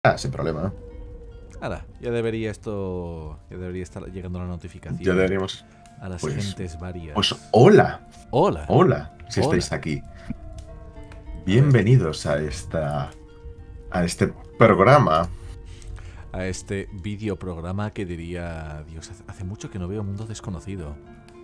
Sin problema. Ahora, ya debería estar llegando la notificación Ya deberíamos. a las Pues, gentes varias. pues hola. Hola. Hola, si Hola. estáis aquí. Bienvenidos a este programa. A este videoprograma que diría... Dios, hace mucho que no veo Mundo Desconocido.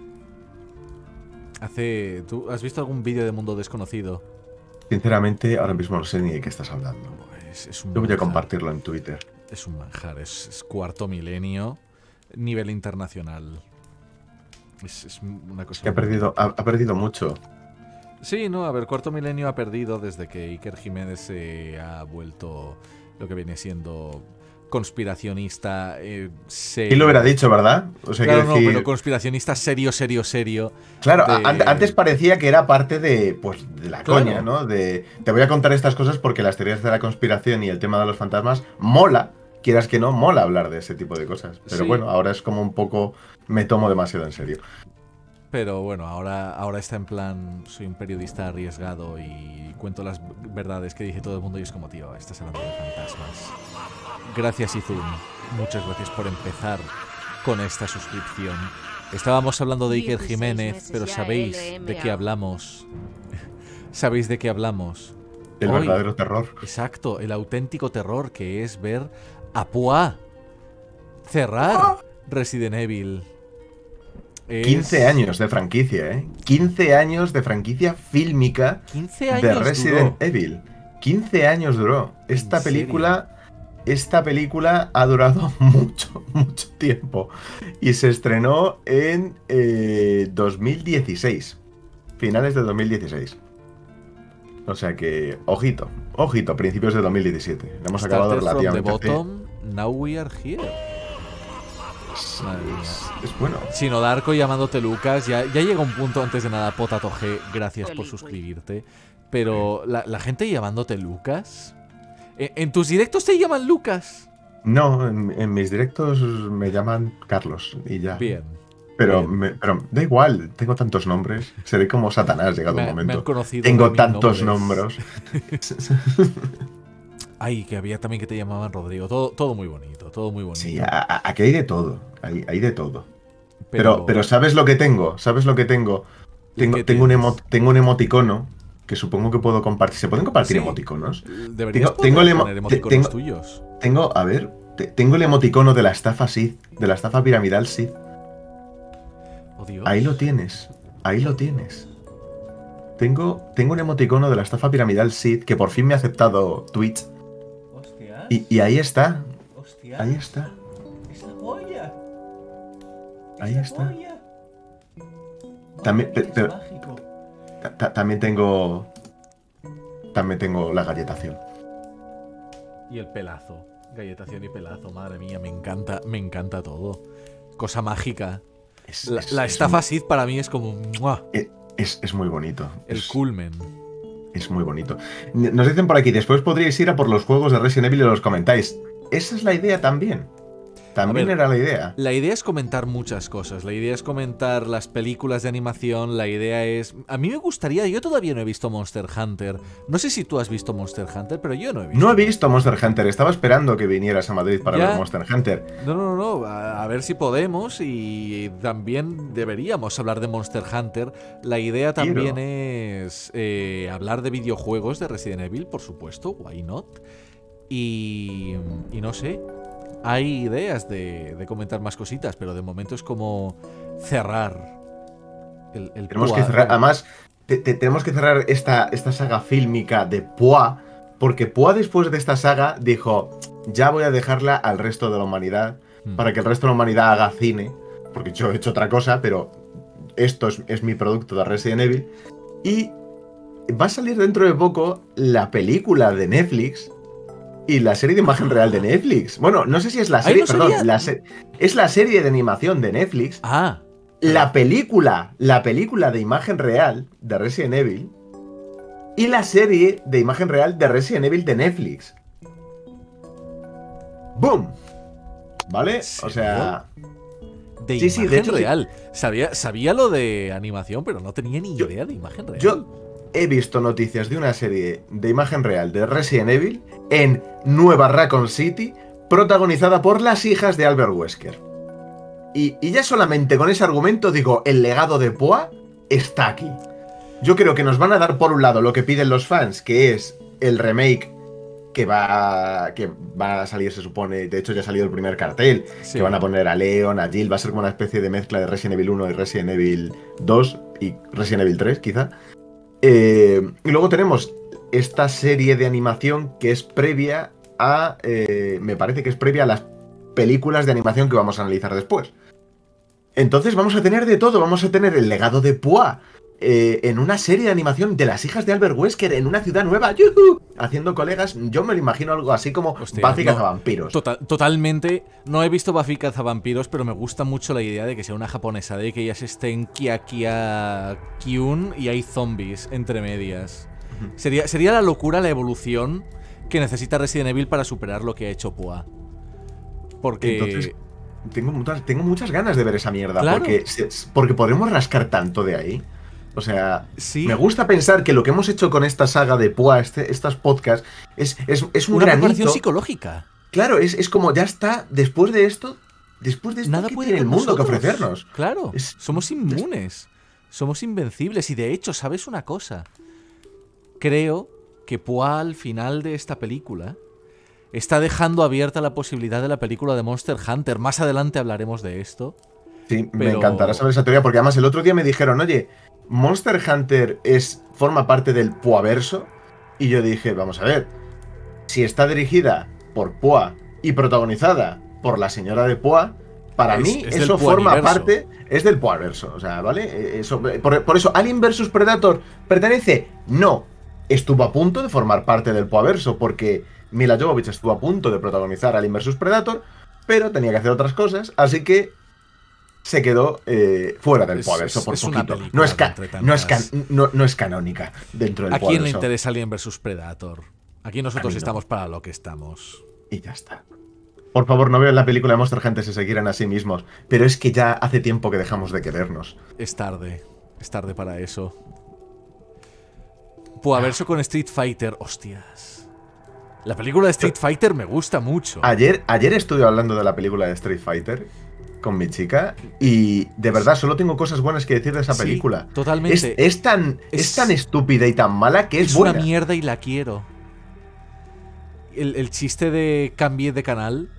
¿Tú has visto algún vídeo de Mundo Desconocido? Sinceramente, ahora mismo no sé ni de qué estás hablando. Es un Yo voy a manjar. compartirlo en Twitter. Es un manjar, es cuarto milenio, nivel internacional. Es una cosa... Que ha perdido mucho. Sí, no, a ver, cuarto milenio ha perdido desde que Iker Jiménez se ha vuelto lo que viene siendo conspiracionista serio. Y lo hubiera dicho, ¿verdad? O sea, Claro, quiero no, decir... pero conspiracionista serio. Claro, de- antes parecía que era parte pues, de la Claro. coña, ¿no? Te voy a contar estas cosas porque las teorías de la conspiración y el tema de los fantasmas mola, quieras que no, mola hablar de ese tipo de cosas. Pero Sí. bueno, ahora es como un poco... Me tomo demasiado en serio. Pero bueno, ahora está en plan, soy un periodista arriesgado y cuento las verdades que dice todo el mundo y es como, tío, estás hablando de fantasmas. Gracias, Izun. Muchas gracias por empezar con esta suscripción. Estábamos hablando de Iker 16 Jiménez, meses pero ya ¿sabéis LMA. de qué hablamos? ¿Sabéis de qué hablamos? El Hoy. verdadero terror. Exacto, el auténtico terror que es ver a Pua cerrar Resident Evil. 15 años de franquicia, ¿eh? 15 años de franquicia fílmica 15 de años Resident duró. Evil. 15 años duró. Esta ¿En serio? película ha durado mucho tiempo. Y se estrenó en 2016. Finales de 2016. O sea que, ojito, principios de 2017. Hemos acabado Started from the relativamente. bottom, now we are here. Madre mía. Es bueno. Sino Darko llamándote Lucas, ya llega un punto antes de nada, Potato G, gracias por suscribirte. Pero la gente llamándote Lucas. ¿En tus directos te llaman Lucas? No, en mis directos me llaman Carlos y ya. Bien. Pero, bien. pero da igual, tengo tantos nombres. Seré como Satanás llegado un Me momento. han conocido Tengo de mil tantos nombres. nombres. Ay, que había también que te llamaban Rodrigo. Todo muy bonito, todo muy bonito. Sí, aquí hay de todo. Hay de todo. Pero ¿sabes lo que tengo? ¿Sabes lo que tengo? ¿Qué Tengo un tienes? tengo un emoticono que supongo que puedo compartir. ¿Se pueden compartir Sí. emoticonos? Deberías Tengo el poner emoticonos tuyos. Tengo, a ver, tengo el emoticono de la estafa Sith, de la estafa piramidal Sith. Oh, Dios. Ahí lo tienes. Ahí lo tienes. Tengo un emoticono de la estafa piramidal Sith que por fin me ha aceptado Twitch. Hostias. Y ahí está. Hostias. Ahí está. Es la polla. Es Ahí la está. polla. También, Madre mía, pero- es mágico. También tengo la galletación. Y el pelazo. Galletación y pelazo, madre mía, me encanta todo. Cosa mágica. La estafa Sith para mí es como ¡mua! Es muy bonito. El culmen. Es muy bonito. Nos dicen por aquí, después podríais ir a por los juegos de Resident Evil y los comentáis. Esa es la idea también. También A ver, era la idea. La idea es comentar muchas cosas. La idea es comentar las películas de animación. La idea es... A mí me gustaría... Yo todavía no he visto Monster Hunter. No sé si tú has visto Monster Hunter, pero yo no he visto. No he visto Monster Hunter. Estaba esperando que vinieras a Madrid para Ya. ver Monster Hunter. No. A ver si podemos y también deberíamos hablar de Monster Hunter. La idea también es hablar de videojuegos de Resident Evil, por supuesto. Why not? Y no sé. Hay ideas de comentar más cositas, pero de momento es como cerrar el Tenemos que PUA. cerrar. Además, tenemos que cerrar esta saga fílmica de Pua. Porque Pua, después de esta saga, dijo: ya voy a dejarla al resto de la humanidad. Para que el resto de la humanidad haga cine. Porque yo he hecho otra cosa, pero esto es mi producto de Resident Evil. Y va a salir dentro de poco la película de Netflix y la serie de imagen real de Netflix. Bueno, no sé si es la serie, no sabía. perdón, es la serie de animación de Netflix. Ah, La película de imagen real de Resident Evil y la serie de imagen real de Resident Evil de Netflix. ¡Boom! ¿Vale? O sea, de Sí, imagen de hecho, sí. real. Sabía lo de animación, pero no tenía ni idea de imagen real. yo he visto noticias de una serie de imagen real de Resident Evil en Nueva Raccoon City, protagonizada por las hijas de Albert Wesker. Y ya solamente con ese argumento digo, el legado de Poe está aquí. Yo creo que nos van a dar por un lado lo que piden los fans, que es el remake que va a salir, se supone. De hecho, ya ha salido el primer cartel. Sí. Que van a poner a Leon, a Jill. Va a ser como una especie de mezcla de Resident Evil 1 y Resident Evil 2 y Resident Evil 3, quizá. Y luego tenemos esta serie de animación que es previa a... me parece que es previa a las películas de animación que vamos a analizar después. Entonces vamos a tener de todo. Vamos a tener el legado de Poe en una serie de animación de las hijas de Albert Wesker en una ciudad nueva, ¡yuhu! Haciendo colegas. Yo me lo imagino algo así como Buffy cazavampiros. Totalmente. No he visto Buffy cazavampiros, pero me gusta mucho la idea de que sea una japonesa, de que ellas estén Kyun y hay zombies entre medias. Sería la locura, la evolución que necesita Resident Evil para superar lo que ha hecho Poe. Porque... Entonces, tengo muchas ganas de ver esa mierda. Claro. Porque podremos rascar tanto de ahí. O sea, sí. Me gusta pensar que lo que hemos hecho con esta saga de Poe, estos podcasts, es un una granito. preparación psicológica. Claro, es como ya está, después de esto, nada ¿qué puede tiene el mundo nosotros que ofrecernos? Claro, somos inmunes, somos invencibles. Y de hecho, ¿sabes una cosa? Creo que Poe al final de esta película está dejando abierta la posibilidad de la película de Monster Hunter. Más adelante hablaremos de esto. Sí, me encantará saber esa teoría, porque además el otro día me dijeron, oye, Monster Hunter forma parte del Poeverso, y yo dije, vamos a ver, si está dirigida por Poe y protagonizada por la señora de Poe, para mí eso forma parte, es del Poeverso, o sea, ¿vale? Por eso, Alien vs Predator ¿pertenece? No, estuvo a punto de formar parte del Poeverso, porque Mila Jovovich estuvo a punto de protagonizar Alien vs Predator, pero tenía que hacer otras cosas, así que se quedó fuera del Poeverso por poquito. No es canónica dentro del Poeverso. ¿A quién le interesa Alien vs Predator? Aquí nosotros estamos para lo que estamos. Y ya está. Por favor, no vean la película de Monster Hunter si se quieran a sí mismos. Pero es que ya hace tiempo que dejamos de querernos. Es tarde para eso. Poeverso con Street Fighter, hostias. La película de Street Fighter me gusta mucho. Ayer estuve hablando de la película de Street Fighter con mi chica y de verdad solo tengo cosas buenas que decir de esa película. Sí, totalmente. Es tan estúpida y tan mala que es buena. Es una mierda y la quiero. El chiste de cambié de canal.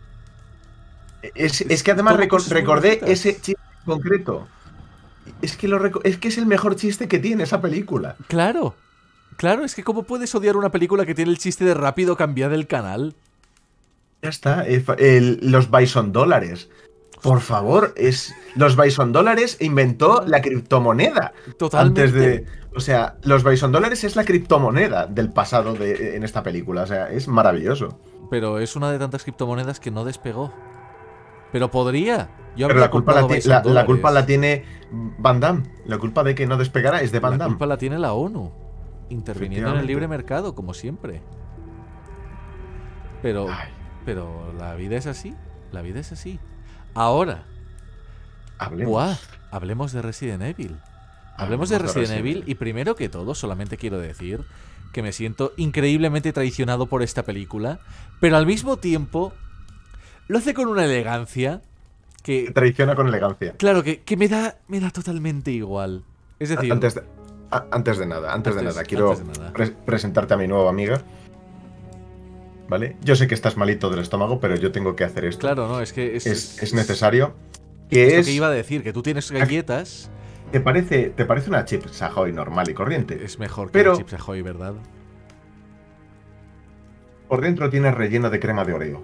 Es que además recordé ese chiste en concreto. Es que es el mejor chiste que tiene esa película. Claro, es que ¿cómo puedes odiar una película que tiene el chiste de rápido cambiar el canal? Ya está, los Bison dólares. Por favor, los Bison dólares inventó la criptomoneda. Totalmente. O sea, los Bison dólares es la criptomoneda del pasado en esta película. O sea, es maravilloso. Pero es una de tantas criptomonedas que no despegó. Pero podría. Pero la culpa la tiene Van Damme. La culpa de que no despegara es de Van Damme. La culpa la tiene la ONU, interviniendo en el libre mercado, como siempre. Pero la vida es así. La vida es así. Ahora, hablemos de Resident Evil. Hablemos de Resident Evil y primero que todo, solamente quiero decir que me siento increíblemente traicionado por esta película, pero al mismo tiempo lo hace con una elegancia que... Traiciona con elegancia. Claro, que me da totalmente igual. Es decir... Antes de nada, quiero presentarte a mi nueva amiga. ¿Vale? Yo sé que estás malito del estómago, pero yo tengo que hacer esto. Claro, no, es que es necesario. Es lo que iba a decir, que tú tienes galletas... ¿Te parece una Chips Ahoy normal y corriente? Es mejor que la Chips Ahoy, ¿verdad? Por dentro tiene relleno de crema de Oreo.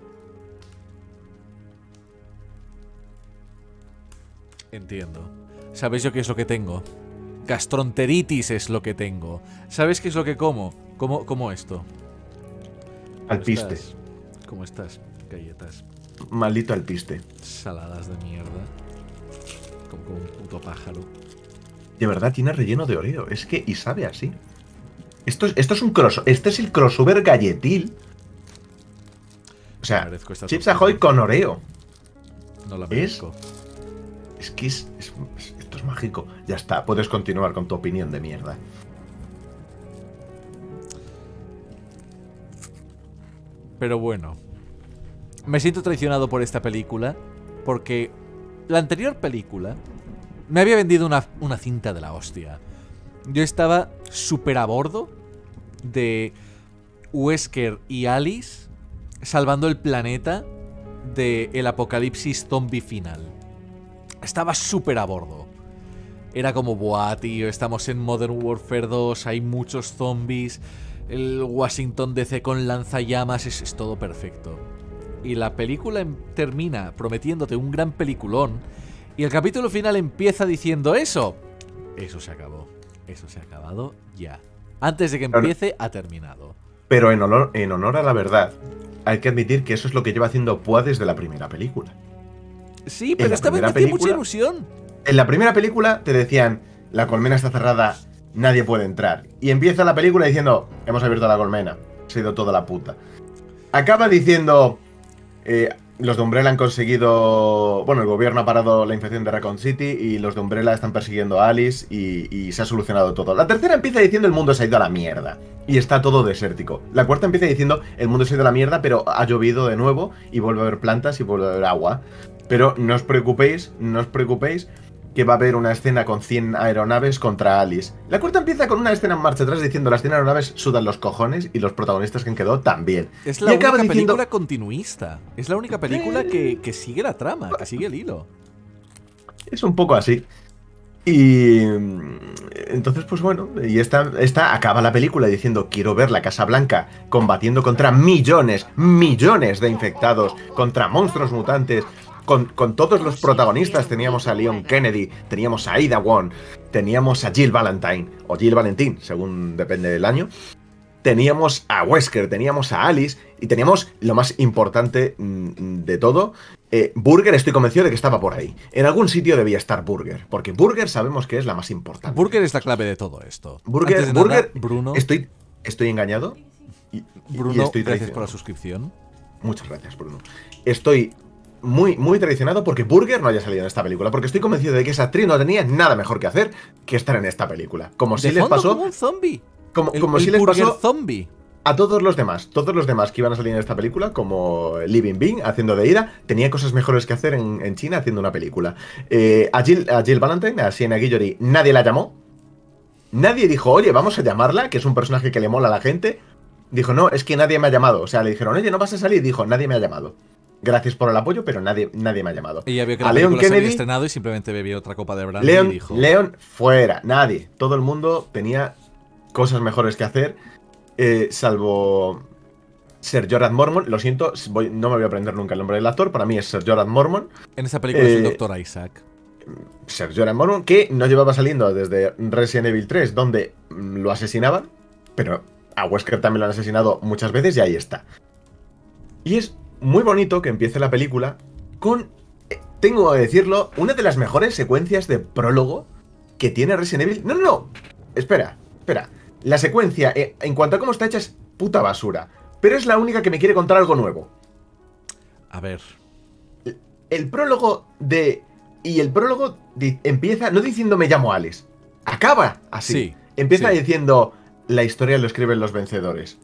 Entiendo. ¿Sabéis yo qué es lo que tengo? Gastroenteritis es lo que tengo. ¿Sabes qué es lo que como? Como esto. Alpiste. ¿Cómo estás? Galletas. Maldito alpiste. Saladas de mierda. Como un puto pájaro. De verdad tiene relleno de Oreo. Es que, y sabe así. Esto es un este es el crossover galletil. O sea, Chips Ahoy con Oreo. No la merezco. Es que esto es mágico. Ya está, puedes continuar con tu opinión de mierda. Pero bueno, me siento traicionado por esta película porque la anterior película me había vendido una cinta de la hostia. Yo estaba súper a bordo de Wesker y Alice salvando el planeta del apocalipsis zombie final. Estaba súper a bordo. Era como, buah, tío, estamos en Modern Warfare 2, hay muchos zombies, el Washington DC con lanzallamas, es todo perfecto. Y la película termina prometiéndote un gran peliculón, y el capítulo final empieza diciendo eso. Eso se acabó. Eso se ha acabado ya. Antes de que empiece, ha terminado. Pero en honor a la verdad, hay que admitir que eso es lo que lleva haciendo Pua desde la primera película. Sí, pero esta vez me hacía mucha ilusión. En la primera película te decían, la colmena está cerrada, nadie puede entrar. Y empieza la película diciendo, hemos abierto la colmena, se ha ido toda la puta. Acaba diciendo, los de Umbrella han conseguido... Bueno, el gobierno ha parado la infección de Raccoon City y los de Umbrella están persiguiendo a Alice y se ha solucionado todo. La tercera empieza diciendo, el mundo se ha ido a la mierda. Y está todo desértico. La cuarta empieza diciendo, el mundo se ha ido a la mierda, pero ha llovido de nuevo y vuelve a haber plantas y vuelve a haber agua. Pero no os preocupéis, que va a haber una escena con 100 aeronaves contra Alice. La cuarta empieza con una escena en marcha atrás diciendo las 100 aeronaves sudan los cojones y los protagonistas que han quedado también. Es la única película continuista. Es la única película que sigue la trama, que sigue el hilo. Es un poco así. Y entonces, pues bueno, y esta acaba la película diciendo, quiero ver la Casa Blanca combatiendo contra millones de infectados, contra monstruos mutantes. Con todos los protagonistas, teníamos a Leon Kennedy, teníamos a Ida Wong, teníamos a Jill Valentine, o Jill Valentine, según depende del año. Teníamos a Wesker, teníamos a Alice, y teníamos lo más importante de todo, Burger, estoy convencido de que estaba por ahí. En algún sitio debía estar Burger, porque Burger sabemos que es la más importante. Burger es la clave de todo esto. Burger, nada, Bruno. Estoy engañado. Bruno, estoy gracias por la suscripción. Muchas gracias, Bruno. Estoy muy traicionado porque Burger no haya salido en esta película, porque estoy convencido de que esa actriz no tenía nada mejor que hacer que estar en esta película. Como si les pasó como un zombie. Como si les pasó zombie a todos los demás que iban a salir en esta película, como Living Bing haciendo de Ida, tenía cosas mejores que hacer en China haciendo una película. A Jill Valentine, a Sienna Guillory, nadie la llamó. Nadie dijo, oye, vamos a llamarla, que es un personaje que le mola a la gente. Dijo, no, es que nadie me ha llamado. O sea, le dijeron, oye, ¿no vas a salir? Dijo, nadie me ha llamado. Gracias por el apoyo, pero nadie me ha llamado. Ella vio que la película se había estrenado y simplemente bebió otra copa de brandy y dijo... Leon, fuera, nadie. Todo el mundo tenía cosas mejores que hacer, salvo Sir Jorah Mormont. Lo siento, no me voy a aprender nunca el nombre del actor. Para mí es Sir Jorah Mormont. En esa película es el Dr. Isaac. Sir Jorah Mormont, que no llevaba saliendo desde Resident Evil 3, donde lo asesinaban, pero a Wesker también lo han asesinado muchas veces y ahí está. Y es muy bonito que empiece la película con, tengo que decirlo, una de las mejores secuencias de prólogo que tiene Resident Evil. No, espera. La secuencia, en cuanto a cómo está hecha, es puta basura, pero es la única que me quiere contar algo nuevo. A ver. El prólogo empieza no diciendo me llamo Alice, acaba así. Sí, empieza diciendo la historia lo escriben los vencedores.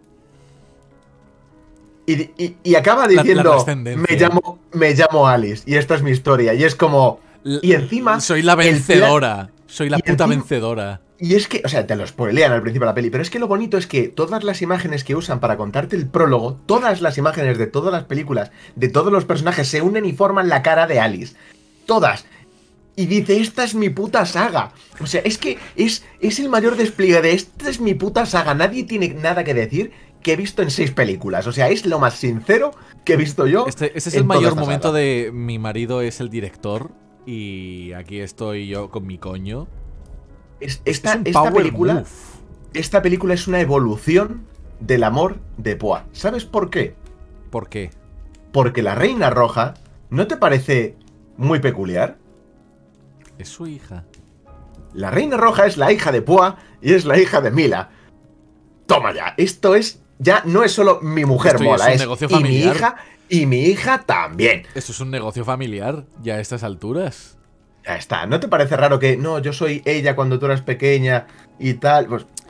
Y acaba diciendo me llamo Alice y esta es mi historia. Y es como... Y encima... Soy la vencedora. Soy la puta vencedora. Y es que... O sea, te lo spoilean al principio de la peli. Pero es que lo bonito es que todas las imágenes que usan para contarte el prólogo, todas las imágenes de todas las películas, de todos los personajes, se unen y forman la cara de Alice. Todas. Y dice, esta es mi puta saga. O sea, es que es el mayor despliegue de esta es mi puta saga. Nadie tiene nada que decir que he visto en 6 películas. O sea, es lo más sincero que he visto yo. Este es el mayor momento de mi marido es el director y aquí estoy yo con mi coño. Esta película es una evolución del amor de Poe. ¿Sabes por qué? ¿Por qué? Porque la Reina Roja, ¿no te parece muy peculiar? Es su hija. La Reina Roja es la hija de Poe y es la hija de Mila. Toma ya, esto es... Ya no es solo mi mujer mola, es negocio familiar. Y mi hija también. Esto es un negocio familiar, ya a estas alturas. Ya está, ¿no te parece raro que no, yo soy ella cuando tú eras pequeña y tal? Pues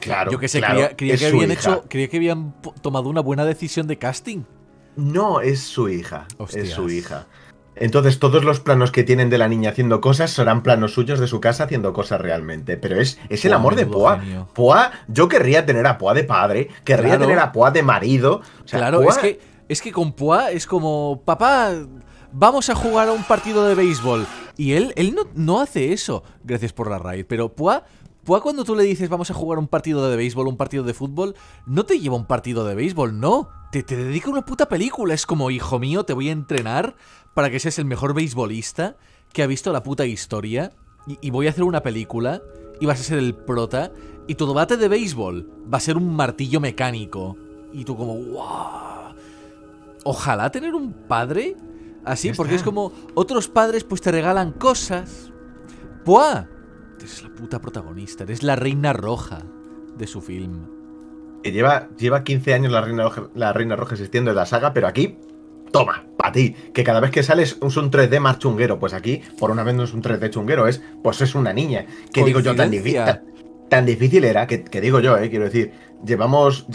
Claro, Yo que sé, claro, creía es que su habían hija. creía que habían tomado una buena decisión de casting. No, es su hija. Hostias. Es su hija. Entonces, todos los planos que tienen de la niña haciendo cosas serán planos suyos de su casa haciendo cosas realmente. Pero es el Buah, amor de menudo Poa. genio. Poa, yo querría tener a Poa de padre, querría Claro. tener a Poa de marido. O sea, Claro, Poa- es que con Poa es como, papá, vamos a jugar a un partido de béisbol. Y él no hace eso, gracias por la raid. Pero Poa cuando tú le dices vamos a jugar un partido de béisbol, un partido de fútbol, no te lleva a un partido de béisbol, no. Te dedica a una puta película. Es como, hijo mío, te voy a entrenar para que seas el mejor beisbolista que ha visto la puta historia. Y voy a hacer una película y vas a ser el prota. Y tu debate de béisbol va a ser un martillo mecánico. Y tú como, ¡wow! Ojalá tener un padre así, Ya porque está. es como otros padres pues te regalan cosas. ¡Buah! Eres la puta protagonista, eres la reina roja de su film. que lleva 15 años la Reina Roja existiendo en la saga, pero aquí, toma, para ti. Que cada vez que sales es un 3D más chunguero. Pues aquí, por una vez no es un 3D chunguero, pues es una niña. Que digo yo, Coincidencia. tan difícil era, que digo yo, quiero decir, llevamos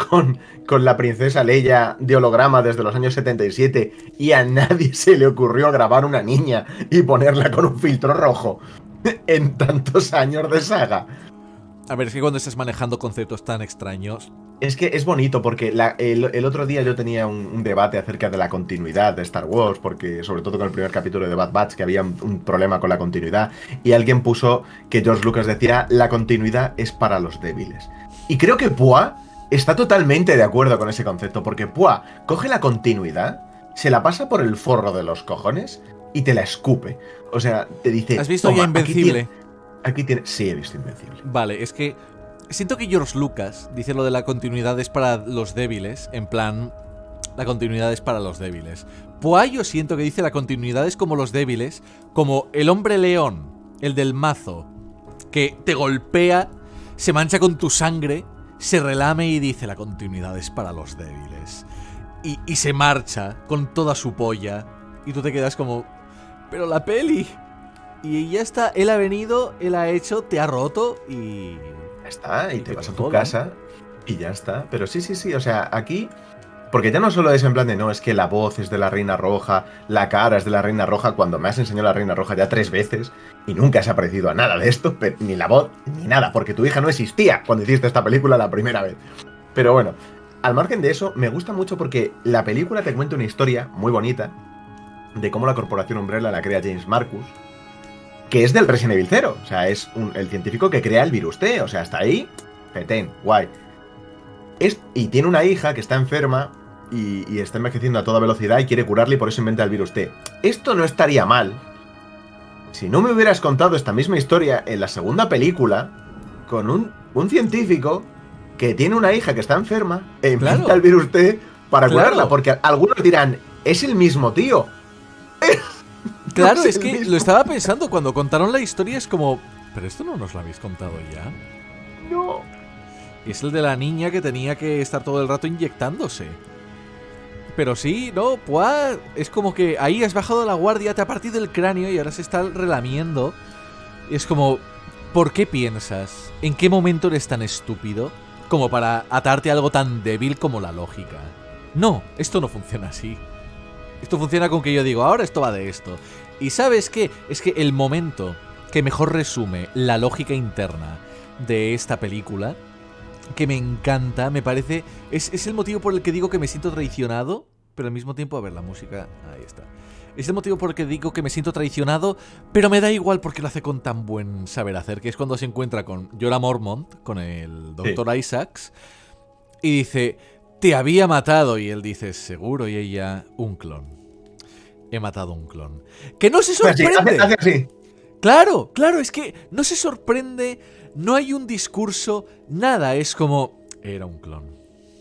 con la princesa Leia de holograma desde los años 77 y a nadie se le ocurrió grabar una niña y ponerla con un filtro rojo en tantos años de saga. A ver, es que cuando estás manejando conceptos tan extraños... Es que es bonito porque el otro día yo tenía un debate acerca de la continuidad de Star Wars, porque sobre todo con el primer capítulo de Bad Batch que había un problema con la continuidad, y alguien puso que George Lucas decía la continuidad es para los débiles. Y creo que Poa está totalmente de acuerdo con ese concepto, porque Poa coge la continuidad, se la pasa por el forro de los cojones y te la escupe. O sea, te dice... ¿Has visto "Toma, ya aquí Invencible? Aquí tiene... Sí, he visto Invencible. Vale, es que siento que George Lucas dice lo de la continuidad es para los débiles, en plan, la continuidad es para los débiles. Poa yo siento que dice la continuidad es como los débiles, como el hombre león, el del mazo, que te golpea, se mancha con tu sangre, se relame y dice la continuidad es para los débiles. Y se marcha con toda su polla y tú te quedas como, pero la peli... Y ya está, él ha venido, él ha hecho, te ha roto y... Ya está, y te que vas te a tu jodan. casa y ya está. Pero sí, o sea, aquí... Porque ya no solo es en plan de, no, es que la voz es de la Reina Roja, la cara es de la Reina Roja, cuando me has enseñado la Reina Roja ya 3 veces y nunca se ha parecido a nada de esto, ni la voz, ni nada, porque tu hija no existía cuando hiciste esta película la primera vez. Pero bueno, al margen de eso, me gusta mucho porque la película te cuenta una historia muy bonita de cómo la Corporación Umbrella la crea James Marcus, que es del Resident Evil 0. O sea, es el científico que crea el virus T. O sea, hasta ahí, petén, guay. Y tiene una hija que está enferma y está envejeciendo a toda velocidad y quiere curarle y por eso inventa el virus T. Esto no estaría mal si no me hubieras contado esta misma historia en la segunda película con un científico que tiene una hija que está enferma e inventa Claro. el virus T para Claro. curarla. Porque algunos dirán, es el mismo tío. Claro, No es el que mismo. lo estaba pensando cuando contaron la historia, es como, pero esto no nos lo habéis contado ya. No. Y es el de la niña que tenía que estar todo el rato inyectándose. Pero sí, no, Poa es como que ahí has bajado la guardia, te ha partido el cráneo y ahora se está relamiendo. Y es como, ¿por qué piensas? ¿En qué momento eres tan estúpido como para atarte a algo tan débil como la lógica? No, esto no funciona así. Esto funciona con que yo digo, ahora esto va de esto. ¿Y sabes qué? Es que el momento que mejor resume la lógica interna de esta película, que me encanta, me parece... Es el motivo por el que digo que me siento traicionado, pero al mismo tiempo, a ver, la música... Ahí está. Es el motivo por el que digo que me siento traicionado, pero me da igual porque lo hace con tan buen saber hacer, que es cuando se encuentra con Jorah Mormont, con el Dr. Isaacs, y dice, te había matado, y él dice, seguro, y ella, un clon. He matado un clon. ¡Que no se Pues sí, sorprende! hace así. Claro, claro, es que no se sorprende, no hay un discurso, nada, es como, era un clon.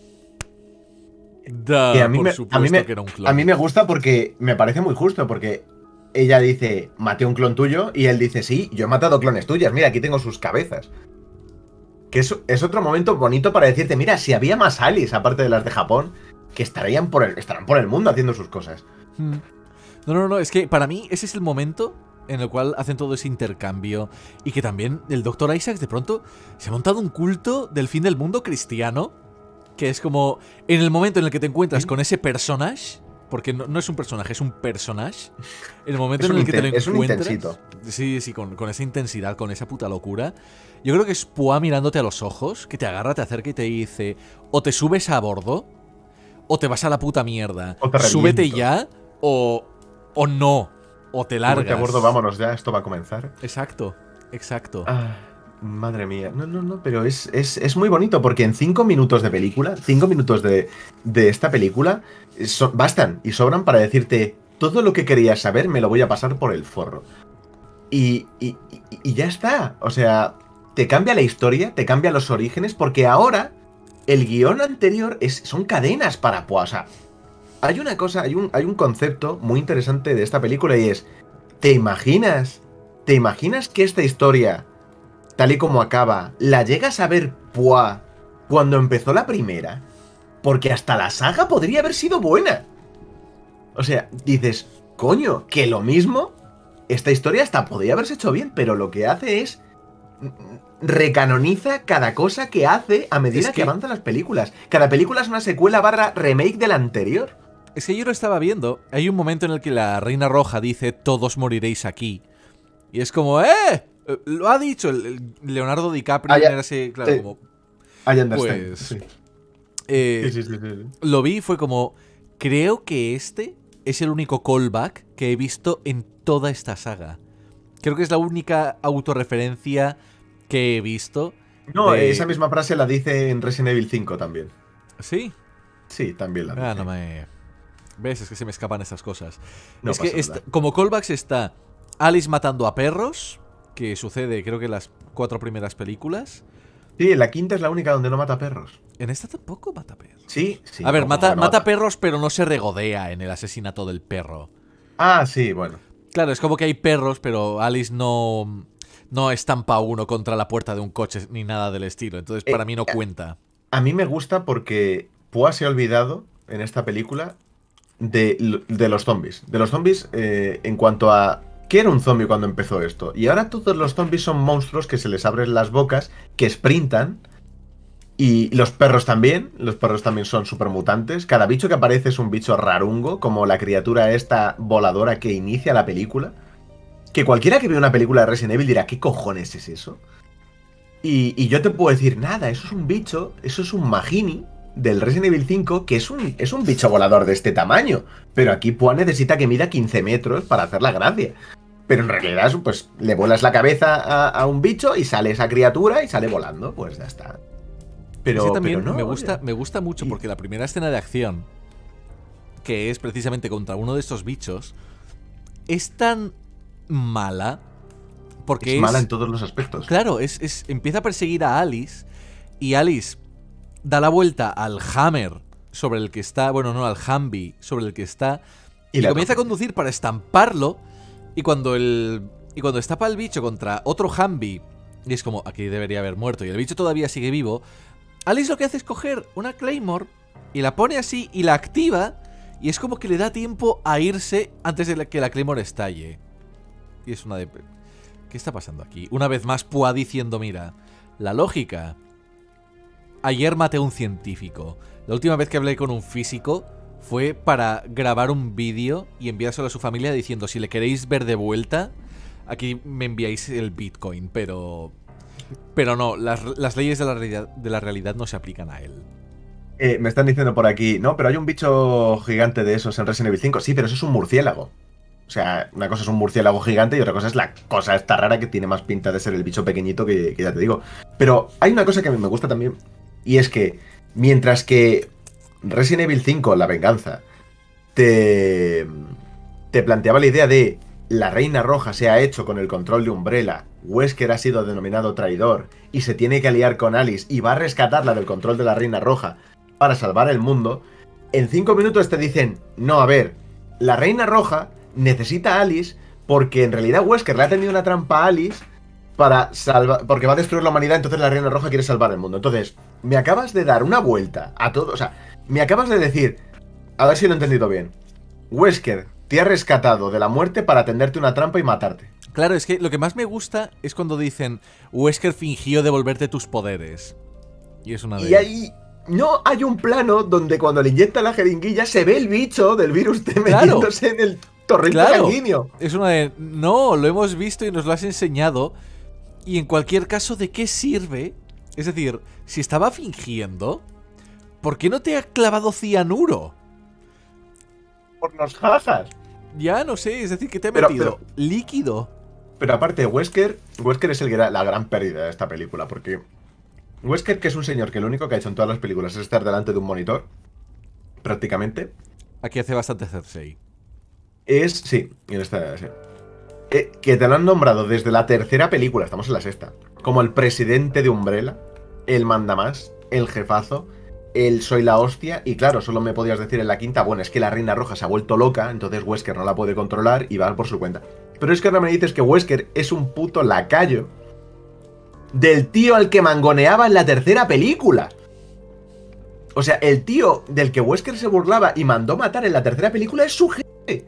Da, Que a mí por me- supuesto a mí me- que era un clon. A mí me gusta porque me parece muy justo, porque ella dice, maté un clon tuyo, y él dice, sí, yo he matado clones tuyas, mira, aquí tengo sus cabezas. Que es otro momento bonito para decirte, mira, si había más Alice, aparte de las de Japón, que estarán por el mundo haciendo sus cosas. No, es que para mí ese es el momento en el cual hacen todo ese intercambio y que también el Dr. Isaacs de pronto se ha montado un culto del fin del mundo cristiano, que es como en el momento en el que te encuentras con ese personaje, porque no es un personaje, es un personaje, en el momento en el que te lo encuentras, sí, con esa intensidad, con esa puta locura, yo creo que es Poe mirándote a los ojos, que te agarra, te acerca y te dice, o te subes a bordo, o te vas a la puta mierda, súbete ya, o no. O te largas. Súbete a bordo, vámonos ya, esto va a comenzar. Exacto. Madre mía. No, pero es muy bonito porque en 5 minutos de película, 5 minutos de esta película, bastan y sobran para decirte todo lo que querías saber me lo voy a pasar por el forro. Y ya está. O sea, te cambia la historia, te cambia los orígenes, porque ahora el guión anterior son cadenas para Poe. O sea, hay una cosa, hay un concepto muy interesante de esta película y es, ¿te imaginas que esta historia, tal y como acaba, la llegas a ver Poe cuando empezó la primera? Porque hasta la saga podría haber sido buena. O sea, dices, coño, que lo mismo, esta historia hasta podría haberse hecho bien, pero lo que hace es recanoniza cada cosa que hace a medida que avanzan las películas. Cada película es una secuela / remake de la anterior. Es que yo lo estaba viendo. Hay un momento en el que la Reina Roja dice, todos moriréis aquí. Y es como, lo ha dicho el Leonardo DiCaprio. Claro, como, I understand. Pues, sí. Sí. Lo vi y fue como, creo que este es el único callback que he visto en toda esta saga. Creo que es la única autorreferencia que he visto. No, esa misma frase la dice en Resident Evil 5 también. ¿Sí? Sí, también la dice. No me... ¿Ves? Es que se me escapan esas cosas. No es que como callbacks está Alice matando a perros, que sucede creo que en las 4 primeras películas. Sí, la quinta es la única donde no mata perros. En esta tampoco mata perros. Sí. A ver, mata perros, pero no se regodea en el asesinato del perro. Ah, sí, bueno. Claro, es como que hay perros, pero Alice no estampa uno contra la puerta de un coche ni nada del estilo. Entonces, para mí no cuenta. A mí me gusta porque Poe se ha olvidado en esta película de los zombies. De los zombies en cuanto a ¿qué era un zombie cuando empezó esto? Y ahora todos los zombies son monstruos que se les abren las bocas, que sprintan. Y los perros también. Los perros también son supermutantes. Cada bicho que aparece es un bicho rarungo, como la criatura esta voladora que inicia la película. Que cualquiera que vea una película de Resident Evil dirá, ¿qué cojones es eso? Y yo te puedo decir, nada, eso es un bicho, eso es un Magini del Resident Evil 5, que es un bicho volador de este tamaño. Pero aquí Poe necesita que mida 15 metros para hacer la gracia. Pero en realidad, pues, le vuelas la cabeza a un bicho y sale esa criatura y sale volando. Pues ya está. Pero también no, me gusta mucho porque la primera escena de acción, que es precisamente contra uno de estos bichos, es tan mala porque es mala en todos los aspectos. Claro, empieza a perseguir a Alice y Alice da la vuelta al Hammer sobre el que está, bueno, no, al Humvee sobre el que está y comienza a conducir para estamparlo y cuando estapa el bicho contra otro Humvee y es como, aquí debería haber muerto y el bicho todavía sigue vivo, Alice lo que hace es coger una Claymore y la pone así y la activa y es como que le da tiempo a irse antes de que la Claymore estalle. Y es una de... ¿Qué está pasando aquí? Una vez más Poe diciendo, mira, la lógica. Ayer maté a un científico. La última vez que hablé con un físico fue para grabar un vídeo y enviárselo a su familia diciendo, si le queréis ver de vuelta, aquí me enviáis el Bitcoin, pero no, las leyes de la realidad no se aplican a él. Me están diciendo por aquí, no, pero hay un bicho gigante de esos en Resident Evil 5. Sí, pero eso es un murciélago. O sea, una cosa es un murciélago gigante y otra cosa es la cosa esta rara que tiene más pinta de ser el bicho pequeñito que ya te digo. Pero hay una cosa que a mí me gusta también, y es que mientras que Resident Evil 5, La Venganza, te planteaba la idea de la Reina Roja se ha hecho con el control de Umbrella, Wesker ha sido denominado traidor y se tiene que aliar con Alice y va a rescatarla del control de la Reina Roja para salvar el mundo, en 5 minutos te dicen, no, a ver, la Reina Roja necesita a Alice porque en realidad Wesker le ha tendido una trampa a Alice para salvar, porque va a destruir la humanidad, entonces la Reina Roja quiere salvar el mundo. Entonces, me acabas de dar una vuelta a todo, o sea, me acabas de decir, a ver si lo he entendido bien, Wesker te ha rescatado de la muerte para tenderte una trampa y matarte. Claro, es que lo que más me gusta es cuando dicen Wesker fingió devolverte tus poderes. Y es una de Y ahí no hay un plano donde cuando le inyecta la jeringuilla se ve el bicho del virus T metiéndose en el torrente sanguíneo. Es una de... No, lo hemos visto y nos lo has enseñado. Y en cualquier caso, ¿de qué sirve? Es decir, si estaba fingiendo, ¿por qué no te ha clavado cianuro? Por los jajas. Ya, no sé, es decir, ¿qué te ha metido? Líquido. Pero aparte, Wesker es la gran pérdida de esta película, porque Wesker, que es un señor que lo único que ha hecho en todas las películas es estar delante de un monitor, prácticamente. Aquí hace bastante Cersei. Sí, en esta, sí. Que te lo han nombrado desde la tercera película, estamos en la sexta, como el presidente de Umbrella, el mandamás, el jefazo, el soy la hostia, y claro, solo me podías decir en la quinta, bueno, es que la Reina Roja se ha vuelto loca, entonces Wesker no la puede controlar y va por su cuenta. Pero es que ahora me dices que Wesker es un puto lacayo del tío al que mangoneaba en la tercera película. O sea, el tío del que Wesker se burlaba y mandó matar en la tercera película es su jefe.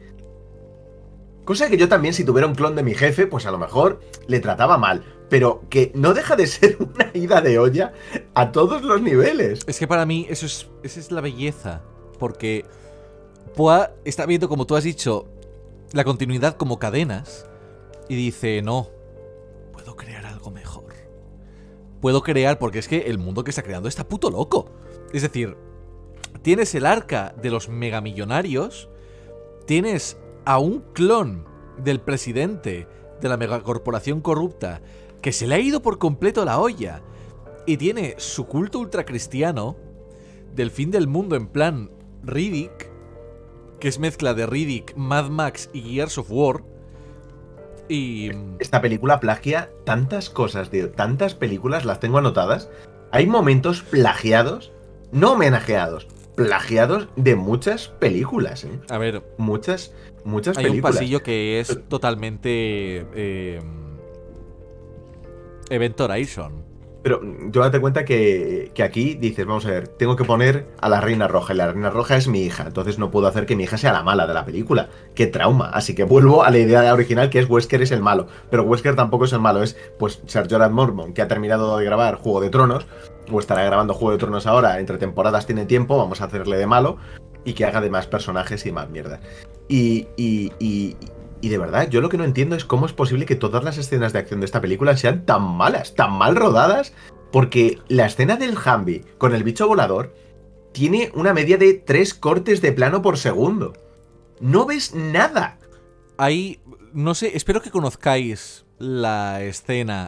Cosa que yo también, si tuviera un clon de mi jefe, pues a lo mejor le trataba mal. Pero que no deja de ser una ida de olla a todos los niveles. Es que para mí esa es la belleza. Porque Poe está viendo, como tú has dicho, la continuidad como cadenas. Y dice, no, puedo crear algo mejor. Puedo crear, porque es que el mundo que está creando está puto loco. Es decir, tienes el arca de los megamillonarios, tienes a un clon del presidente de la megacorporación corrupta que se le ha ido por completo la olla, y tiene su culto ultracristiano del fin del mundo en plan Riddick, que es mezcla de Riddick, Mad Max y Gears of War. Y esta película plagia tantas cosas, tío, tantas películas, las tengo anotadas. Hay momentos plagiados, no homenajeados, plagiados de muchas películas, ¿eh? A ver, muchas películas. Hay un pasillo que es totalmente Event Horizon. Pero yo date cuenta que aquí dices, vamos a ver, tengo que poner a la Reina Roja, y la Reina Roja es mi hija, entonces no puedo hacer que mi hija sea la mala de la película. ¡Qué trauma! Así que vuelvo a la idea original, que es Wesker es el malo. Pero Wesker tampoco es el malo, es pues Sir Jorah Mormont, que ha terminado de grabar Juego de Tronos, o estará grabando Juego de Tronos ahora, entre temporadas tiene tiempo, vamos a hacerle de malo, y que haga de más personajes y más mierda. Y de verdad, yo lo que no entiendo es cómo es posible que todas las escenas de acción de esta película sean tan malas, tan mal rodadas, porque la escena del Humvee con el bicho volador tiene una media de 3 cortes de plano por segundo. No ves nada. Ahí, no sé, espero que conozcáis la escena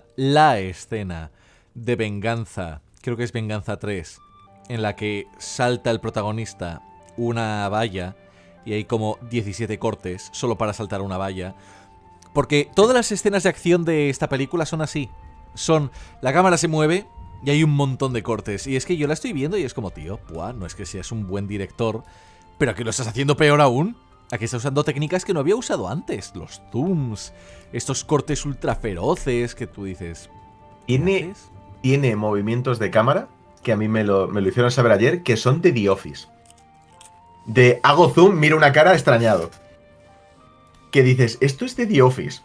de Venganza, creo que es Venganza 3, en la que salta el protagonista una valla y hay como 17 cortes solo para saltar una valla. Porque todas las escenas de acción de esta película son así. La cámara se mueve y hay un montón de cortes. Y es que yo la estoy viendo y es como, tío, no es que seas un buen director, pero aquí lo estás haciendo peor aún. Aquí está usando técnicas que no había usado antes. Los zooms, estos cortes ultra feroces que tú dices... Tiene movimientos de cámara, que a mí me lo hicieron saber ayer, que son de The Office. De hago zoom, miro una cara extrañado. Que dices, esto es de The Office.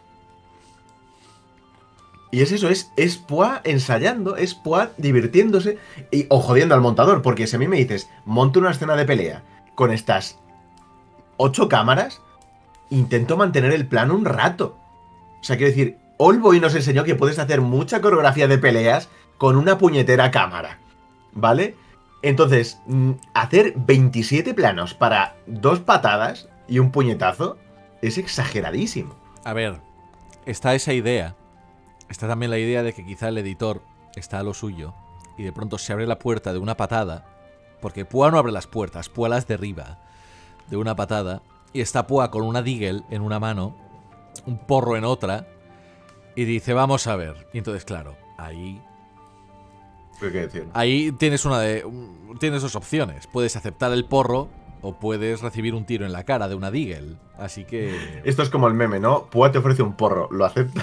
Y es eso, es Poe ensayando, es Poe divirtiéndose o jodiendo al montador. Porque si a mí me dices, monto una escena de pelea con estas 8 cámaras, intento mantener el plano un rato. O sea, quiero decir, Oldboy nos enseñó que puedes hacer mucha coreografía de peleas con una puñetera cámara, ¿vale? Entonces, hacer 27 planos para 2 patadas y un puñetazo es exageradísimo. A ver, está esa idea. Está también la idea de que quizá el editor está a lo suyo y de pronto se abre la puerta de una patada, porque Poe no abre las puertas, Poe las derriba de una patada, y está Poe con una deagle en una mano, un porro en otra, y dice, vamos a ver. Y entonces, claro, ahí... ¿Qué decir? Ahí tienes tienes 2 opciones. Puedes aceptar el porro o puedes recibir un tiro en la cara de una deagle. Así que... Esto es como el meme, ¿no? Poe te ofrece un porro, ¿lo aceptas?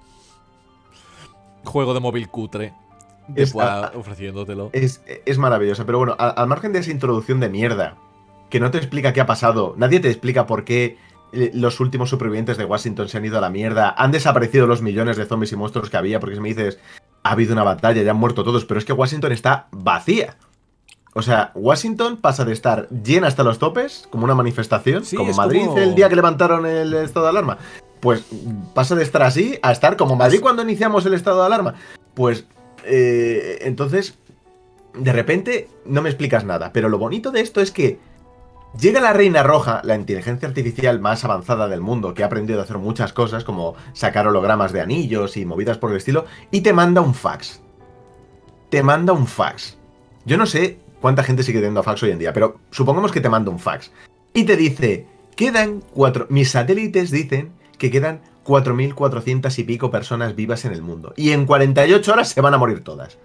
Juego de móvil cutre de Poe ofreciéndotelo. Es maravilloso. Pero bueno, al margen de esa introducción de mierda, que no te explica qué ha pasado, nadie te explica por qué los últimos supervivientes de Washington se han ido a la mierda, han desaparecido los millones de zombies y monstruos que había, porque si me dices, ha habido una batalla, ya han muerto todos, pero es que Washington está vacía. O sea, Washington pasa de estar llena hasta los topes, como una manifestación, Sí, como es Madrid como- el día que levantaron el estado de alarma. Pues pasa de estar así a estar como Madrid cuando iniciamos el estado de alarma. Pues, entonces, de repente no me explicas nada. Pero lo bonito de esto es que llega la Reina Roja, la inteligencia artificial más avanzada del mundo, que ha aprendido a hacer muchas cosas, como sacar hologramas de anillos y movidas por el estilo, y te manda un fax. Te manda un fax. Yo no sé cuánta gente sigue teniendo fax hoy en día, pero supongamos que te manda un fax. Y te dice, mis satélites dicen que quedan 4.400 y pico personas vivas en el mundo. Y en 48 horas se van a morir todas.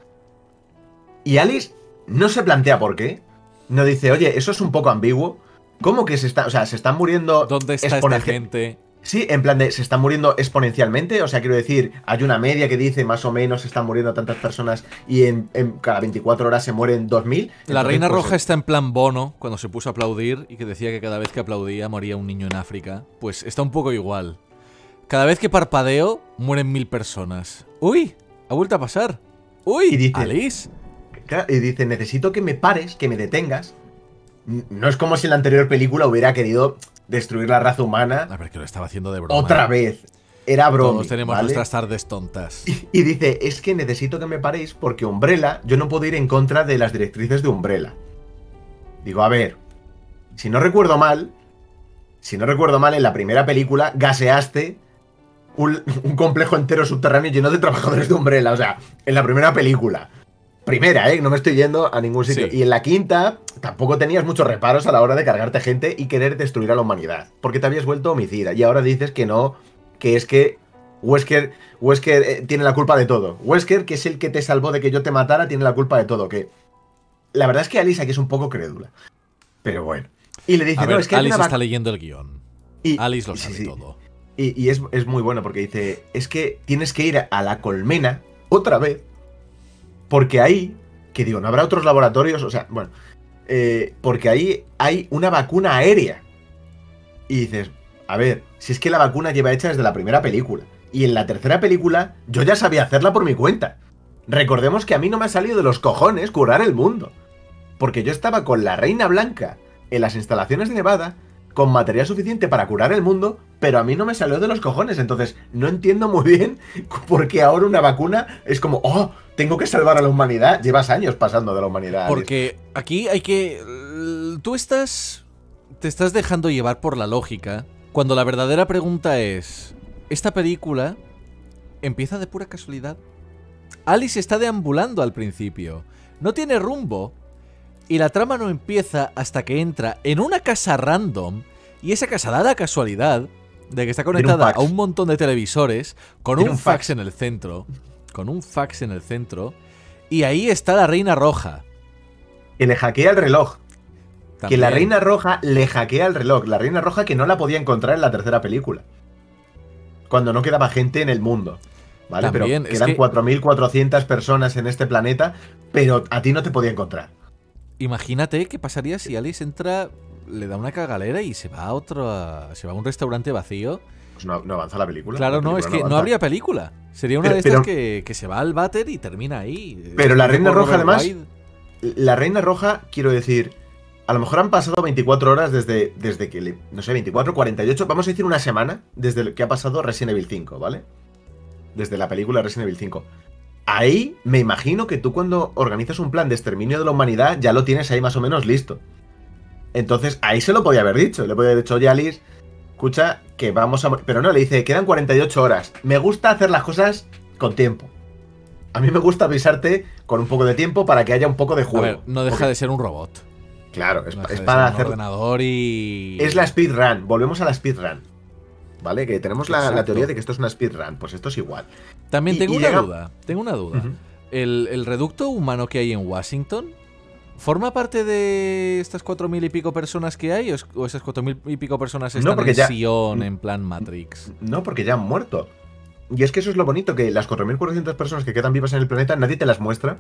Y Alice no se plantea por qué. No dice, oye, eso es un poco ambiguo. ¿Cómo que se están muriendo ¿Dónde está esta gente? Sí, en plan de, se están muriendo exponencialmente. O sea, quiero decir, hay una media que dice más o menos se están muriendo tantas personas y en cada 24 horas se mueren 2.000. La Reina pues, Roja está en plan Bono, cuando se puso a aplaudir y que decía que cada vez que aplaudía moría un niño en África. Pues está un poco igual. Cada vez que parpadeo, mueren 1.000 personas. ¡Uy! Ha vuelto a pasar. ¡Uy! Y dice, Alice. Y dice, necesito que me pares, que me detengas. No es como si en la anterior película hubiera querido destruir la raza humana A ver, que lo estaba haciendo de broma. otra vez. Era broma. Todos tenemos nuestras tardes tontas. Y dice, es que necesito que me paréis porque Umbrella, yo no puedo ir en contra de las directrices de Umbrella. Digo, a ver, si no recuerdo mal, en la primera película gaseaste un complejo entero subterráneo lleno de trabajadores de Umbrella. O sea, en la primera película. Primera, no me estoy yendo a ningún sitio. Sí. Y en la quinta tampoco tenías muchos reparos a la hora de cargarte gente y querer destruir a la humanidad. Porque te habías vuelto homicida. Y ahora dices que no, que es que Wesker tiene la culpa de todo. Wesker, que es el que te salvó de que yo te matara, tiene la culpa de todo. Que la verdad es que Alice aquí es un poco crédula. Pero bueno. Y le dice, A ver, no, es que hay Alice una está leyendo el guión. Alice lo sabe todo. Y es muy bueno porque dice, es que tienes que ir a la colmena otra vez. Porque ahí, que digo, no habrá otros laboratorios, o sea, bueno, porque ahí hay una vacuna aérea. Y dices, a ver, si es que la vacuna lleva hecha desde la primera película. Y en la tercera película yo ya sabía hacerla por mi cuenta. Recordemos que a mí no me ha salido de los cojones curar el mundo. Porque yo estaba con la Reina Blanca en las instalaciones de Nevada, con material suficiente para curar el mundo, pero a mí no me salió de los cojones. Entonces, no entiendo muy bien por qué ahora una vacuna es como, oh, tengo que salvar a la humanidad. Llevas años pasando de la humanidad. Porque aquí hay que... Tú te estás dejando llevar por la lógica, cuando la verdadera pregunta es... ¿Esta película empieza de pura casualidad? Alice está deambulando al principio. No tiene rumbo. Y la trama no empieza hasta que entra en una casa random. Y esa casa da la casualidad de que está conectada a un montón de televisores con un fax en el centro. Con un fax en el centro. Y ahí está la Reina Roja. Que le hackea el reloj. También. Que la Reina Roja le hackea el reloj. La Reina Roja que no la podía encontrar en la tercera película. Cuando no quedaba gente en el mundo. ¿Vale? También, pero quedan 4.400 personas en este planeta, pero a ti no te podía encontrar. Imagínate qué pasaría si Alice entra, le da una cagalera y se va a un restaurante vacío. Pues no avanza la película. Claro, la película es que no habría película. Sería una de estas que se va al váter y termina ahí. Pero la Reina Roja, además, White. La Reina Roja, quiero decir, a lo mejor han pasado 24 horas desde que, no sé, 24, 48, vamos a decir una semana desde que ha pasado Resident Evil 5, ¿vale? Desde la película Resident Evil 5. Ahí me imagino que tú cuando organizas un plan de exterminio de la humanidad ya lo tienes ahí más o menos listo. Entonces ahí se lo podía haber dicho. Le podía haber dicho, oye Alice, escucha que vamos a... Pero no, le dice, quedan 48 horas. Me gusta hacer las cosas con tiempo. A mí me gusta avisarte con un poco de tiempo para que haya un poco de juego. A ver, no deja de ser un robot. Claro, No es deja para de ser hacer... un ordenador y... Es la speedrun. Volvemos a la speedrun. ¿Vale? Que tenemos la Exacto. teoría de que esto es una speedrun. Pues esto es igual. También tengo una llega- duda. Tengo una duda. Ujú. ¿El reducto humano que hay en Washington forma parte de estas 4.000 y pico personas que hay? ¿O esas 4.000 y pico personas están porque en ya- Sion, en plan Matrix? No, porque ya han muerto. Y es que eso es lo bonito, que las 4.400 personas que quedan vivas en el planeta, nadie te las muestra.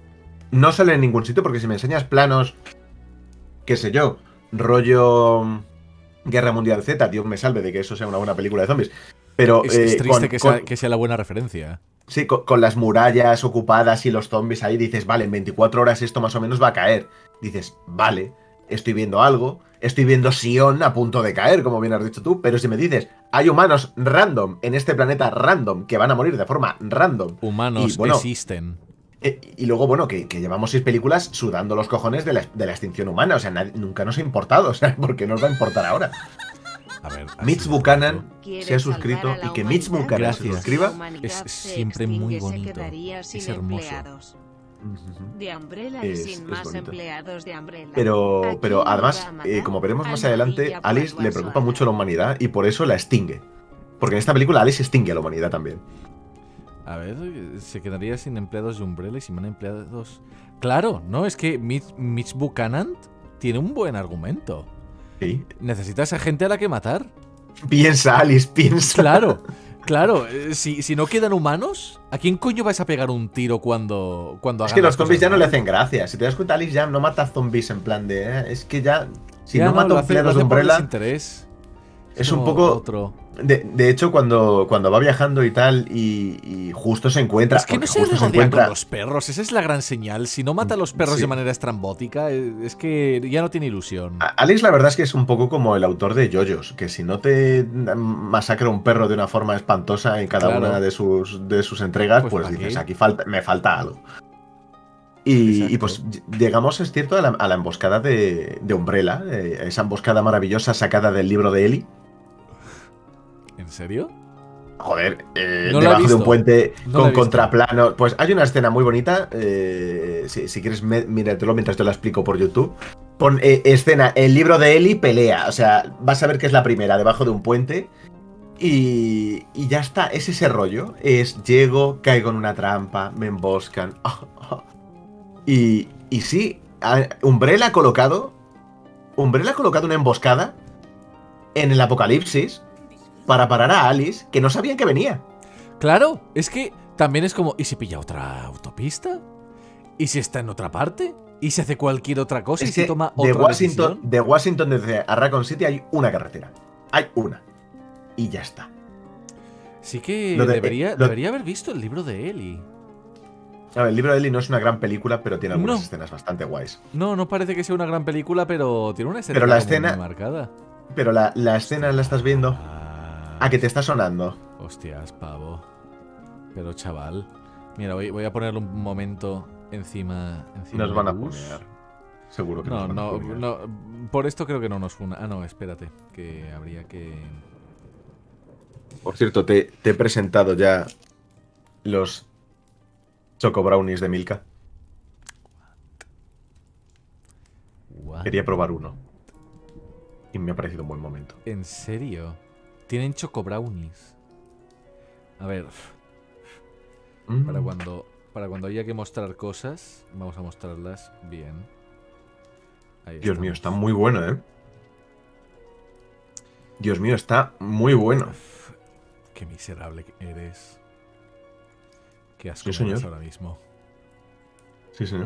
No salen en ningún sitio, porque si me enseñas planos, qué sé yo, rollo Guerra Mundial Z, Dios me salve de que eso sea una buena película de zombies. Pero Es triste que sea la buena referencia. sí, con las murallas ocupadas y los zombies ahí, dices, vale, en 24 horas esto más o menos va a caer. Dices, vale, estoy viendo algo, estoy viendo Sion a punto de caer, como bien has dicho tú, pero si me dices, hay humanos random en este planeta random que van a morir de forma random. Humanos y, bueno, existen. Y luego, bueno, que llevamos 6 películas sudando los cojones de la extinción humana. O sea, nunca nos ha importado. O sea, ¿por qué nos va a importar ahora? A ver, Mitch Buchanan se ha suscrito y que Mitch Buchanan se suscriba. Es siempre muy bonito. Es hermoso. De Umbrella y sin más bonito. empleados de Umbrella. Pero además, como veremos más adelante, Alice le preocupa mucho la humanidad y por eso la extingue. Porque en esta película Alice extingue a la humanidad también. A ver, se quedaría sin empleados de Umbrella y sin más empleados. Claro, no, es que Mitch Buchanan tiene un buen argumento. Sí. Necesitas a gente a la que matar. Piensa, Alice, piensa. Claro, si no quedan humanos, ¿a quién coño vas a pegar un tiro cuando hagan Es que los las cosas zombies ya no le mal? hacen gracia. Si te das cuenta, Alice ya no mata zombies en plan de. Es que ya. Si Ya no mata lo hace empleados de por Umbrella. desinterés. Es un como poco. otro. De hecho, cuando va viajando y tal, y justo se encuentra. Es que no porque se justo regodea con los perros, esa es la gran señal. Si no mata a los perros Sí. de manera estrambótica, es que ya no tiene ilusión. Alice, la verdad es que es un poco como el autor de JoJo's, que si no te masacra un perro de una forma espantosa en cada Claro. una de sus entregas, Pues, pues ¿para dices, qué? aquí me falta algo. Y Exacto. pues llegamos, es cierto, a la emboscada de Umbrella, esa emboscada maravillosa sacada del libro de Ellie. ¿En serio? Joder, No la he debajo de un visto. puente No la he con visto. contraplano. Pues hay una escena muy bonita. Si quieres, míratelo mientras te la explico por YouTube. Pon escena, el libro de Ellie pelea. O sea, vas a ver que es la primera, debajo de un puente. Y ya está, es ese rollo. Llego, caigo en una trampa, me emboscan. Y sí, Umbrella ha colocado una emboscada en el apocalipsis para parar a Alice, que no sabían que venía. Claro, es que también es como, ¿y si pilla otra autopista? ¿Y si está en otra parte? ¿Y si hace cualquier otra cosa? ¿Y Es si que toma de otra decisión? Washington desde a Raccoon City hay una carretera. Hay una. Y ya está. Sí que Lo de- debería haber visto el libro de Ellie. A ver, el libro de Ellie no es una gran película, pero tiene algunas No. escenas bastante guays. No parece que sea una gran película, pero tiene una escena Pero la como escena- muy marcada. Pero la escena la estás viendo. Ah, Que te está sonando. hostias, pavo. Pero chaval. Mira, voy a ponerle un momento encima Nos de van a Gus. punear. Seguro que No, nos van a no, punear. no. Por esto creo que no nos funa. Ah, no, espérate. Que habría que. Por cierto, te he presentado ya los Choco Brownies de Milka. What? Quería probar uno. Y me ha parecido un buen momento. ¿En serio? Tienen choco brownies. A ver, Mm. para cuando haya que mostrar cosas, vamos a mostrarlas bien. Ahí Dios mío, estamos. está muy bueno, ¿eh? Dios mío, está muy bueno. Qué miserable que eres. Qué asco Sí, me señor. das ahora mismo. Sí, señor.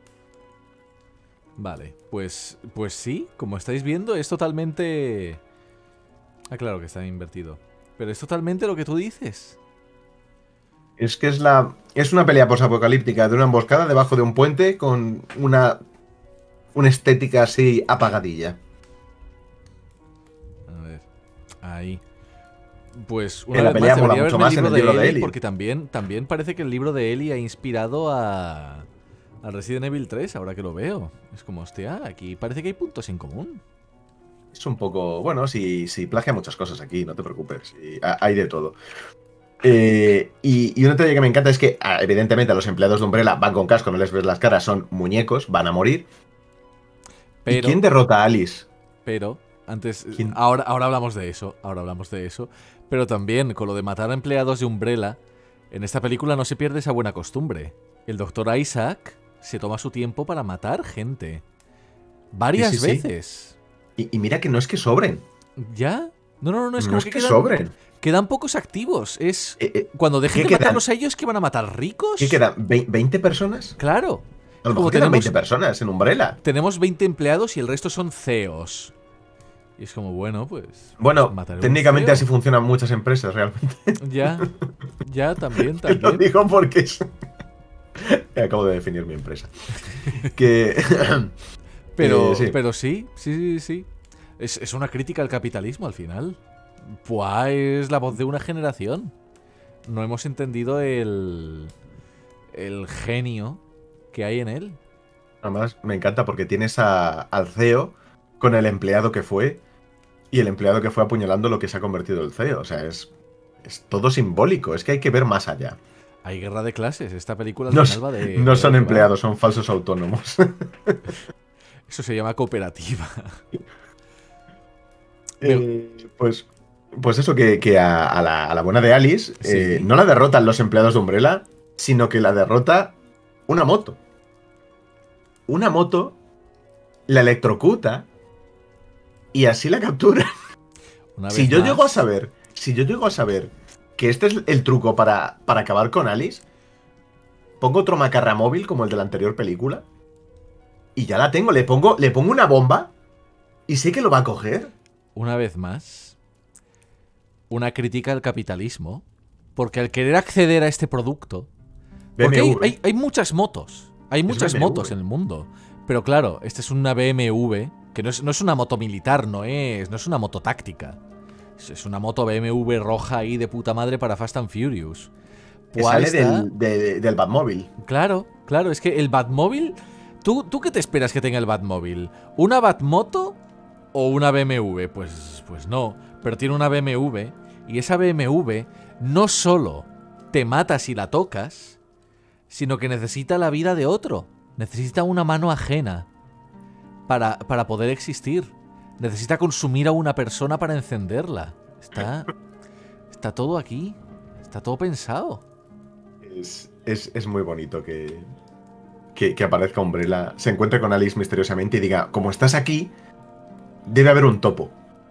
Vale, pues sí, como estáis viendo, es totalmente... Ah, claro que está invertido. Pero es totalmente lo que tú dices. Es que es una pelea posapocalíptica de una emboscada debajo de un puente con una estética así apagadilla. A ver, ahí. Pues Que una la vez pelea más mola debería mucho verme más en el libro de Ellie, Ellie. porque también parece que el libro de Ellie ha inspirado a Resident Evil 3, ahora que lo veo. Es como, hostia, aquí parece que hay puntos en común. Es un poco... Bueno, sí plagia muchas cosas aquí, no te preocupes. Hay de todo. Y un detalle que me encanta es que, evidentemente, a los empleados de Umbrella van con casco, no les ves las caras, son muñecos, van a morir. ¿Y Pero, quién derrota a Alice? pero, antes, ¿Quién? ahora hablamos de eso, pero también con lo de matar a empleados de Umbrella, en esta película no se pierde esa buena costumbre. El doctor Isaac se toma su tiempo para matar gente. Varias Sí, sí, sí. veces. Y mira que no es que sobren. ¿Ya? No, es No como es que que sobren. quedan pocos activos. Es cuando ¿qué dejen de quedan? matarlos a ellos, que van a matar ricos. ¿Qué quedan? ¿20 personas? Claro. A lo Como mejor quedan tenemos- 20 personas en Umbrella. Tenemos 20 empleados y el resto son CEOs. Y es como, bueno, pues... Bueno, mataré un técnicamente CEO. así funcionan muchas empresas, realmente. Ya, también, Te lo también. digo porque acabo de definir mi empresa. Que... sí. Pero sí. Es una crítica al capitalismo al final. Pua es la voz de una generación. No hemos entendido el genio que hay en él. Además, me encanta porque tienes al CEO con el empleado que fue y el empleado que fue apuñalando lo que se ha convertido el CEO. O sea, es todo simbólico. Es que hay que ver más allá. Hay guerra de clases. Esta película al No, final va de... no va son de- empleados, son falsos autónomos. Eso se llama cooperativa. Pues eso, que a la buena de Alice Sí. no la derrotan los empleados de Umbrella, sino que la derrota una moto. Una moto la electrocuta y así la captura. Una Si vez yo más, llego a saber que este es el truco para acabar con Alice, pongo otro macarra móvil como el de la anterior película y ya la tengo. Le pongo una bomba y sé que lo va a coger. Una vez más, una crítica al capitalismo. Porque al querer acceder a este producto... Porque BMW. hay muchas motos. Hay muchas BMW. motos en el mundo. Pero claro, esta es una BMW, que no es una moto militar, no es una moto táctica. Es una moto BMW roja ahí de puta madre para Fast and Furious. Que Pues sale esta- del Batmóvil. Claro, es que el Batmóvil... ¿Tú qué te esperas que tenga el Batmóvil? ¿Una Batmoto o una BMW? Pues no, pero tiene una BMW y esa BMW no solo te mata si la tocas, sino que necesita la vida de otro. Necesita una mano ajena para poder existir. Necesita consumir a una persona para encenderla. Está todo aquí. Está todo pensado. Es muy bonito que aparezca Umbrella, se encuentre con Alice misteriosamente y diga, como estás aquí, debe haber un topo.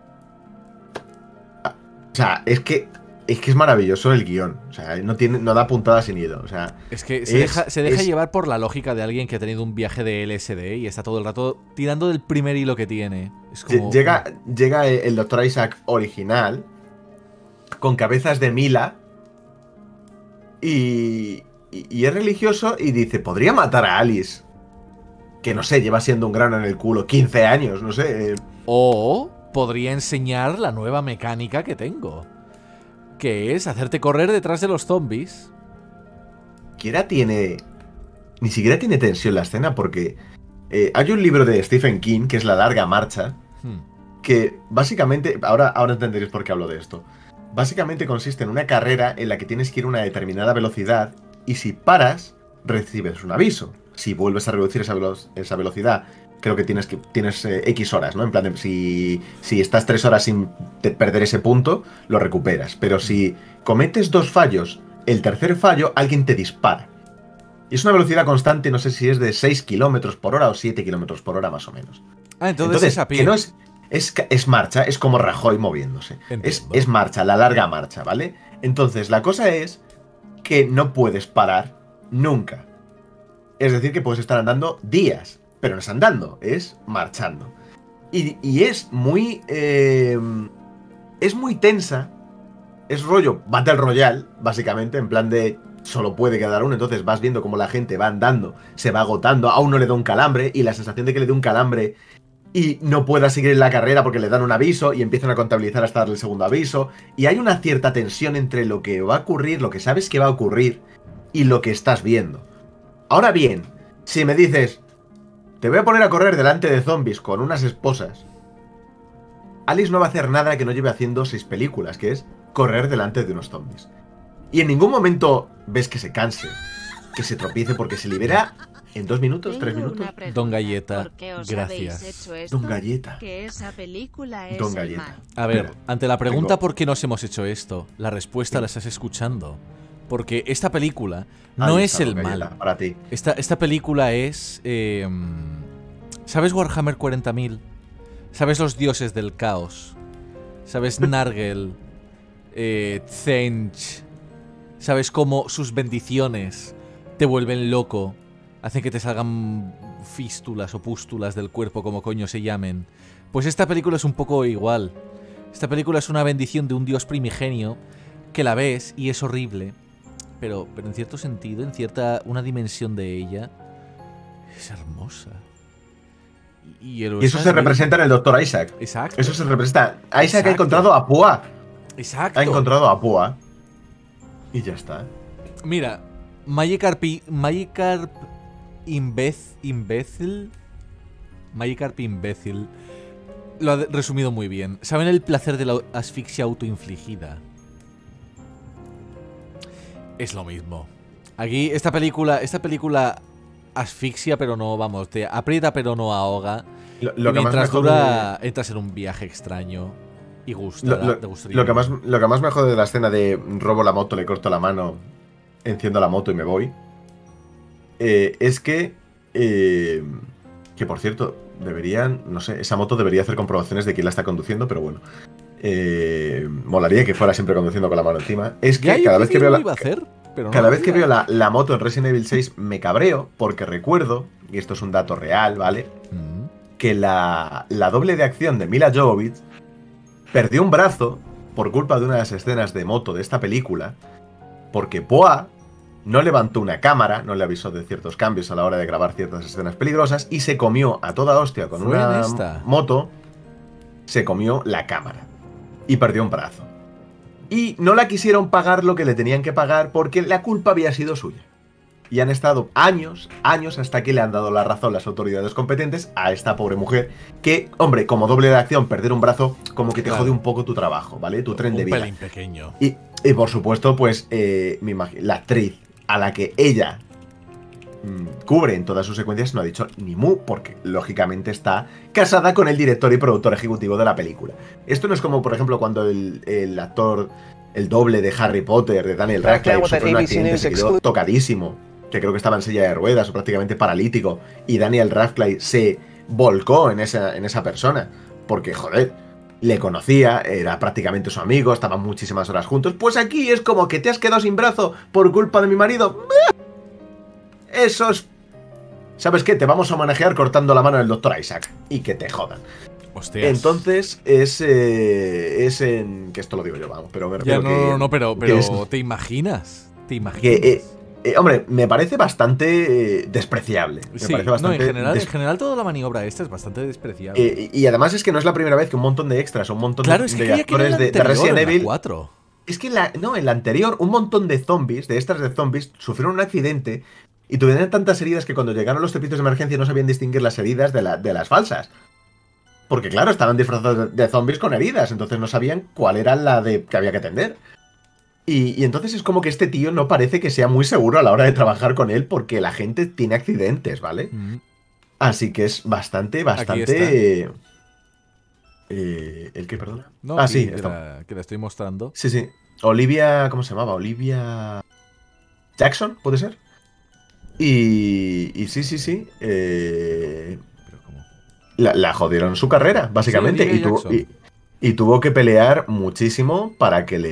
O sea, es que es maravilloso el guión. O sea, no da puntada sin hilo. O sea, Es que se deja llevar por la lógica de alguien que ha tenido un viaje de LSD y está todo el rato tirando del primer hilo que tiene. Es como... llega el Dr. Isaac original con cabezas de Mila y es religioso y dice, podría matar a Alice, que no sé, lleva siendo un grano en el culo 15 años, no sé. O podría enseñar la nueva mecánica que tengo, que es hacerte correr detrás de los zombies. Ni siquiera tiene tensión la escena porque hay un libro de Stephen King que es La larga marcha, que básicamente, ahora entenderéis por qué hablo de esto. Básicamente consiste en una carrera en la que tienes que ir a una determinada velocidad y si paras, recibes un aviso. Si vuelves a reducir esa velocidad, creo que tienes X horas, ¿no? En plan, si estás 3 horas sin perder ese punto, lo recuperas. Pero si cometes 2 fallos, el tercer fallo, alguien te dispara. Y es una velocidad constante, no sé si es de 6 kilómetros por hora o 7 kilómetros por hora más o menos. Ah, entonces es a pie. Que no es marcha, es como Rajoy moviéndose. Es marcha, la larga marcha, ¿vale? Entonces, la cosa es que no puedes parar nunca. Es decir, que puedes estar andando días, pero no es andando, es marchando. Y es muy... es muy tensa. Es rollo Battle Royale, básicamente, en plan de... Solo puede quedar uno, entonces vas viendo cómo la gente va andando, se va agotando, a uno le da un calambre, y la sensación de que le dé un calambre y no pueda seguir en la carrera porque le dan un aviso y empiezan a contabilizar hasta darle el segundo aviso. Y hay una cierta tensión entre lo que va a ocurrir, lo que sabes que va a ocurrir, y lo que estás viendo. Ahora bien, si me dices, te voy a poner a correr delante de zombies con unas esposas, Alice no va a hacer nada que no lleve haciendo 6 películas, que es correr delante de unos zombies. Y en ningún momento ves que se canse, que se tropiece porque se libera en 2 minutos, 3 Tengo minutos. una pregunta. Don Galleta, ¿Por qué os gracias. habéis hecho esto? Don Galleta. Que esa película es Don el Galleta. mal. A ver, Espera, ante la pregunta tengo- ¿por qué nos hemos hecho esto? La respuesta la estás escuchando. Porque esta película no Ahí es está, el Don Galleta, mal. para ti. Esta película es... ¿sabes Warhammer 40.000? ¿Sabes los dioses del caos? ¿Sabes Nargel? Tzench. ¿Sabes cómo sus bendiciones te vuelven loco? Hacen que te salgan fístulas o pústulas del cuerpo, como coño se llamen. Pues esta película es un poco igual. Esta película es una bendición de un dios primigenio que la ves y es horrible, pero en cierto sentido, en cierta una dimensión de ella, es hermosa. Y eso se representa en el Dr. Isaac. Exacto. Eso se representa. Isaac Exacto. ha encontrado a Pua. Exacto. Ha encontrado a Pua. Y ya está. Mira, Magikarp Imbécil. Magikarp Imbécil lo ha resumido muy bien. ¿Saben el placer de la asfixia autoinfligida? Es lo mismo. Aquí, esta película asfixia, pero no, vamos, te aprieta, pero no ahoga. Lo y que mientras más me dura, entras en un viaje extraño y gusta. Te gustaría. Lo que más me jode de la escena de robo la moto, le corto la mano, enciendo la moto y me voy, es que por cierto, deberían, no sé, esa moto debería hacer comprobaciones de quién la está conduciendo, pero bueno. Molaría que fuera siempre conduciendo con la mano encima. Es que cada vez que veo la moto en Resident Evil 6 me cabreo, porque recuerdo, y esto es un dato real, ¿vale? Que la doble de acción de Mila Jovovich perdió un brazo por culpa de una de las escenas de moto de esta película, porque Poa no levantó una cámara, no le avisó de ciertos cambios a la hora de grabar ciertas escenas peligrosas y se comió a toda hostia con una moto, se comió la cámara y perdió un brazo. Y no la quisieron pagar lo que le tenían que pagar porque la culpa había sido suya. Y han estado años hasta que le han dado la razón las autoridades competentes a esta pobre mujer que, hombre, como doble de acción, perder un brazo como que te jode un poco tu trabajo, ¿vale? Tu tren de vida. Un pelín pequeño. Y por supuesto, pues, la actriz a la que ella cubre en todas sus secuencias no ha dicho ni mu, porque lógicamente está casada con el director y productor ejecutivo de la película. Esto no es como, por ejemplo, cuando el actor, el doble de Harry Potter, de Daniel Radcliffe, sufrió un accidente, se quedó tocadísimo, que creo que estaba en silla de ruedas o prácticamente paralítico, y Daniel Radcliffe se volcó en esa persona, porque, joder, le conocía, era prácticamente su amigo, estaban muchísimas horas juntos. Pues aquí es como que te has quedado sin brazo por culpa de mi marido. Eso es... ¿Sabes qué? Te vamos a manejar cortando la mano del Dr. Isaac. Y que te jodan. Hostias. Entonces, es en... Que esto lo digo yo, vamos, pero me refiero pero ¿te imaginas? ¿Te imaginas? Hombre, me parece bastante despreciable. Sí, en general toda la maniobra esta es bastante despreciable. Y además es que no es la primera vez que un montón de extras, un montón de actores de Resident Evil... 4. Es que en la anterior, un montón de zombies, de extras de zombies, sufrieron un accidente y tuvieron tantas heridas que cuando llegaron los servicios de emergencia no sabían distinguir las heridas de las falsas. Porque claro, estaban disfrazados de zombies con heridas, entonces no sabían cuál era la que había que atender. Y entonces es como que este tío no parece que sea muy seguro a la hora de trabajar con él porque la gente tiene accidentes, ¿vale? Así que es bastante... ¿El qué, perdona? No, sí, que la estoy mostrando. Sí. Olivia... ¿Cómo se llamaba? Olivia... Jackson, ¿puede ser? Y sí. ¿Pero cómo? La jodieron su carrera, básicamente. Sí, y tuvo que pelear muchísimo para que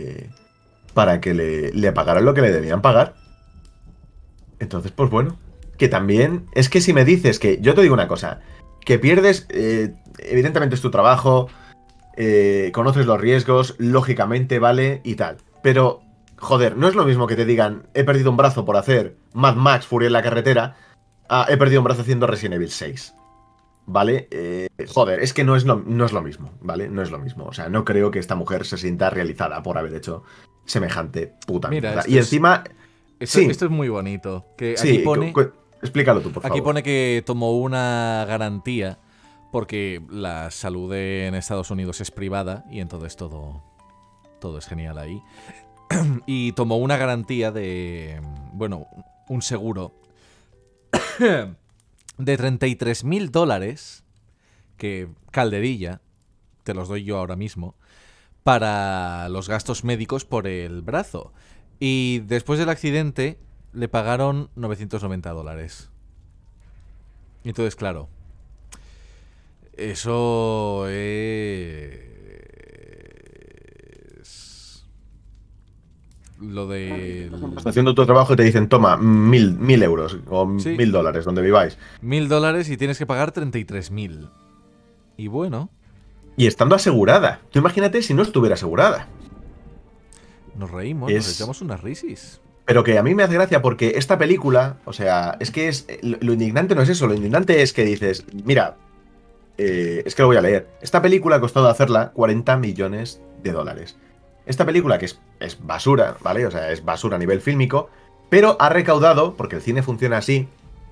le pagaran lo que le debían pagar. Entonces, pues bueno. Que también... Es que si me dices que... Yo te digo una cosa. Que pierdes... evidentemente es tu trabajo. Conoces los riesgos. Lógicamente, vale. Y tal. Pero... Joder, no es lo mismo que te digan he perdido un brazo por hacer Mad Max Furia en la carretera a he perdido un brazo haciendo Resident Evil 6. ¿Vale? Joder, es que no es lo mismo, ¿vale? No es lo mismo. O sea, no creo que esta mujer se sienta realizada por haber hecho semejante puta mierda. Y encima... Esto es muy bonito. Que aquí pone... Explícalo tú, por favor. Aquí pone que tomó una garantía porque la salud en Estados Unidos es privada y entonces todo es genial ahí. Y tomó una garantía de... Bueno, un seguro de $33.000, que calderilla, te los doy yo ahora mismo, para los gastos médicos por el brazo. Y después del accidente le pagaron $990. Entonces, claro, eso es... Lo de... Estás haciendo tu trabajo y te dicen, toma, 1.000 euros o $1.000, donde viváis. $1.000 y tienes que pagar 33.000. Y bueno, Y estando asegurada. Tú imagínate si no estuviera asegurada. nos reímos, nos echamos unas risis. Pero que a mí me hace gracia porque esta película, o sea, es que lo indignante no es eso, lo indignante es que dices, mira, es que lo voy a leer. Esta película ha costado hacerla 40 millones de dólares. Esta película, que es basura, ¿vale? O sea, es basura a nivel fílmico, pero ha recaudado, porque el cine funciona así,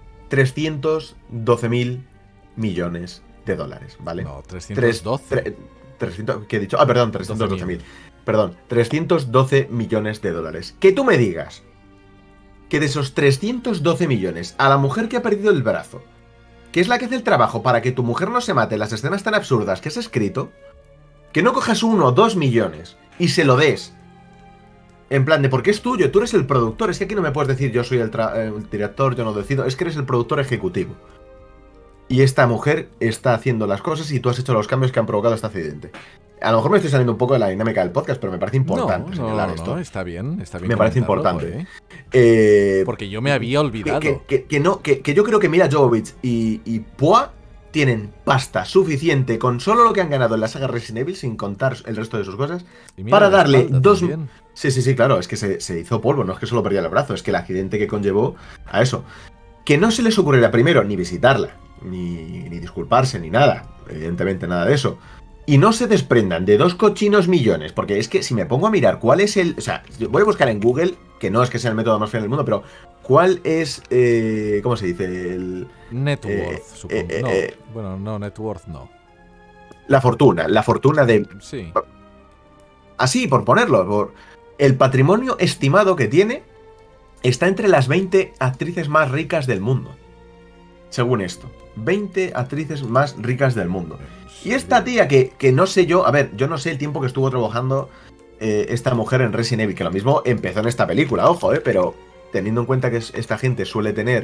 312.000 millones de dólares, ¿vale? No, 312. 300, ¿qué he dicho? Ah, perdón, 312.000. Perdón, 312 millones de dólares. Que tú me digas que de esos 312 millones, a la mujer que ha perdido el brazo, que es la que hace el trabajo para que tu mujer no se mate en las escenas tan absurdas que has escrito, que no cojas 1 o 2 millones y se lo des. En plan de, porque es tuyo, tú eres el productor. Es que aquí no me puedes decir yo soy el director, yo no decido. Es que eres el productor ejecutivo. Y esta mujer está haciendo las cosas y tú has hecho los cambios que han provocado este accidente. A lo mejor me estoy saliendo un poco de la dinámica del podcast, pero me parece importante señalar esto. No, está bien. Me parece importante. Porque yo me había olvidado. Que yo creo que Mila Jovovich y Poa tienen pasta suficiente con solo lo que han ganado en la saga Resident Evil, sin contar el resto de sus cosas, para darle dos... Sí, claro, es que se hizo polvo, no es que solo perdía el brazo, es que el accidente que conllevó a eso. Que no se les ocurriera primero ni visitarla, ni disculparse, ni nada, evidentemente nada de eso. Y no se desprendan de 2 cochinos millones, porque es que si me pongo a mirar cuál es el... O sea, voy a buscar en Google, que no es que sea el método más fiel del mundo, pero ¿cuál es... ¿cómo se dice? El... Net worth, supongo. Bueno, no, net worth no. La fortuna de... Sí. Así, por ponerlo, el patrimonio estimado que tiene está entre las 20 actrices más ricas del mundo. Según esto. 20 actrices más ricas del mundo. Y esta tía que no sé yo... A ver, yo no sé el tiempo que estuvo trabajando esta mujer en Resident Evil, que lo mismo empezó en esta película, ojo, pero teniendo en cuenta que esta gente suele tener...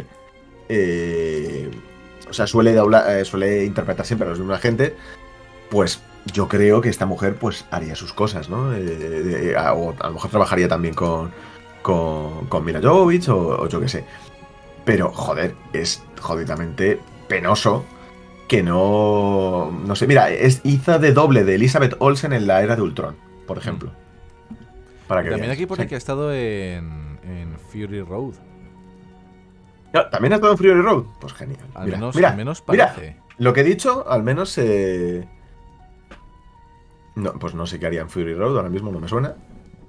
o sea, suele interpretar siempre a los mismos agentes, pues yo creo que esta mujer pues haría sus cosas, ¿no? O a lo mejor trabajaría también con Mila Jovovich o yo qué sé. Pero, joder, es jodidamente penoso que no sé, mira, hizo de doble de Elizabeth Olsen en la era de Ultron, por ejemplo. Para que también veas. aquí pone que ha estado en Fury Road. No, ¿también ha estado en Fury Road? Pues genial. Al menos parece. Mira, lo que he dicho, al menos... No, pues no sé qué haría en Fury Road, ahora mismo no me suena.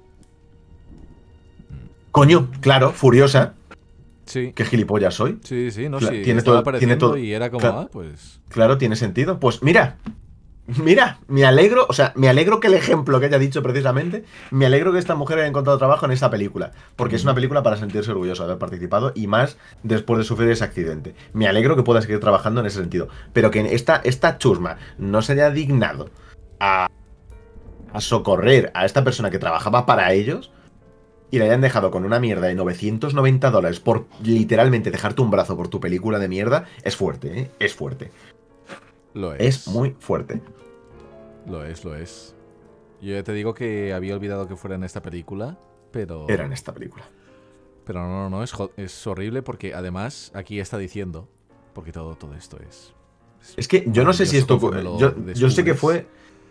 Coño, claro, Furiosa. Sí. ¿Qué gilipollas soy? Sí, no, Claro, sí. tiene Estaba todo, apareciendo y era como, claro, pues... Claro, tiene sentido. Pues mira, me alegro, o sea, me alegro que el ejemplo que haya dicho precisamente, me alegro que esta mujer haya encontrado trabajo en esta película, porque es una película para sentirse orgulloso de haber participado y más después de sufrir ese accidente. Me alegro que pueda seguir trabajando en ese sentido, pero que esta chusma no se haya dignado a socorrer a esta persona que trabajaba para ellos y le hayan dejado con una mierda de $990 por literalmente dejarte un brazo por tu película de mierda, es fuerte, ¿eh? Es fuerte. Lo es. Es muy fuerte. Lo es. Yo ya te digo que había olvidado que fuera en esta película, pero... Era en esta película. Pero no, es horrible porque además aquí está diciendo, porque todo esto es... Es que yo no sé si esto... Yo sé que fue...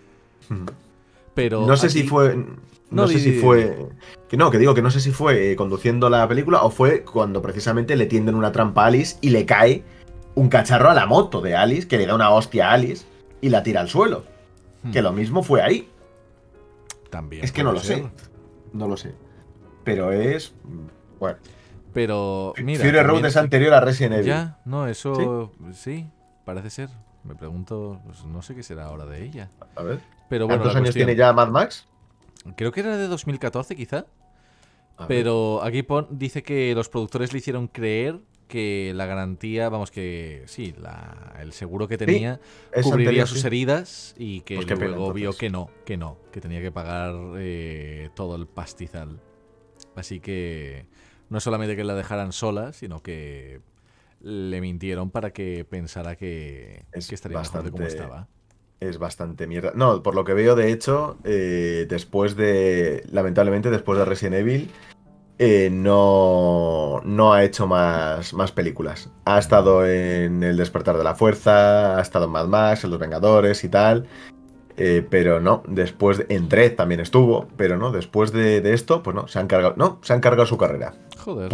Pero no sé aquí... si fue... No sé si fue... Que no sé si fue conduciendo la película o fue cuando precisamente le tienden una trampa a Alice y le cae un cacharro a la moto de Alice, que le da una hostia a Alice y la tira al suelo. Que lo mismo fue ahí. También. Es que no lo sé. No lo sé. Pero es... Bueno. Pero, mira... Fury Road es anterior a Resident Evil. Ya, no, eso... Sí, parece ser. Me pregunto... Pues no sé qué será ahora de ella. A ver. Pero bueno, ¿cuántos años tiene ya Mad Max? Creo que era de 2014, quizá. Pero aquí dice que los productores le hicieron creer que la garantía, vamos, que sí, el seguro que tenía cubriría anterior, sus heridas y que pues luego vio que tenía que pagar todo el pastizal. Así que no es solamente que la dejaran sola, sino que le mintieron para que pensara que estaría mejor de como estaba. Es bastante mierda. No, por lo que veo, de hecho, lamentablemente, después de Resident Evil, no ha hecho más películas. Ha estado en El Despertar de la Fuerza, ha estado en Mad Max, en Los Vengadores y tal. Pero no, en Dredd también estuvo, pero no, después de esto, pues no, se han cargado su carrera. Joder.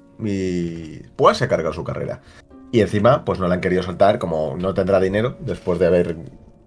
Pua se ha cargado su carrera. Y encima, pues no la han querido soltar, como no tendrá dinero después de haber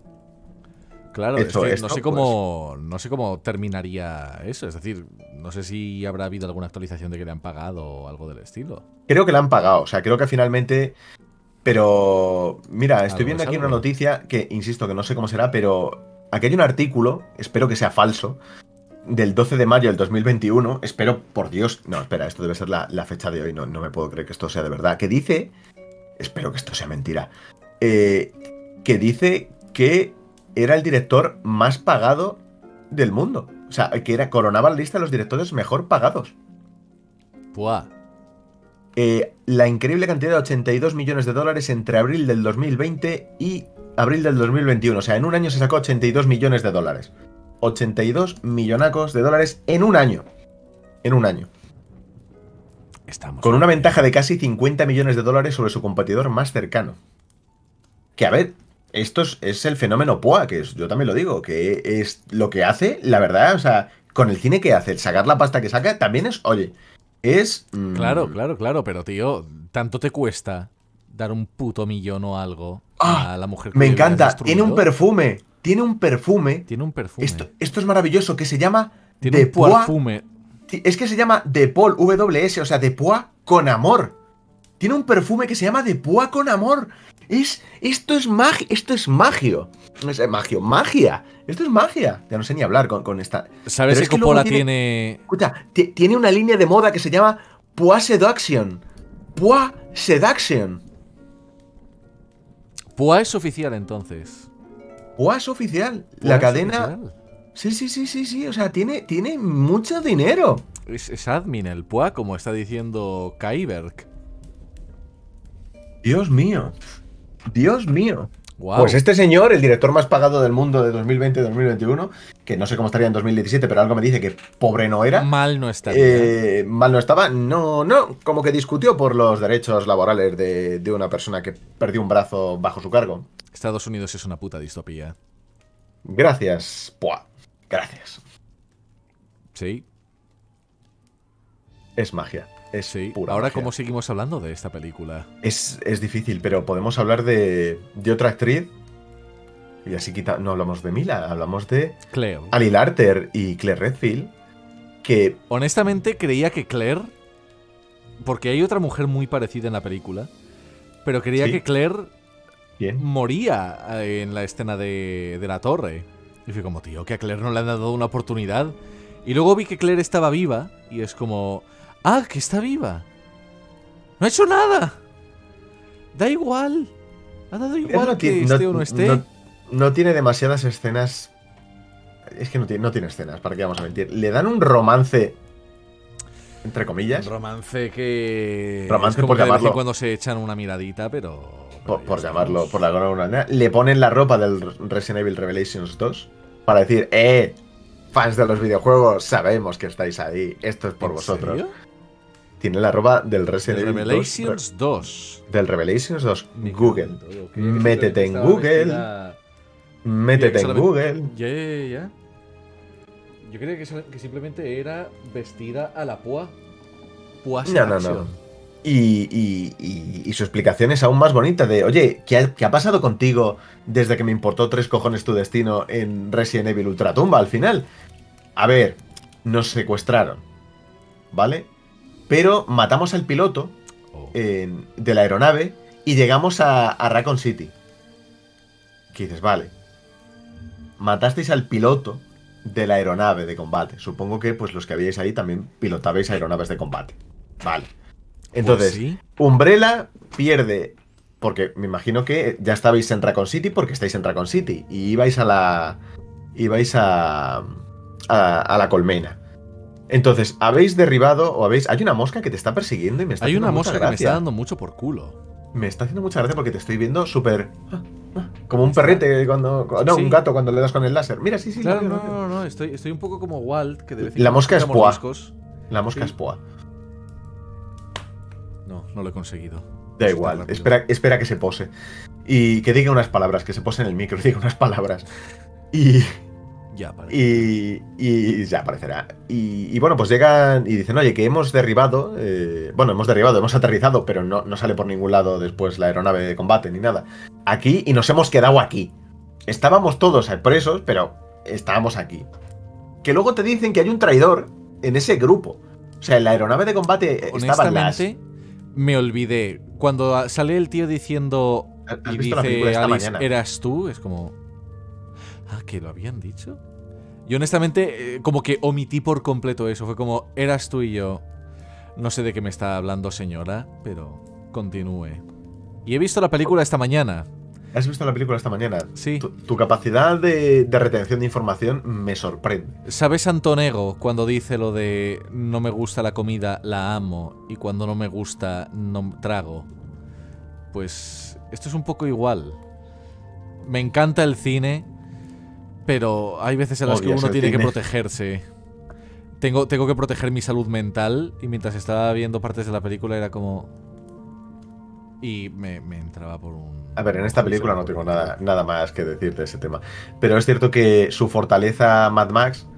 Claro, hecho es que esto, no sé cómo terminaría eso. Es decir, no sé si habrá habido alguna actualización de que le han pagado o algo del estilo. Creo que la han pagado, o sea, creo que finalmente. Pero, mira, estoy viendo aquí una noticia que, insisto, que no sé cómo será, pero aquí hay un artículo, espero que sea falso, del 12 de mayo del 2021, espero, por Dios, no, espera, esto debe ser la fecha de hoy, no me puedo creer que esto sea de verdad, que dice, espero que esto sea mentira, que dice que era el director más pagado del mundo, o sea, que coronaba la lista de los directores mejor pagados. Puah. La increíble cantidad de 82 millones de dólares entre abril del 2020 y abril del 2021. O sea, en un año se sacó 82 millones de dólares. 82 millonacos de dólares en un año. En un año. Estamos con una ventaja de casi 50 millones de dólares sobre su competidor más cercano. Que a ver, esto es el fenómeno Pua, que yo también lo digo, que es lo que hace, la verdad, o sea, con el cine que hace, el sacar la pasta que saca, también es, oye... Claro, pero tío, ¿tanto te cuesta dar un puto millón o algo a la mujer que me encanta, tiene un perfume. Tiene un perfume. Esto es maravilloso, que se llama Tiene un perfume. Es que se llama De Paul, WS, o sea, De Pua con amor. Tiene un perfume que se llama De Pua con amor. Esto es magia. Esto es magio. No es magia. Esto es magia. Ya no sé ni hablar con esta. ¿Sabes si Coppola tiene...? Escucha, tiene una línea de moda que se llama Pua Seduction. Pua Seduction. Pua es oficial, entonces. Pua es oficial. Pua la es cadena... oficial. Sí. O sea, tiene mucho dinero. Es admin el Pua, como está diciendo Kyberg. Dios mío. Wow. Pues este señor, el director más pagado del mundo de 2020-2021, que no sé cómo estaría en 2017, pero algo me dice que pobre no era. Mal no estaría. Mal no estaba. No, como que discutió por los derechos laborales de una persona que perdió un brazo bajo su cargo. Estados Unidos es una puta distopía. Gracias, Pua. Gracias. Sí. Es magia. Es Sí. pura Ahora, magia. ¿cómo seguimos hablando de esta película? Es difícil, pero podemos hablar de otra actriz. Y así no hablamos de Mila, hablamos de Claire. Ali Larter y Claire Redfield. Que Honestamente, creía que Claire... Porque hay otra mujer muy parecida en la película. Pero creía ¿Sí? que Claire bien. moría en la escena de la torre. Y fui como, tío, que a Claire no le han dado una oportunidad. Y luego vi que Claire estaba viva. Y es como... ¡Ah, que está viva! ¡No ha hecho nada! Da igual. Ha dado igual que esté o no esté. No tiene demasiadas escenas. Es que no tiene escenas, ¿para qué vamos a mentir? Le dan un romance, entre comillas. Romance que... Romance es como por que de vez en llamarlo. cuando se echan una miradita, pero Por ya llamarlo, estamos. por la alguna manera. Le ponen la ropa del Resident Evil Revelations 2 para decir, fans de los videojuegos, sabemos que estáis ahí. Esto es por ¿En vosotros. serio? Tiene la ropa del Resident The Evil 2. Revelations 2. Del Revelations 2. Me Google. cago en todo. Métete en Google. Métete en Google. Ya. Yo creía que simplemente era vestida a la Pua. Pua No. Y su explicación es aún más bonita de, oye, ¿qué ha pasado contigo desde que me importó 3 cojones tu destino en Resident Evil Ultratumba al final? A ver, nos secuestraron, ¿vale? Pero matamos al piloto de la aeronave y llegamos a Raccoon City. ¿Qué dices? Vale. Matasteis al piloto de la aeronave de combate. Supongo que pues los que habíais ahí también pilotabais aeronaves de combate. Vale. Entonces, Pues sí. Umbrella pierde, porque me imagino que ya estabais en Raccoon City porque estáis en Raccoon City y ibais a la colmena. Entonces, habéis derribado o habéis... Hay una mosca que te está persiguiendo y me está Hay haciendo una mucha mosca que me está gracia. dando mucho por culo. Me está haciendo mucha gracia porque te estoy viendo súper... como un perrete cuando... No, Sí. un gato cuando le das con el láser. Mira, sí, Claro, lo veo. no. Estoy un poco como Walt, que de vez en La cuando mosca tira es Pua. mordiscos. La mosca Sí. es Poa. No, no lo he conseguido. Da Eso igual, está rápido. espera que se pose. Y que diga unas palabras, que se pose en el micro y diga unas palabras. Y, Ya, parece. y ya aparecerá. Y bueno, pues llegan y dicen, oye, que hemos derribado. Bueno, hemos aterrizado, pero no sale por ningún lado después la aeronave de combate ni nada. Aquí y nos hemos quedado aquí. Estábamos todos presos, pero estábamos aquí. Que luego te dicen que hay un traidor en ese grupo. O sea, en la aeronave de combate estaban las... Honestamente, me olvidé. Cuando sale el tío diciendo ¿Has y visto la película dice esta Alice, mañana? eras tú, es como... Ah, ¿que lo habían dicho? Yo honestamente, como que omití por completo eso. Fue como, eras tú y yo. No sé de qué me está hablando, señora, pero continúe. Y he visto la película esta mañana. ¿Has visto la película esta mañana? Sí. Tu capacidad de retención de información me sorprende. ¿Sabes Antonego cuando dice lo de no me gusta la comida, la amo, y cuando no me gusta, no trago? Pues esto es un poco igual. Me encanta el cine, pero hay veces en las que Odias uno el tiene que cine. protegerse. Tengo que proteger mi salud mental, y mientras estaba viendo partes de la película era como... Y me entraba por un... A ver, en esta película no tengo nada más que decir de ese tema. Pero es cierto que su fortaleza Mad Max...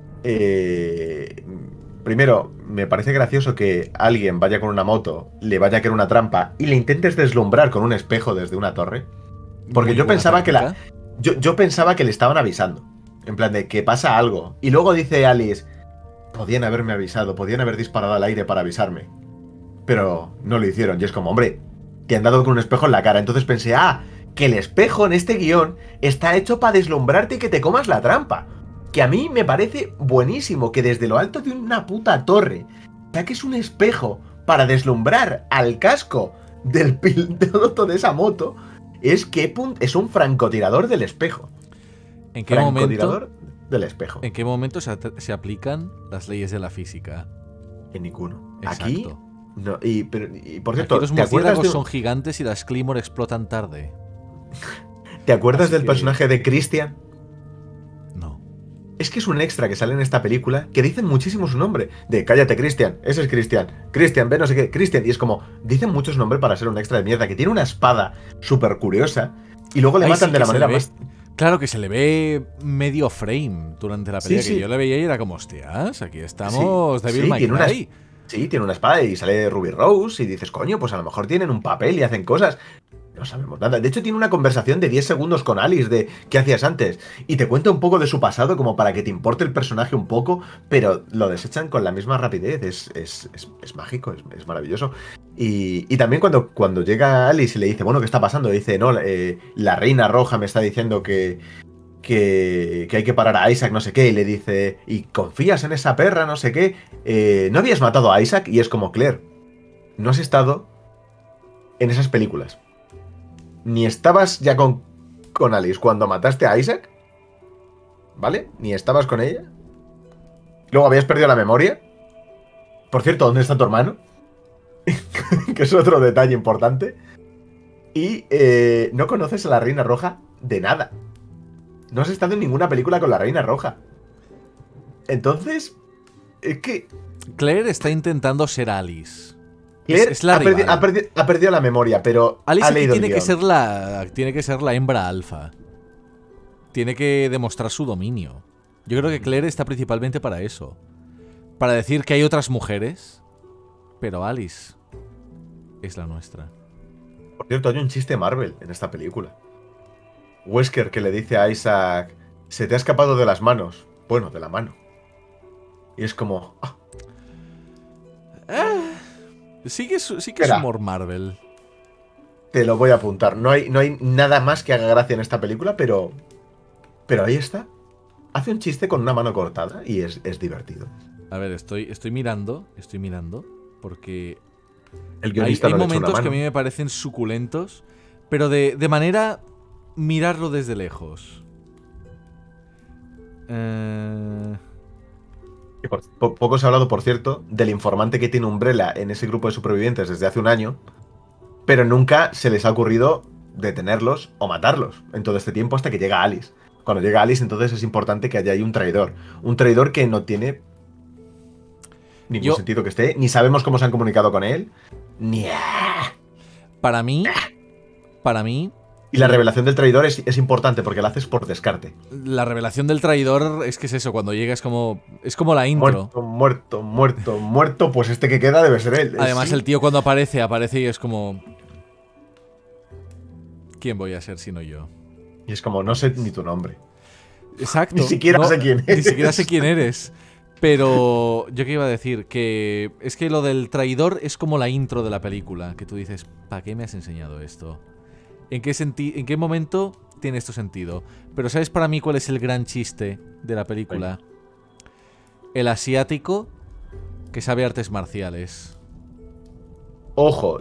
primero, me parece gracioso que alguien vaya con una moto, le vaya a caer una trampa y le intentes deslumbrar con un espejo desde una torre. Porque Muy yo buena pensaba que táctica. yo pensaba que le estaban avisando. En plan de que pasa algo. Y luego dice Alice, podían haberme avisado, podían haber disparado al aire para avisarme. Pero no lo hicieron. Y es como, hombre, te han dado con un espejo en la cara. Entonces pensé, que el espejo en este guión está hecho para deslumbrarte y que te comas la trampa. Que a mí me parece buenísimo que desde lo alto de una puta torre saques un espejo para deslumbrar al casco del piloto de esa moto. Es un francotirador del espejo. ¿En qué Francotirador del espejo. ¿En qué momento se aplican las leyes de la física? En ninguno. Exacto. Aquí. No, y por Aquí cierto, los ¿te acuerdas, murciélagos son gigantes y las Claymore explotan tarde. ¿te acuerdas así del que- personaje de Christian? No. Es que es un extra que sale en esta película que dicen muchísimo su nombre. De cállate, Christian, ese es Christian. Christian, ve no sé qué, Christian. Y es como, dicen muchos nombres para ser un extra de mierda, que tiene una espada súper curiosa y luego le Ahí matan sí de la que se manera le ve. más... Claro que se le ve medio frame durante la Sí, pelea, sí. que yo le veía y era como, hostias, aquí estamos Devil May tiene Cry. Sí, tiene una espada y sale Ruby Rose y dices, coño, pues a lo mejor tienen un papel y hacen cosas. No sabemos nada. De hecho, tiene una conversación de 10 segundos con Alice de ¿qué hacías antes? Y te cuenta un poco de su pasado como para que te importe el personaje un poco, pero lo desechan con la misma rapidez. Es mágico, es maravilloso. Y también cuando llega Alice y le dice, bueno, ¿qué está pasando? Dice, no, la Reina Roja me está diciendo que hay que parar a Isaac, no sé qué, y le dice, ¿y confías en esa perra, no sé qué? ¿No habías matado a Isaac? Y es como, Claire, no has estado en esas películas. Ni estabas ya con Alice cuando mataste a Isaac, ¿vale? Ni estabas con ella. Luego habías perdido la memoria. Por cierto, ¿dónde está tu hermano? Que es otro detalle importante. Y no conoces a la Reina Roja de nada. No has estado en ninguna película con la Reina Roja. Entonces, es que Claire está intentando ser Alice. Claire Es la rival. ha perdido la memoria, pero Alice ha aquí leído el tiene guión. que ser la hembra alfa. Tiene que demostrar su dominio. Yo creo que Claire está principalmente para eso. Para decir que hay otras mujeres, pero Alice es la nuestra. Por cierto, hay un chiste Marvel en esta película. Wesker que le dice a Isaac, se te ha escapado de las manos. Bueno, de la mano. Y es como... Sí que es Espera. humor Marvel. te lo voy a apuntar. No hay nada más que haga gracia en esta película, pero ahí está. Hace un chiste con una mano cortada y es divertido. A ver, estoy mirando, porque El hay guionista no le echa una momentos que a mano. mí me parecen suculentos, pero de manera mirarlo desde lejos. Y poco se ha hablado, por cierto, del informante que tiene Umbrella en ese grupo de supervivientes desde hace un año, pero nunca se les ha ocurrido detenerlos o matarlos en todo este tiempo hasta que llega Alice. Cuando llega Alice, entonces es importante que haya ahí un traidor. Un traidor que no tiene ningún sentido que esté, ni sabemos cómo se han comunicado con él, ni... Para mí... Y la revelación del traidor es importante porque la haces por descarte. La revelación del traidor es que es eso, cuando llega es como la intro. Muerto, pues este que queda debe ser él. Además, sí. el tío cuando aparece y es como... ¿Quién voy a ser sino yo? Y es como, no sé ni tu nombre. Exacto. Ni siquiera sé quién eres. Ni siquiera sé quién eres. Pero yo que iba a decir que es que lo del traidor es como la intro de la película, que tú dices, ¿para qué me has enseñado esto? ¿En qué momento tiene esto sentido? Pero ¿sabes para mí cuál es el gran chiste de la película? El asiático que sabe artes marciales. Ojo,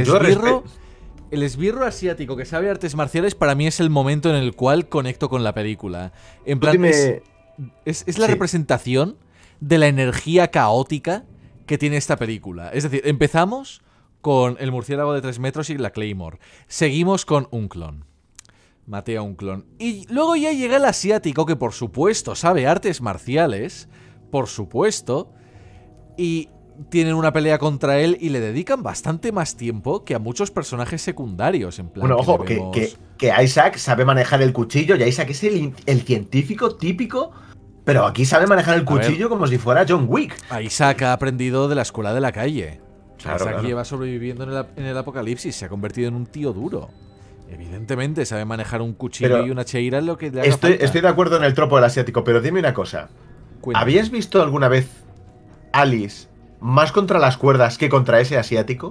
El esbirro asiático que sabe artes marciales para mí es el momento en el cual conecto con la película. En plan, es la representación de la energía caótica que tiene esta película. Es decir, empezamos con el murciélago de 3 metros y la Claymore. Seguimos con un clon. Maté a un clon. Y luego ya llega el asiático que por supuesto sabe artes marciales. Por supuesto. Y tienen una pelea contra él y le dedican bastante más tiempo que a muchos personajes secundarios. En plan, bueno, ojo, que Isaac sabe manejar el cuchillo y Isaac es el científico típico, pero aquí sabe manejar el cuchillo como si fuera John Wick. Isaac ha aprendido de la escuela de la calle. Claro, Isaac lleva sobreviviendo en el apocalipsis, se ha convertido en un tío duro. Evidentemente sabe manejar un cuchillo pero y una cheira en lo que le haga estoy falta. de acuerdo en el tropo del asiático, pero dime una cosa. Cuéntame. ¿Habías visto alguna vez Alice más contra las cuerdas que contra ese asiático?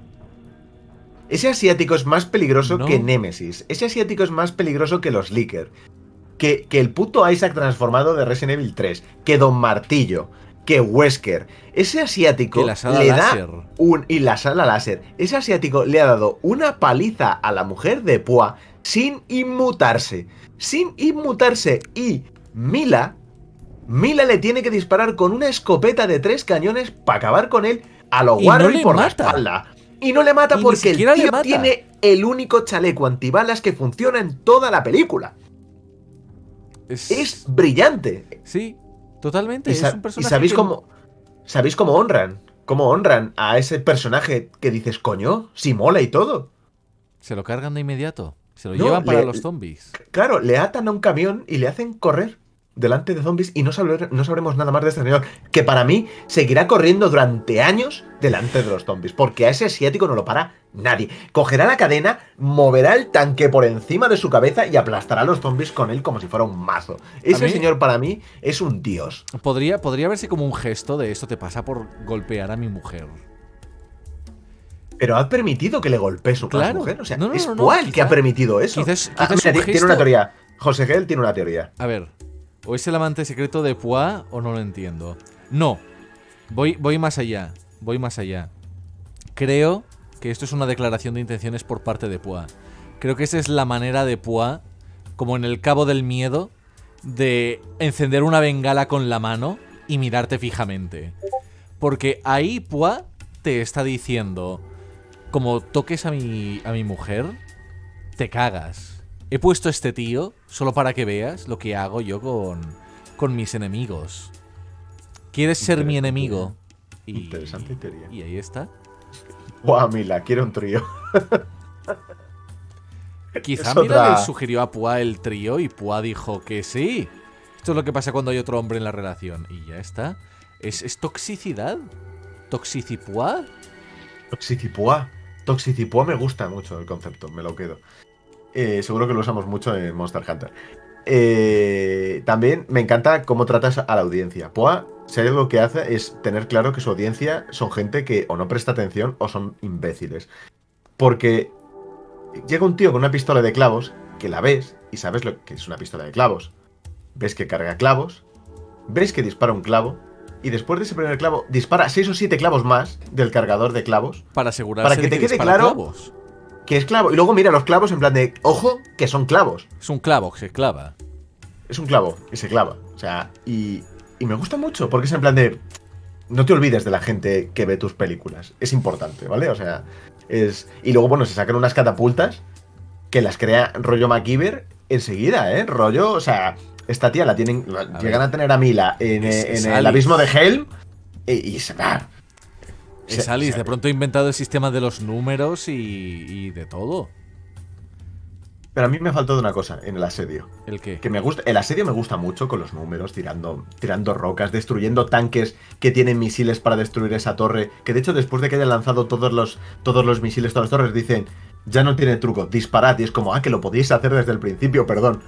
Ese asiático es más peligroso que Nemesis. Ese asiático es más peligroso que los Licker. Que el puto Isaac transformado de Resident Evil 3. Que Don Martillo. Que Wesker. Ese asiático le da y la sala láser. Ese asiático le ha dado una paliza a la mujer de Poe sin inmutarse. Sin inmutarse. Y Mila le tiene que disparar con una escopeta de 3 cañones para acabar con él a lo Warren por la espalda. Y no le mata porque el tío tiene el único chaleco antibalas que funciona en toda la película. Es brillante. Sí, totalmente. Es un personaje. ¿Y sabéis cómo honran? ¿Cómo honran a ese personaje que dices, coño, si mola y todo? Se lo cargan de inmediato. Se lo llevan para los zombies. Claro, le atan a un camión y le hacen correr delante de zombies y no sabremos nada más de este señor, que para mí seguirá corriendo durante años delante de los zombies, porque a ese asiático no lo para nadie. Cogerá la cadena, moverá el tanque por encima de su cabeza y aplastará a los zombies con él como si fuera un mazo. Ese señor para mí es un dios. Podría verse como un gesto de esto te pasa por golpear a mi mujer. Pero ha permitido que le golpee su mujer. O sea, es Poe el que ha permitido eso. Quizás tiene una teoría. José Gel tiene una teoría. A ver, ¿o es el amante secreto de Poe o no lo entiendo? No. Voy más allá. Voy más allá. Creo que esto es una declaración de intenciones por parte de Poe. Creo que esa es la manera de Poe, como en el Cabo del Miedo, de encender una bengala con la mano y mirarte fijamente. Porque ahí Poe te está diciendo, como toques a mi mujer, te cagas. He puesto a este tío solo para que veas lo que hago yo con mis enemigos. ¿Quieres ser mi enemigo? Interesante teoría. Y ahí está. Buah, Mila, quiero un trío. Quizá Mila le sugirió a Poe el trío y Poe dijo que sí. Esto es lo que pasa cuando hay otro hombre en la relación. Y ya está. ¿Es toxicidad? ¿Toxicipoa? Toxicipoa me gusta mucho el concepto, me lo quedo. Seguro que lo usamos mucho en Monster Hunter. También me encanta cómo tratas a la audiencia. Poe, si hay algo que hace es tener claro que su audiencia son gente que o no presta atención o son imbéciles. Porque llega un tío con una pistola de clavos que la ves y sabes lo que es una pistola de clavos. Ves que carga clavos, ves que dispara un clavo y después de ese primer clavo dispara 6 o 7 clavos más del cargador de clavos. Para asegurarse para que te quede claro clavos. Que es clavo. Y luego mira los clavos en plan de, ojo, que son clavos. Es un clavo que se clava. Es un clavo que se clava. O sea, y me gusta mucho porque es en plan de, no te olvides de la gente que ve tus películas. Es importante, ¿vale? O sea, es... Y luego, bueno, se sacan unas catapultas que las crea rollo MacGyver enseguida, ¿eh? Rollo, o sea, esta tía la tienen... Llegan a tener a Mila en el abismo de Helm Y se va. Es Alice, de pronto ha inventado el sistema de los números y de todo. Pero a mí me faltó de una cosa en el asedio. ¿El qué? Que me gusta, el asedio me gusta mucho con los números, tirando rocas, destruyendo tanques que tienen misiles para destruir esa torre. Que de hecho, después de que hayan lanzado todos los misiles, todas las torres, dicen, ya no tiene truco, disparad. Y es como, que lo podíais hacer desde el principio, perdón,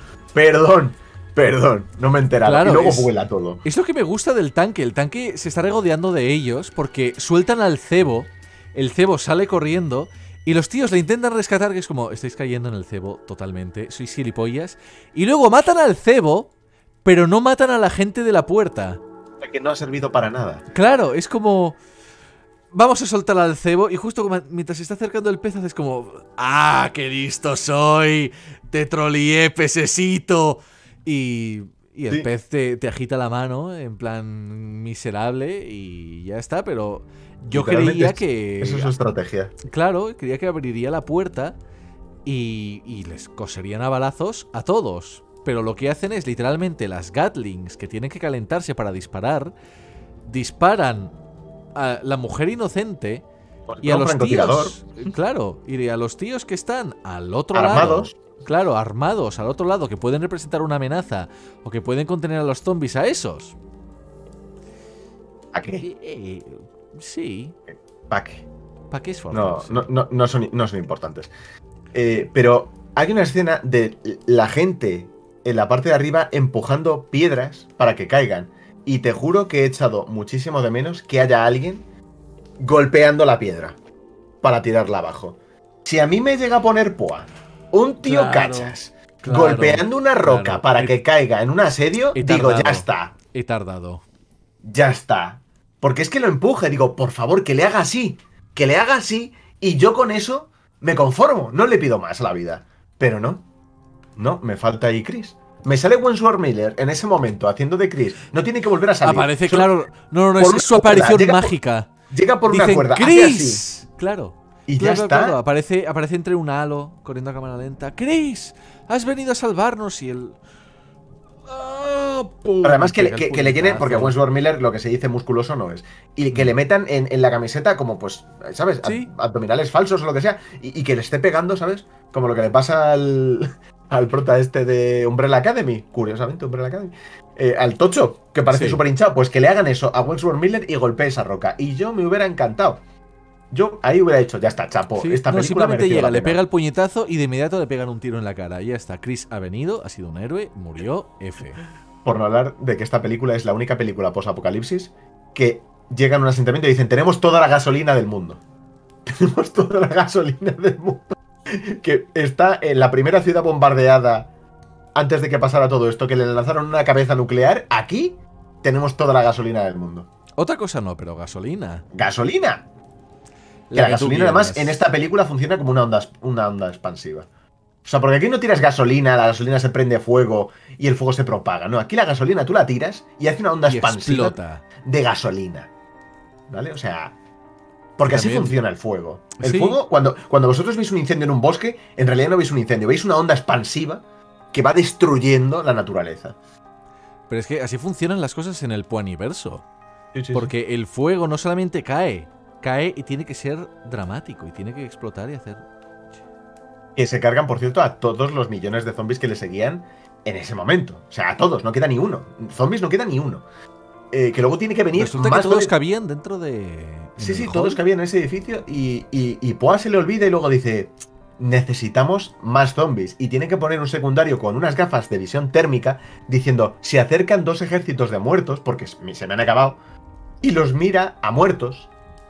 no me he enterado. Claro, y luego vuela todo. Es lo que me gusta del tanque. El tanque se está regodeando de ellos porque sueltan al cebo. El cebo sale corriendo. Y los tíos le intentan rescatar, que es como, estáis cayendo en el cebo totalmente, sois gilipollas. Y luego matan al cebo, pero no matan a la gente de la puerta. Que no ha servido para nada. Claro, es como, vamos a soltar al cebo y justo mientras se está acercando el pez haces como, ¡ah, qué listo soy! Te troleé, pececito. Y el pez te agita la mano en plan miserable y ya está, pero... Yo creía que... Eso es su estrategia. Claro, creía que abriría la puerta y les coserían a balazos a todos. Pero lo que hacen es literalmente las Gatlings, que tienen que calentarse para disparar, disparan a la mujer inocente y a los tíos... Claro, y a los tíos que están al otro armados. Lado... Claro, armados al otro lado, que pueden representar una amenaza o que pueden contener a los zombies, a esos. ¿A qué? Sí. ¿Para qué? ¿Para qué es no son importantes. Pero hay una escena de la gente en la parte de arriba empujando piedras para que caigan. Y te juro que he echado muchísimo de menos que haya alguien golpeando la piedra para tirarla abajo. Si a mí me llega a poner Poa, un tío cachas, golpeando una roca para que caiga en un asedio, digo, ya está. He tardado. Ya está. Porque es que lo empuje, digo, por favor, que le haga así, y yo con eso me conformo, no le pido más a la vida. Pero no, me falta ahí Chris. Me sale Wentworth Miller en ese momento haciendo de Chris, no tiene que volver a salir. Aparece, claro, no, es su aparición mágica. Llega por una cuerda, ¡Chris! Claro. Y ya está. Claro, aparece entre un halo, corriendo a cámara lenta. ¡Chris! ¡Has venido a salvarnos! Y él... Pero además que le quieren, porque Wentworth Miller lo que se dice musculoso no es, y que le metan en la camiseta como, pues, ¿sabes? ¿Sí? Abdominales falsos o lo que sea, y que le esté pegando, ¿sabes? Como lo que le pasa al prota este de Umbrella Academy, curiosamente, Umbrella Academy, al tocho, que parece súper hinchado, pues que le hagan eso a Wentworth Miller y golpee esa roca, y yo me hubiera encantado. Yo ahí hubiera hecho, ya está, chapo, esta película simplemente llega, le pega el puñetazo y de inmediato le pegan un tiro en la cara. Ya está, Chris ha venido, ha sido un héroe, murió, F. Por no hablar de que esta película es la única película post-apocalipsis que llegan a un asentamiento y dicen, tenemos toda la gasolina del mundo. Tenemos toda la gasolina del mundo. Que está en la primera ciudad bombardeada antes de que pasara todo esto, que le lanzaron una cabeza nuclear. Aquí tenemos toda la gasolina del mundo. Otra cosa no, pero gasolina. ¡Gasolina! Que la gasolina, además, en esta película funciona como una onda expansiva. O sea, porque aquí no tiras gasolina, la gasolina se prende fuego y el fuego se propaga. No, aquí la gasolina tú la tiras y hace una onda expansiva explota. De gasolina. ¿Vale? O sea... Porque así funciona el fuego. El fuego, cuando vosotros veis un incendio en un bosque, en realidad no veis un incendio, veis una onda expansiva que va destruyendo la naturaleza. Pero es que así funcionan las cosas en el Puaniverso. Porque el fuego no solamente cae y tiene que ser dramático y tiene que explotar y hacer... Que se cargan, por cierto, a todos los millones de zombies que le seguían en ese momento. O sea, a todos, no queda ni uno. Zombies no queda ni uno. Que luego tiene que venir... Resulta que todos cabían dentro de... Sí, todos cabían en ese edificio y Poa se le olvida y luego dice... Necesitamos más zombies. Y tiene que poner un secundario con unas gafas de visión térmica diciendo, se acercan 2 ejércitos de muertos, porque se me han acabado, y los mira a muertos,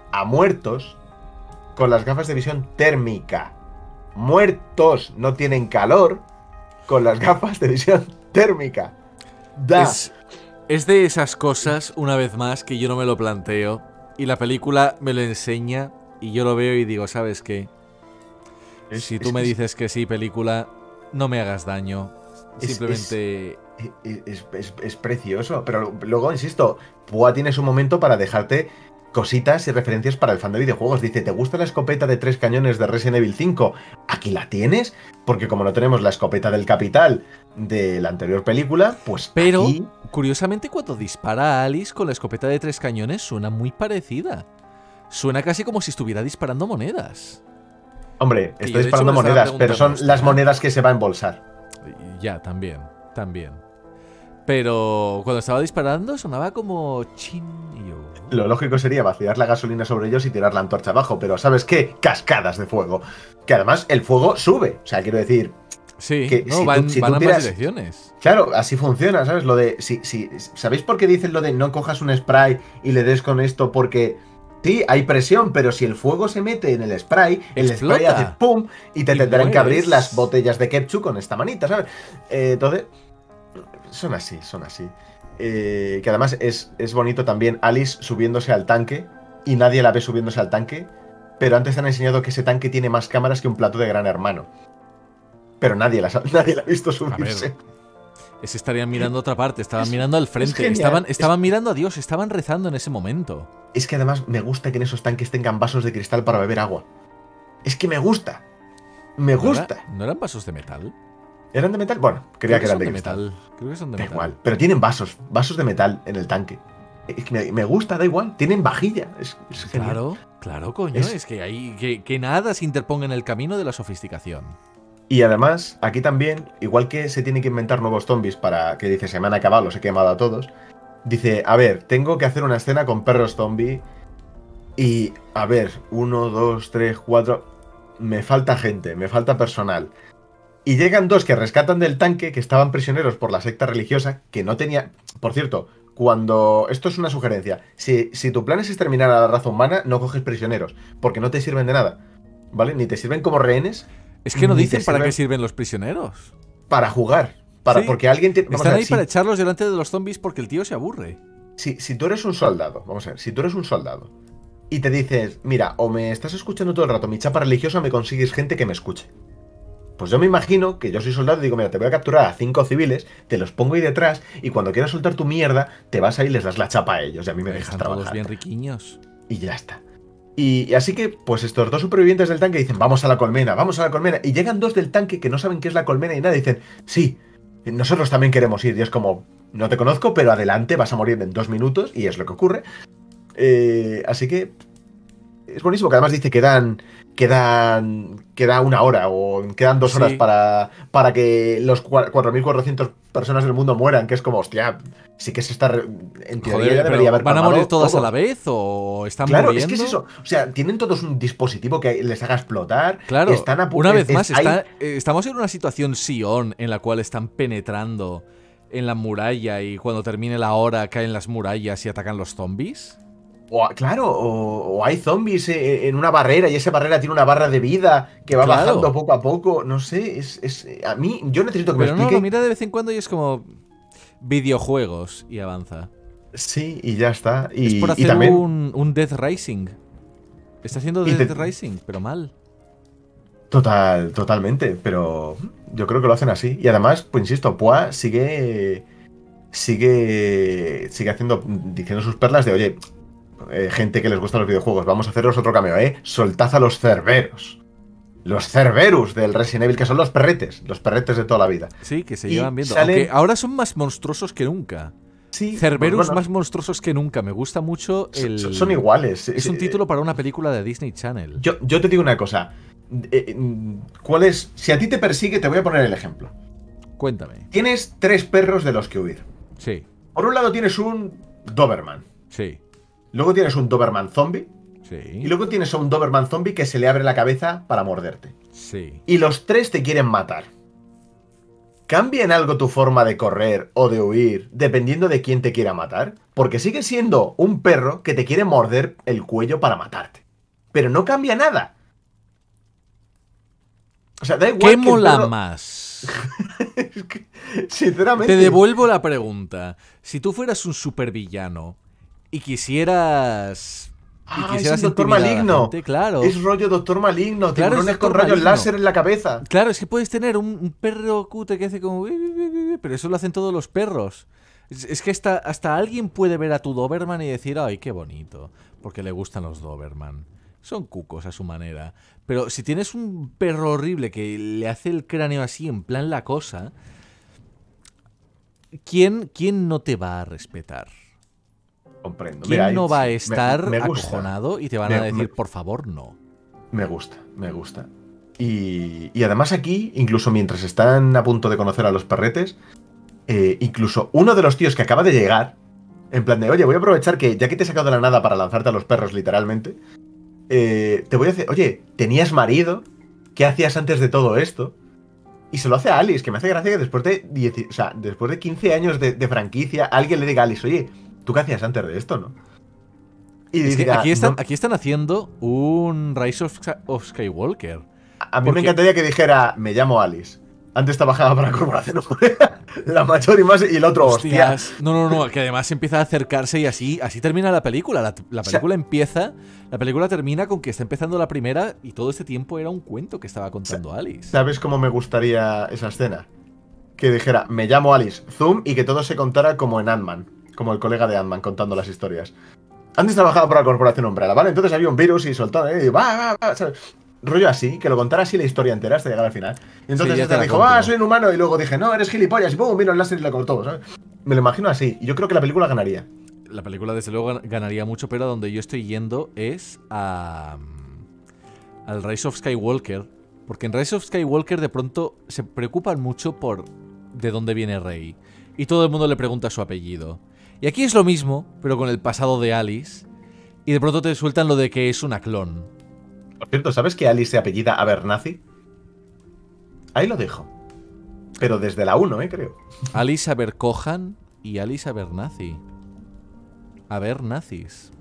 con las gafas de visión térmica. Muertos, no tienen calor, con las gafas de visión térmica. Es de esas cosas, una vez más, que yo no me lo planteo. Y la película me lo enseña y yo lo veo y digo, ¿sabes qué? Si tú me dices que sí, película, no me hagas daño. Simplemente... Es precioso, pero luego, insisto, Poa tiene su momento para dejarte cositas y referencias para el fan de videojuegos. Dice, ¿te gusta la escopeta de 3 cañones de Resident Evil 5? Aquí la tienes, porque como no tenemos la escopeta del Capital de la anterior película, pues Pero, aquí... curiosamente, cuando dispara a Alice con la escopeta de 3 cañones, suena muy parecida. Suena casi como si estuviera disparando monedas. Hombre, Que estoy yo, de hecho, disparando me estaba monedas, pero son preguntando, las hostia. monedas que se va a embolsar. Ya, también. Pero cuando estaba disparando sonaba como chin y yo... Lo lógico sería vaciar la gasolina sobre ellos y tirar la antorcha abajo, pero ¿sabes qué? Cascadas de fuego. Que además el fuego sube. O sea, quiero decir... Sí, que no, si van, tú van a ambas tiras- direcciones. Claro, así funciona, ¿sabes? Lo de... ¿Sabéis por qué dicen lo de no cojas un spray y le des con esto? Porque... Sí, hay presión, pero si el fuego se mete en el spray Explota. hace pum y te Y tendrán que abrir mueres. las botellas de ketchup con esta manita, ¿sabes? Entonces, son así. Que además es bonito también Alice subiéndose al tanque y nadie la ve subiéndose al tanque, pero antes te han enseñado que ese tanque tiene más cámaras que un plato de Gran Hermano. Pero nadie la ha visto subirse. Se estarían mirando a otra parte, estaban mirando al frente, genial. estaban mirando a Dios, estaban rezando en ese momento. Es que además me gusta que en esos tanques tengan vasos de cristal para beber agua. Es que me gusta. Me gusta. ¿No eran vasos de metal? ¿Eran de metal? Bueno, creía que eran son de cristal. Creo que son de Da metal. igual. Pero tienen vasos de metal en el tanque. Es que me gusta, da igual. Tienen vajilla. Es genial. Claro, coño. Es- Es que hay que nada se interponga en el camino de la sofisticación. Y además, aquí también, igual que se tienen que inventar nuevos zombies para que dice se me han acabado, los he quemado a todos. Dice, a ver, tengo que hacer una escena con perros zombie. Y, a ver, 1, 2, 3, 4. Me falta gente, me falta personal. Y llegan dos que rescatan del tanque, que estaban prisioneros por la secta religiosa, que no tenía... Por cierto, cuando... Esto es una sugerencia. Si tu plan es exterminar a la raza humana, no coges prisioneros, porque no te sirven de nada. ¿Vale? Ni te sirven como rehenes, Es que no Ni dicen te para sirven- qué sirven los prisioneros. para jugar. Sí. Porque alguien tiene... Vamos Están a ver, ahí para echarlos delante de los zombies porque el tío se aburre. si tú eres un soldado, vamos a ver, si tú eres un soldado y te dices, mira, o me estás escuchando todo el rato mi chapa religiosa o me consigues gente que me escuche. Pues yo me imagino que yo soy soldado y digo, mira, te voy a capturar a 5 civiles, te los pongo ahí detrás y cuando quieras soltar tu mierda, te vas ahí y les das la chapa a ellos y a mí me dejas Están todos trabajar. bien riquiños. Y ya está. Y así que, pues estos dos supervivientes del tanque dicen, vamos a la colmena, vamos a la colmena. Y llegan dos del tanque que no saben qué es la colmena y nada, y dicen, sí, nosotros también queremos ir. Y es como, no te conozco, pero adelante, vas a morir en 2 minutos, y es lo que ocurre. Así que es buenísimo, que además dice que queda 1 hora o quedan 2 horas Sí. para que los 4.400 personas del mundo mueran, que es como, hostia, sí que se está... En teoría Joder, ya pero debería haber ¿van a calmado morir todas todo. a la vez o están Claro, muriendo? es que es eso. O sea, tienen todos un dispositivo que les haga explotar. Claro, Están a pu- una vez más, hay- estamos en una situación Sion en la cual están penetrando en la muralla y cuando termine la hora caen las murallas y atacan los zombies. o hay zombies en una barrera y esa barrera tiene una barra de vida que va Claro. bajando poco a poco. No sé, a mí, yo necesito que me Pero no, lo expliquen. mira de vez en cuando y es como videojuegos y avanza. Sí, y ya está. Es por Y hacer también, un Death Rising. Está haciendo Y Death te- Rising, pero mal. totalmente, pero yo creo que lo hacen así. Y además, pues insisto, Pua sigue haciendo, diciendo sus perlas de, oye, gente que les gustan los videojuegos, vamos a haceros otro cameo, soltad a los Cerberus. Los Cerberus del Resident Evil, que son los perretes de toda la vida. Sí, que se Y llevan viendo. salen- Aunque ahora son más monstruosos que nunca. Sí, Cerberus pues bueno, más monstruosos que nunca. Me gusta mucho el... son iguales. Es un título para una película de Disney Channel. Yo te digo una cosa. ¿Cuál es? Si a ti te persigue, te voy a poner el ejemplo. Cuéntame. Tienes 3 perros de los que huir. Sí, Por un lado tienes un Doberman. sí, Luego tienes un Doberman zombie. sí. Y luego tienes a un Doberman zombie que se le abre la cabeza para morderte. Sí. Y los 3 te quieren matar. ¿Cambia en algo tu forma de correr o de huir dependiendo de quién te quiera matar? Porque sigue siendo un perro que te quiere morder el cuello para matarte. Pero no cambia nada. O sea, da igual ¿Qué que el mola perro- más? Sinceramente. Te devuelvo la pregunta. Si tú fueras un supervillano y quisieras... Es el Doctor intimidar a la Maligno. gente, claro. Es rollo Doctor Maligno. Claro, es Tiburones con Doctor rayos Maligno. láser en la cabeza. Claro, es que puedes tener un perro cute que hace como... Pero eso lo hacen todos los perros. Es que hasta alguien puede ver a tu Doberman y decir, ay, qué bonito, porque le gustan los Doberman. Son cucos a su manera. Pero si tienes un perro horrible que le hace el cráneo así, en plan la cosa, ¿quién no te va a respetar? Comprendo. ¿Quién Mira, no sí, va a estar me gusta. acojonado y te van a decir, por favor, no? Me gusta, me gusta. Y además aquí, incluso mientras están a punto de conocer a los perretes, incluso uno de los tíos que acaba de llegar, en plan de, oye, voy a aprovechar que ya que te he sacado de la nada para lanzarte a los perros, literalmente, te voy a decir, oye, ¿tenías marido? ¿Qué hacías antes de todo esto? Y se lo hace a Alice, que me hace gracia que después de 15 años de franquicia, alguien le diga a Alice, oye, ¿tú qué hacías antes de esto, no? Y Es que diga, aquí están haciendo un Rise of Skywalker. A mí me encantaría que dijera, me llamo Alice. Antes trabajaba para la corporación Umbrella, la mayor y más, y el otro, Hostias. No, que además empieza a acercarse y así termina la película. La película la película termina con que está empezando la primera y todo este tiempo era un cuento que estaba contando Alice. ¿Sabes cómo me gustaría esa escena? Que dijera, me llamo Alice, zoom, y que todo se contara como en Ant-Man, como el colega de Ant-Man contando las historias. Antes trabajaba para la corporación Umbrella, ¿vale? Entonces había un virus y soltó, y va, ¿sabes? Rollo así, que lo contara así la historia entera hasta llegar al final. Y entonces Sí, este dijo, soy un humano, y luego dije, no, eres gilipollas, y pum, vino el láser y lo cortó, ¿sabes? Me lo imagino así, y yo creo que la película ganaría. La película desde luego ganaría mucho, pero a donde yo estoy yendo es al Rise of Skywalker. Porque en Rise of Skywalker de pronto se preocupan mucho por de dónde viene Rey. Y todo el mundo le pregunta su apellido. Y aquí es lo mismo, pero con el pasado de Alice. Y de pronto te sueltan lo de que es una clon. Por cierto, ¿sabes que Alice se apellida Abernathy? Ahí lo dejo. Pero desde la 1, creo. Alice Abercohan y Alice Abernathy. Abernazis.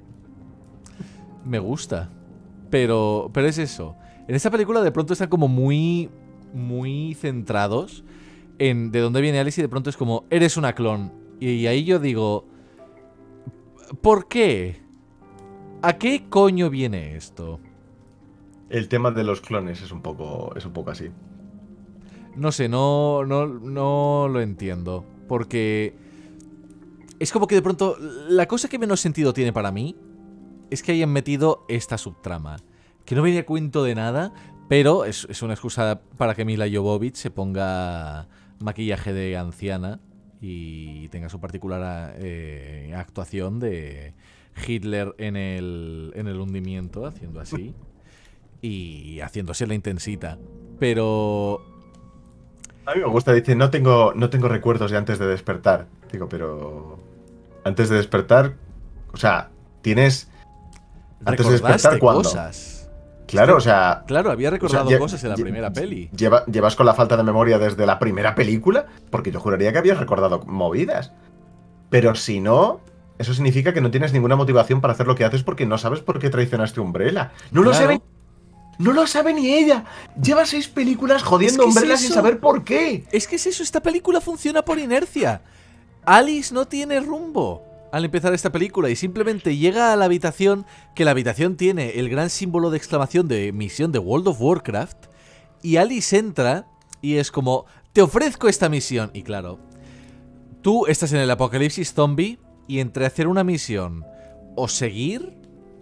Me gusta. Pero es eso. En esta película de pronto están como muy centrados en de dónde viene Alice y de pronto es como, eres una clon. Y ahí yo digo, ¿por qué? ¿A qué coño viene esto? El tema de los clones es un poco así. No sé, no lo entiendo. Porque es como que de pronto la cosa que menos sentido tiene para mí es que hayan metido esta subtrama. Que no venía a cuento de nada, pero es una excusa para que Mila Jovovich se ponga maquillaje de anciana y tenga su particular actuación de Hitler en el hundimiento, haciendo así. Y haciéndose la intensita. Pero a mí me gusta, dice, no tengo recuerdos de antes de despertar. Digo, pero antes de despertar, o sea, tienes antes de despertar ¿cuándo? Cosas. Claro, o sea, claro, había recordado cosas en la primera peli. ¿Llevas con la falta de memoria desde la primera película? Porque yo juraría que habías recordado movidas. Pero si no, eso significa que no tienes ninguna motivación para hacer lo que haces porque no sabes por qué traicionaste a Umbrella. No lo sabe ni ella. Lleva 6 películas jodiendo a Umbrella sin saber por qué. Es que es eso, esta película funciona por inercia. Alice no tiene rumbo al empezar esta película y simplemente llega a la habitación, que la habitación tiene el gran símbolo de exclamación de misión de World of Warcraft, y Alice entra y es como, te ofrezco esta misión. Y claro, tú estás en el apocalipsis zombie y entre hacer una misión o seguir,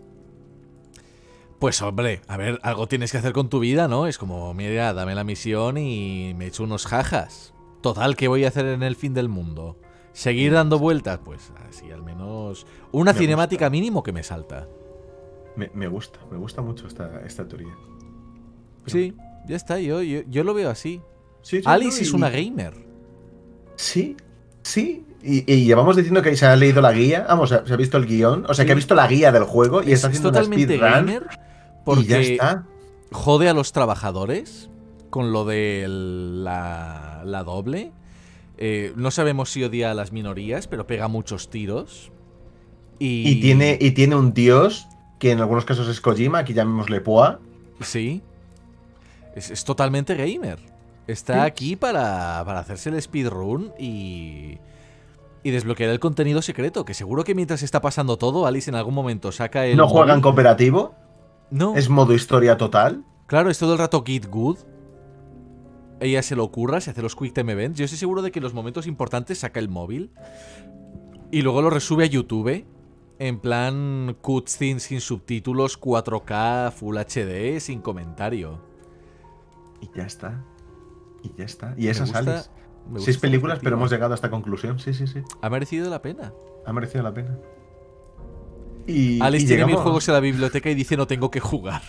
pues hombre, a ver, algo tienes que hacer con tu vida, ¿no? Es como, mira, dame la misión y me echo unos jajas. Total, ¿qué voy a hacer en el fin del mundo? ¿Seguir dando vueltas? Pues así, al menos una cinemática mínimo que me salta. Me gusta mucho esta teoría. Sí, ya está, yo lo veo así. Sí, Alice es una gamer. Sí. Y llevamos diciendo que se ha leído la guía. Vamos, se ha visto el guión. O sea, que ha visto la guía del juego y está haciendo una totalmente gamer porque y ya está. Jode a los trabajadores con lo de la doble. No sabemos si odia a las minorías, pero pega muchos tiros. Y tiene un dios, que en algunos casos es Kojima, aquí llamémosle Poa. Sí. Es totalmente gamer. Está aquí para hacerse el speedrun y desbloquear el contenido secreto. Que seguro que mientras está pasando todo, Alice en algún momento saca el... ¿No juegan cooperativo? No. ¿Es modo historia total? Claro, es todo el rato Get Good. ella se lo ocurra, se hace los Quick Time Events. Yo estoy seguro de que en los momentos importantes saca el móvil y luego lo resube a YouTube. En plan cutscene sin subtítulos, 4K, Full HD, sin comentario. Y ya está. Y ya está. Y esas Alice. 6 gusta películas, pero hemos llegado a esta conclusión. Sí, sí, sí. Ha merecido la pena. Ha merecido la pena. Y Alice y tiene 1000 llegamos, juegos en la biblioteca y dice no tengo que jugar.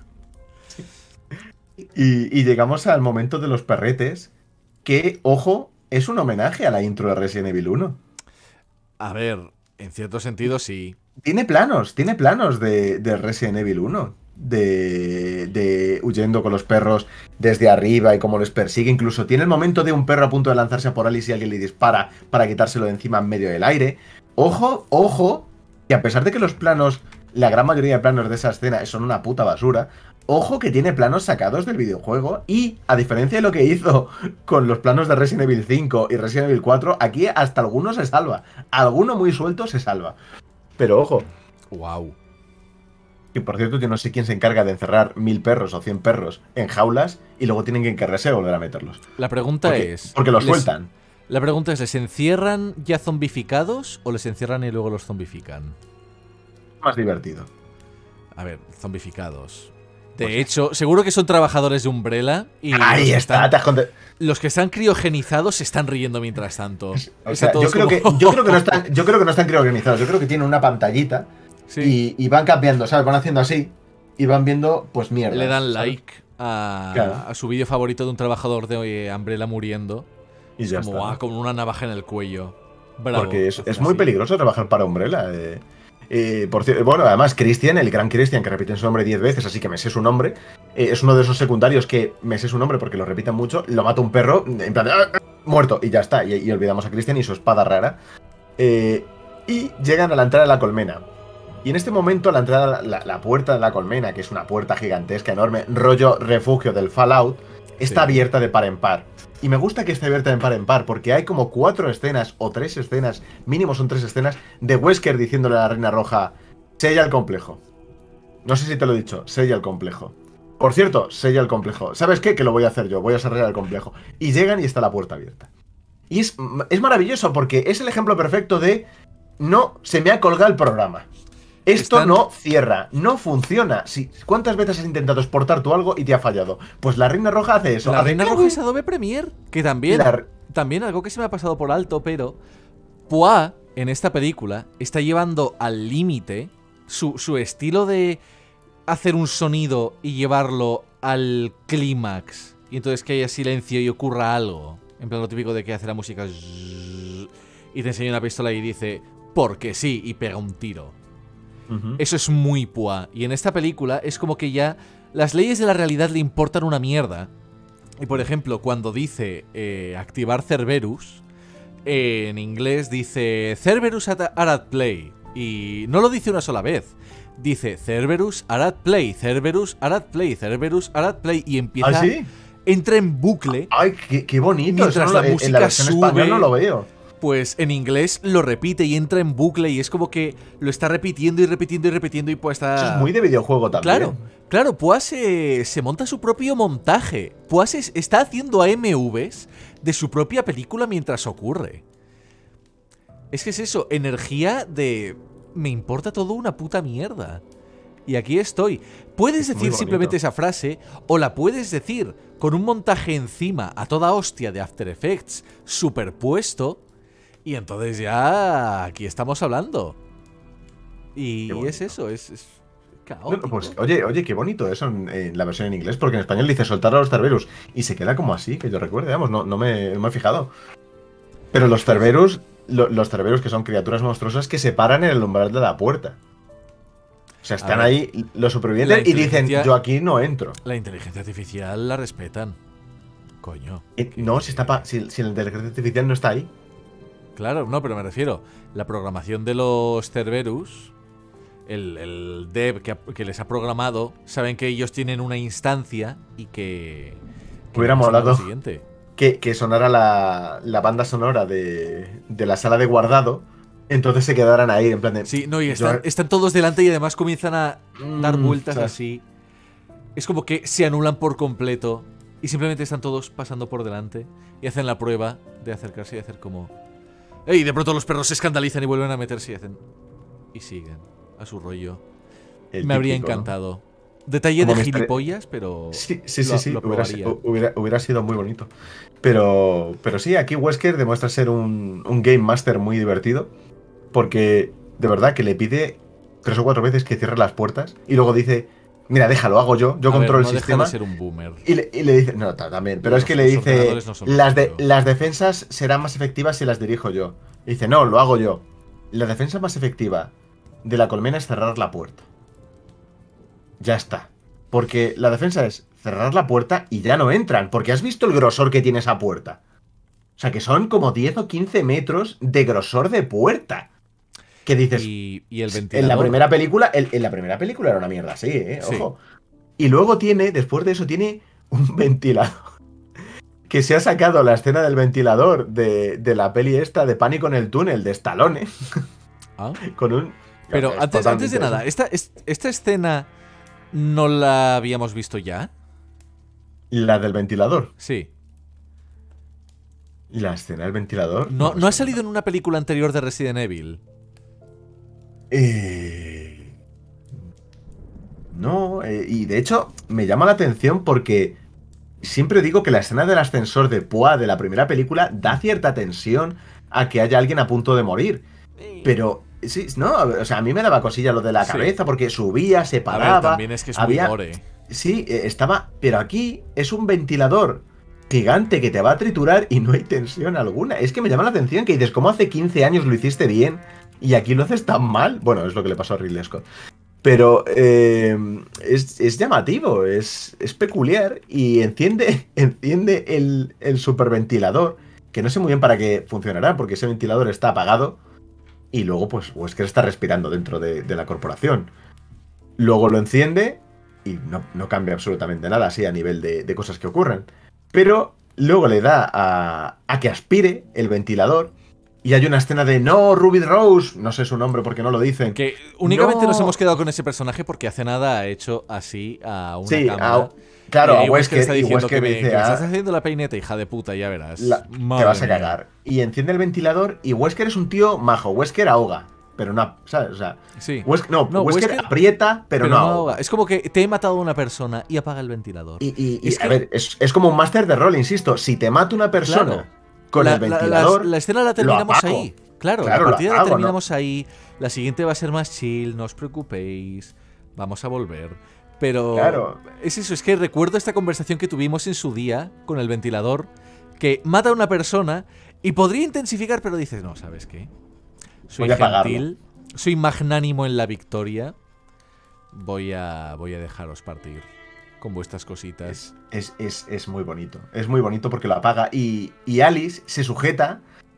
y llegamos al momento de los perretes, que, ojo, es un homenaje a la intro de Resident Evil 1. A ver, en cierto sentido sí. Tiene planos de Resident Evil 1. De huyendo con los perros desde arriba y cómo les persigue. Incluso tiene el momento de un perro a punto de lanzarse a por Alice y alguien le dispara para quitárselo de encima en medio del aire. Ojo, ojo, que a pesar de que los planos, la gran mayoría de planos de esa escena son una puta basura, ojo que tiene planos sacados del videojuego y, a diferencia de lo que hizo con los planos de Resident Evil 5 y Resident Evil 4, aquí hasta alguno se salva. Alguno muy suelto se salva. Pero ojo. Wow. Y por cierto, yo no sé quién se encarga de encerrar 1000 perros o 100 perros en jaulas y luego tienen que encargarse de volver a meterlos. La pregunta es... Porque los sueltan. La pregunta es, ¿les encierran ya zombificados o les encierran y luego los zombifican? Más divertido. A ver, zombificados. De hecho, seguro que son trabajadores de Umbrella y ahí está, los que están criogenizados se están riendo mientras tanto. O sea, yo creo que no están criogenizados, yo creo que tienen una pantallita. Sí. Y van cambiando, ¿sabes? Van haciendo así y van viendo, pues mierda. Le dan like a su vídeo favorito de un trabajador de Umbrella muriendo. Y ya como, está. Con una navaja en el cuello. Bravo. Porque es muy peligroso trabajar para Umbrella. Por cierto, bueno, además Christian, el gran Christian, que repite su nombre 10 veces, así que me sé su nombre, es uno de esos secundarios que me sé su nombre porque lo repitan mucho, lo mata un perro, en plan, muerto, y ya está. Y olvidamos a Christian y su espada rara. Y llegan a la entrada de la colmena. Y en este momento la entrada, la puerta de la colmena, que es una puerta gigantesca, enorme, rollo refugio del Fallout, está abierta de par en par. Y me gusta que esté abierta de par en par, porque hay como 4 escenas, o 3 escenas, mínimo son 3 escenas, de Wesker diciéndole a la Reina Roja, sella el complejo. No sé si te lo he dicho, sella el complejo. Por cierto, sella el complejo. ¿Sabes qué? Que lo voy a hacer yo, voy a sellar el complejo. Y llegan y está la puerta abierta. Y es maravilloso, porque es el ejemplo perfecto de, no, se me ha colgado el programa. Esto no cierra, no funciona. ¿Cuántas veces has intentado exportar tú algo y te ha fallado? Pues la Reina Roja hace eso. La Reina Roja es Adobe Premiere, que también algo que se me ha pasado por alto, pero Poa en esta película está llevando al límite su estilo de hacer un sonido y llevarlo al clímax. Y entonces que haya silencio y ocurra algo. En plan lo típico de que hace la música y te enseña una pistola y dice, porque sí, y pega un tiro. Eso es muy Poa. Y en esta película es como que ya las leyes de la realidad le importan una mierda. Y por ejemplo, cuando dice activar Cerberus, en inglés dice Cerberus are at play. Y no lo dice una sola vez. Dice Cerberus are at play, Cerberus are at play, Cerberus are at play. Y empieza... ¿Ah, sí? Entra en bucle. ¡Ay, qué bonito! Mientras la música en la versión sube, española no lo veo. Pues en inglés lo repite y entra en bucle y es como que lo está repitiendo y repitiendo y repitiendo y pues está... Eso es muy de videojuego también. Claro, Poa se monta su propio montaje. Poa está haciendo AMVs de su propia película mientras ocurre. Es que es eso, energía de... me importa todo una puta mierda. Y aquí estoy. Puedes decir simplemente esa frase o la puedes decir con un montaje encima a toda hostia de After Effects superpuesto. Y entonces ya aquí estamos hablando. Y es eso, es caótico. Pues oye, qué bonito eso en la versión en inglés, porque en español dice soltar a los Cerberus y se queda como así, que yo recuerde, vamos, no me he fijado. Pero los Cerberus, los Cerberus que son criaturas monstruosas que se paran en el umbral de la puerta. O sea, están ahí los supervivientes y dicen, yo aquí no entro. La inteligencia artificial la respetan. Coño. No, si la inteligencia artificial no está ahí. Claro, no, pero me refiero, la programación de los Cerberus, el dev que les ha programado, saben que ellos tienen una instancia y que hubiéramos hablado que sonara la banda sonora de la sala de guardado, entonces se quedaran ahí en plan de... Sí, no, y están todos delante y además comienzan a dar vueltas así. Es como que se anulan por completo Y simplemente están todos pasando por delante y hacen la prueba de acercarse y hacer como... ¡Ey! Y de pronto los perros se escandalizan y vuelven a meterse y hacen... Y siguen a su rollo. Me habría encantado. ¿No? Detalle de gilipollas, pero... Sí. Lo probaría. Hubiera sido muy bonito. Pero sí, aquí Wesker demuestra ser un Game Master muy divertido. Porque, de verdad, que le pide 3 o 4 veces que cierre las puertas. Y luego dice, mira, déjalo, hago yo. Yo controlo el sistema. Deja de ser un boomer. Y le dice, no, también. Pero es que le dice, las defensas serán más efectivas si las dirijo yo. Y dice, no, lo hago yo. La defensa más efectiva de la colmena es cerrar la puerta. Ya está. Porque la defensa es cerrar la puerta y ya no entran. Porque has visto el grosor que tiene esa puerta. O sea, que son como 10 o 15 metros de grosor de puerta. ¿Qué dices? Y el ventilador. En la primera película era una mierda así, ojo. Sí. Y luego después de eso, tiene un ventilador. Que se ha sacado la escena del ventilador de la peli esta de Pánico en el túnel de Stallone. ¿Ah? Con un... Pero antes de nada, ¿esta escena no la habíamos visto ya? ¿La del ventilador? Sí. ¿La escena del ventilador? ¿No ha salido en una película anterior de Resident Evil? No, y de hecho me llama la atención porque siempre digo que la escena del ascensor de Poe de la primera película da cierta tensión a que haya alguien a punto de morir. Pero, sí, no, o sea, a mí me daba cosilla lo de la cabeza porque subía, se paraba. A ver, también es que es muy gore. Sí, estaba, pero aquí es un ventilador gigante que te va a triturar y no hay tensión alguna. Es que me llama la atención que dices, ¿cómo hace 15 años lo hiciste bien y aquí lo haces tan mal? Bueno, es lo que le pasó a Ridley Scott. Pero es llamativo, es peculiar y enciende el superventilador, que no sé muy bien para qué funcionará, porque ese ventilador está apagado y luego pues Wesker está respirando dentro de la corporación. Luego lo enciende y no cambia absolutamente nada así a nivel de cosas que ocurren. Pero luego le da a que aspire el ventilador. Y hay una escena de no, Ruby Rose, no sé su nombre porque no lo dicen. Que únicamente nos hemos quedado con ese personaje porque hace nada ha hecho así a una cámara. Claro, a Wesker está y diciendo Wesker que dice, me estás haciendo la peineta, hija de puta, ya verás. te vas a cagar. Y enciende el ventilador y Wesker es un tío majo. Wesker ahoga, pero no, ¿sabes? O sea, sí. Wesker aprieta, pero no ahoga. Es como que te he matado a una persona y apaga el ventilador. Y a ver, es como un máster de rol, insisto. Si te mata una persona con el ventilador, la escena la terminamos ahí. Claro, la partida la terminamos ahí. La siguiente va a ser más chill, no os preocupéis. Vamos a volver. Pero es eso, es que recuerdo esta conversación que tuvimos en su día con el ventilador, que mata a una persona y podría intensificar, pero dices, no, ¿sabes qué? Soy gentil, soy magnánimo en la victoria. Voy a dejaros partir con vuestras cositas. Es muy bonito. Es muy bonito porque lo apaga. Y Alice se sujeta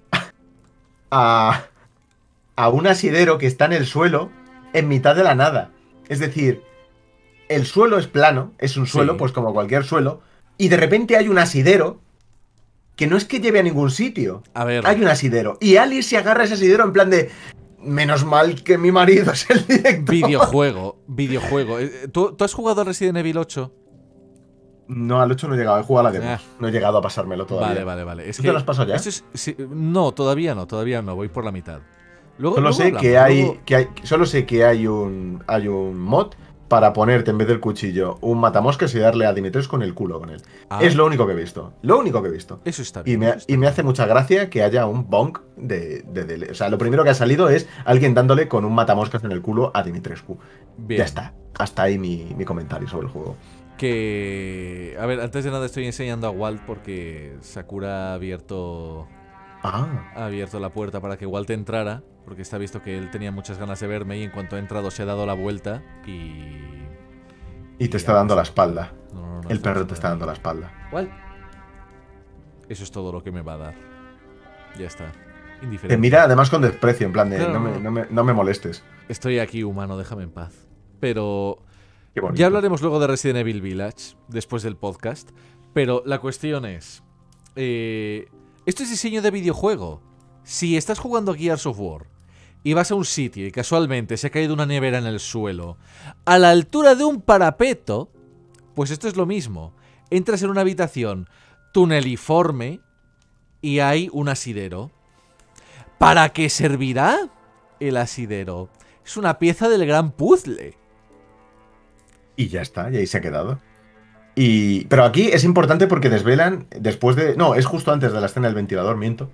a un asidero que está en el suelo en mitad de la nada. Es decir, el suelo es plano, es un suelo, pues como cualquier suelo, y de repente hay un asidero que no es que lleve a ningún sitio. A ver. Hay un asidero. Y Alice se agarra a ese asidero en plan de... Menos mal que mi marido es el director. Videojuego. ¿Tú has jugado a Resident Evil 8? No, al 8 no he llegado. He jugado a la demo. No he llegado a pasármelo todavía. Vale. ¿Tú te lo has pasado ya? No, todavía no. Voy por la mitad. Solo sé que hay un mod para ponerte en vez del cuchillo un matamoscas y darle a Dimitrescu con el culo con él. Es lo único que he visto. Eso está bien. Y me hace mucha gracia que haya un bonk de... O sea, lo primero que ha salido es alguien dándole con un matamoscas en el culo a Dimitrescu. Bien. Ya está. Hasta ahí mi comentario sobre el juego. Que... A ver, antes de nada estoy enseñando a Walt porque Sakura ha abierto la puerta para que Walt entrara, porque está visto que él tenía muchas ganas de verme y en cuanto ha entrado se ha dado la vuelta y te está dando la espalda. No, el perro te está dando la espalda. Walt. Eso es todo lo que me va a dar. Ya está. Indiferente. Te mira además con desprecio, en plan de no me molestes. Estoy aquí, humano, déjame en paz. Pero... ya hablaremos luego de Resident Evil Village, después del podcast. Pero la cuestión es... esto es diseño de videojuego. Si estás jugando a Gears of War y vas a un sitio y casualmente se ha caído una nevera en el suelo a la altura de un parapeto, pues esto es lo mismo. Entras en una habitación tuneliforme y hay un asidero. ¿Para qué servirá el asidero? Es una pieza del gran puzzle. Y ya está, y ahí se ha quedado. Pero aquí es importante porque desvelan después de... No, es justo antes de la escena del ventilador, miento.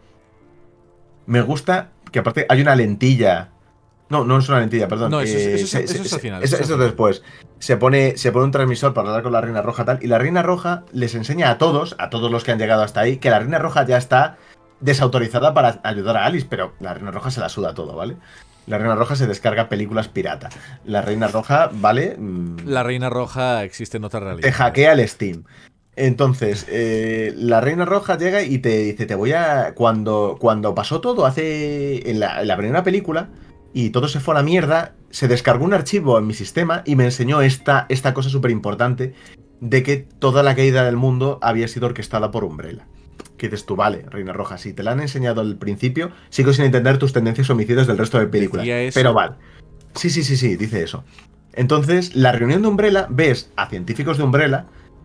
Me gusta que aparte hay una lentilla... No, no es una lentilla, perdón. No, eso es al final. Eso es después. Se pone un transmisor para hablar con la Reina Roja tal, y la Reina Roja les enseña a todos los que han llegado hasta ahí, que la Reina Roja ya está desautorizada para ayudar a Alice, pero la Reina Roja se la suda todo, ¿vale? La Reina Roja se descarga películas pirata. La Reina Roja, ¿vale? La Reina Roja existe en otra realidad. Te hackea el Steam. Entonces, la Reina Roja llega y te dice, te voy a... Cuando pasó todo en la primera película y todo se fue a la mierda, se descargó un archivo en mi sistema y me enseñó esta cosa súper importante de que toda la caída del mundo había sido orquestada por Umbrella. Que dices tú, vale, Reina Roja, si te la han enseñado al principio, sigo sin entender tus tendencias homicidas del resto de películas. Pero vale. Sí, dice eso. Entonces, la reunión de Umbrella, ves a científicos de Umbrella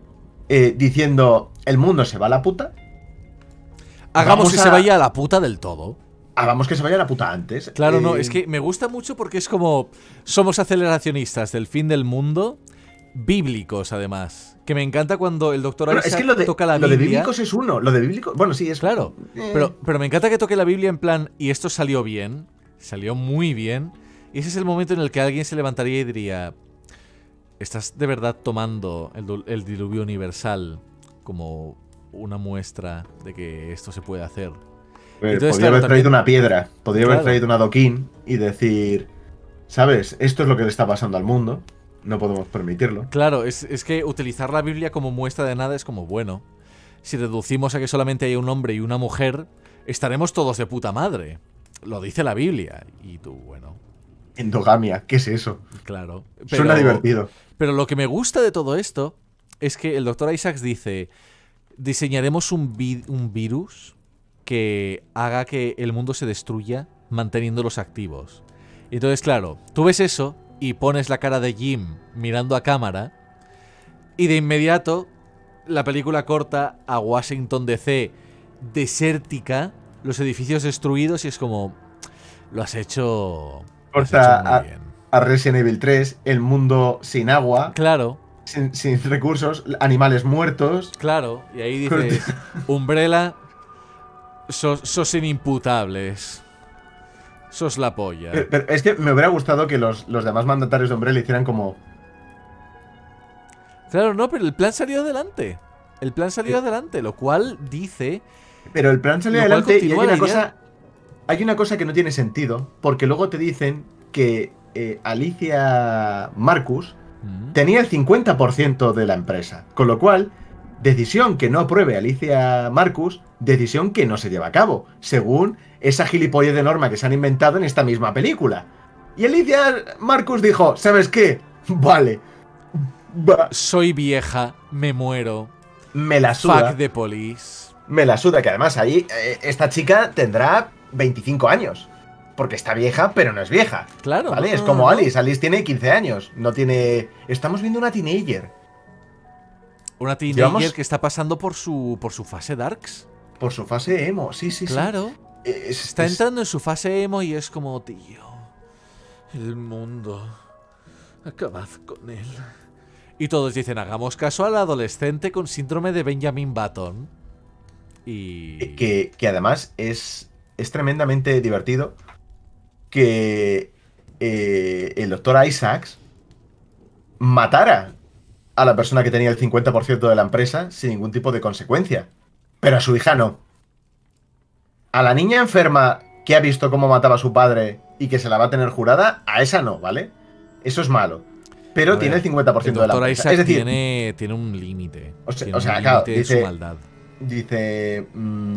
diciendo, el mundo se va a la puta. Hagamos que se vaya a la puta del todo. Hagamos que se vaya a la puta antes. Claro, no, es que me gusta mucho porque es como, somos aceleracionistas del fin del mundo, bíblicos además. Que me encanta cuando el doctor Isaac es que toca la Biblia. Lo de bíblicos es uno, lo de bíblicos... Bueno, sí, es... Claro, pero me encanta que toque la Biblia en plan, y esto salió bien, salió muy bien, y ese es el momento en el que alguien se levantaría y diría, ¿estás de verdad tomando el diluvio universal como una muestra de que esto se puede hacer? Entonces, podría haber traído una piedra, podría haber traído un adoquín y decir, ¿sabes? Esto es lo que le está pasando al mundo. No podemos permitirlo. Claro, es que utilizar la Biblia como muestra de nada es como, bueno, si reducimos a que solamente hay un hombre y una mujer, estaremos todos de puta madre. Lo dice la Biblia. Y tú, bueno... Endogamia, ¿qué es eso? Claro. Suena divertido. Pero lo que me gusta de todo esto es que el doctor Isaacs dice, diseñaremos un virus que haga que el mundo se destruya manteniéndolos activos. Y entonces, claro, tú ves eso y pones la cara de Jim mirando a cámara y de inmediato la película corta a Washington DC desértica, los edificios destruidos y es como, lo has hecho muy bien. A Resident Evil 3, el mundo sin agua, claro, sin recursos, animales muertos. Claro, y ahí dices, Umbrella, sos inimputables. Sos la polla. Pero es que me hubiera gustado que los demás mandatarios de Umbrella hicieran como... Claro, no, pero el plan salió adelante. El plan salió adelante, lo cual dice... Pero el plan salió adelante y hay una cosa que no tiene sentido, porque luego te dicen que Alicia Marcus tenía el 50% de la empresa, con lo cual, decisión que no apruebe Alicia Marcus, decisión que no se lleva a cabo, según esa gilipollez de norma que se han inventado en esta misma película. Y Alicia Marcus dijo, ¿sabes qué? Vale. Soy vieja, me muero. Me la suda. Fuck the police. Me la suda, que además ahí esta chica tendrá 25 años. Porque está vieja, pero no es vieja. Claro. ¿Vale? Es como Alice. Alice tiene 15 años. No tiene... Estamos viendo una teenager. Una teenager que está pasando por su fase darks. Por su fase emo, sí. Claro. Está entrando en su fase emo y es como, tío, el mundo, acabad con él. Y todos dicen, hagamos caso al adolescente con síndrome de Benjamin Button. Y... Que además es tremendamente divertido que el doctor Isaacs matara a la persona que tenía el 50% de la empresa sin ningún tipo de consecuencia. Pero a su hija no. A la niña enferma que ha visto cómo mataba a su padre y que se la va a tener jurada, a esa no, ¿vale? Eso es malo. Pero tiene el 50% de la empresa. Isaac es decir, tiene un límite. O sea, claro, de su maldad. Dice...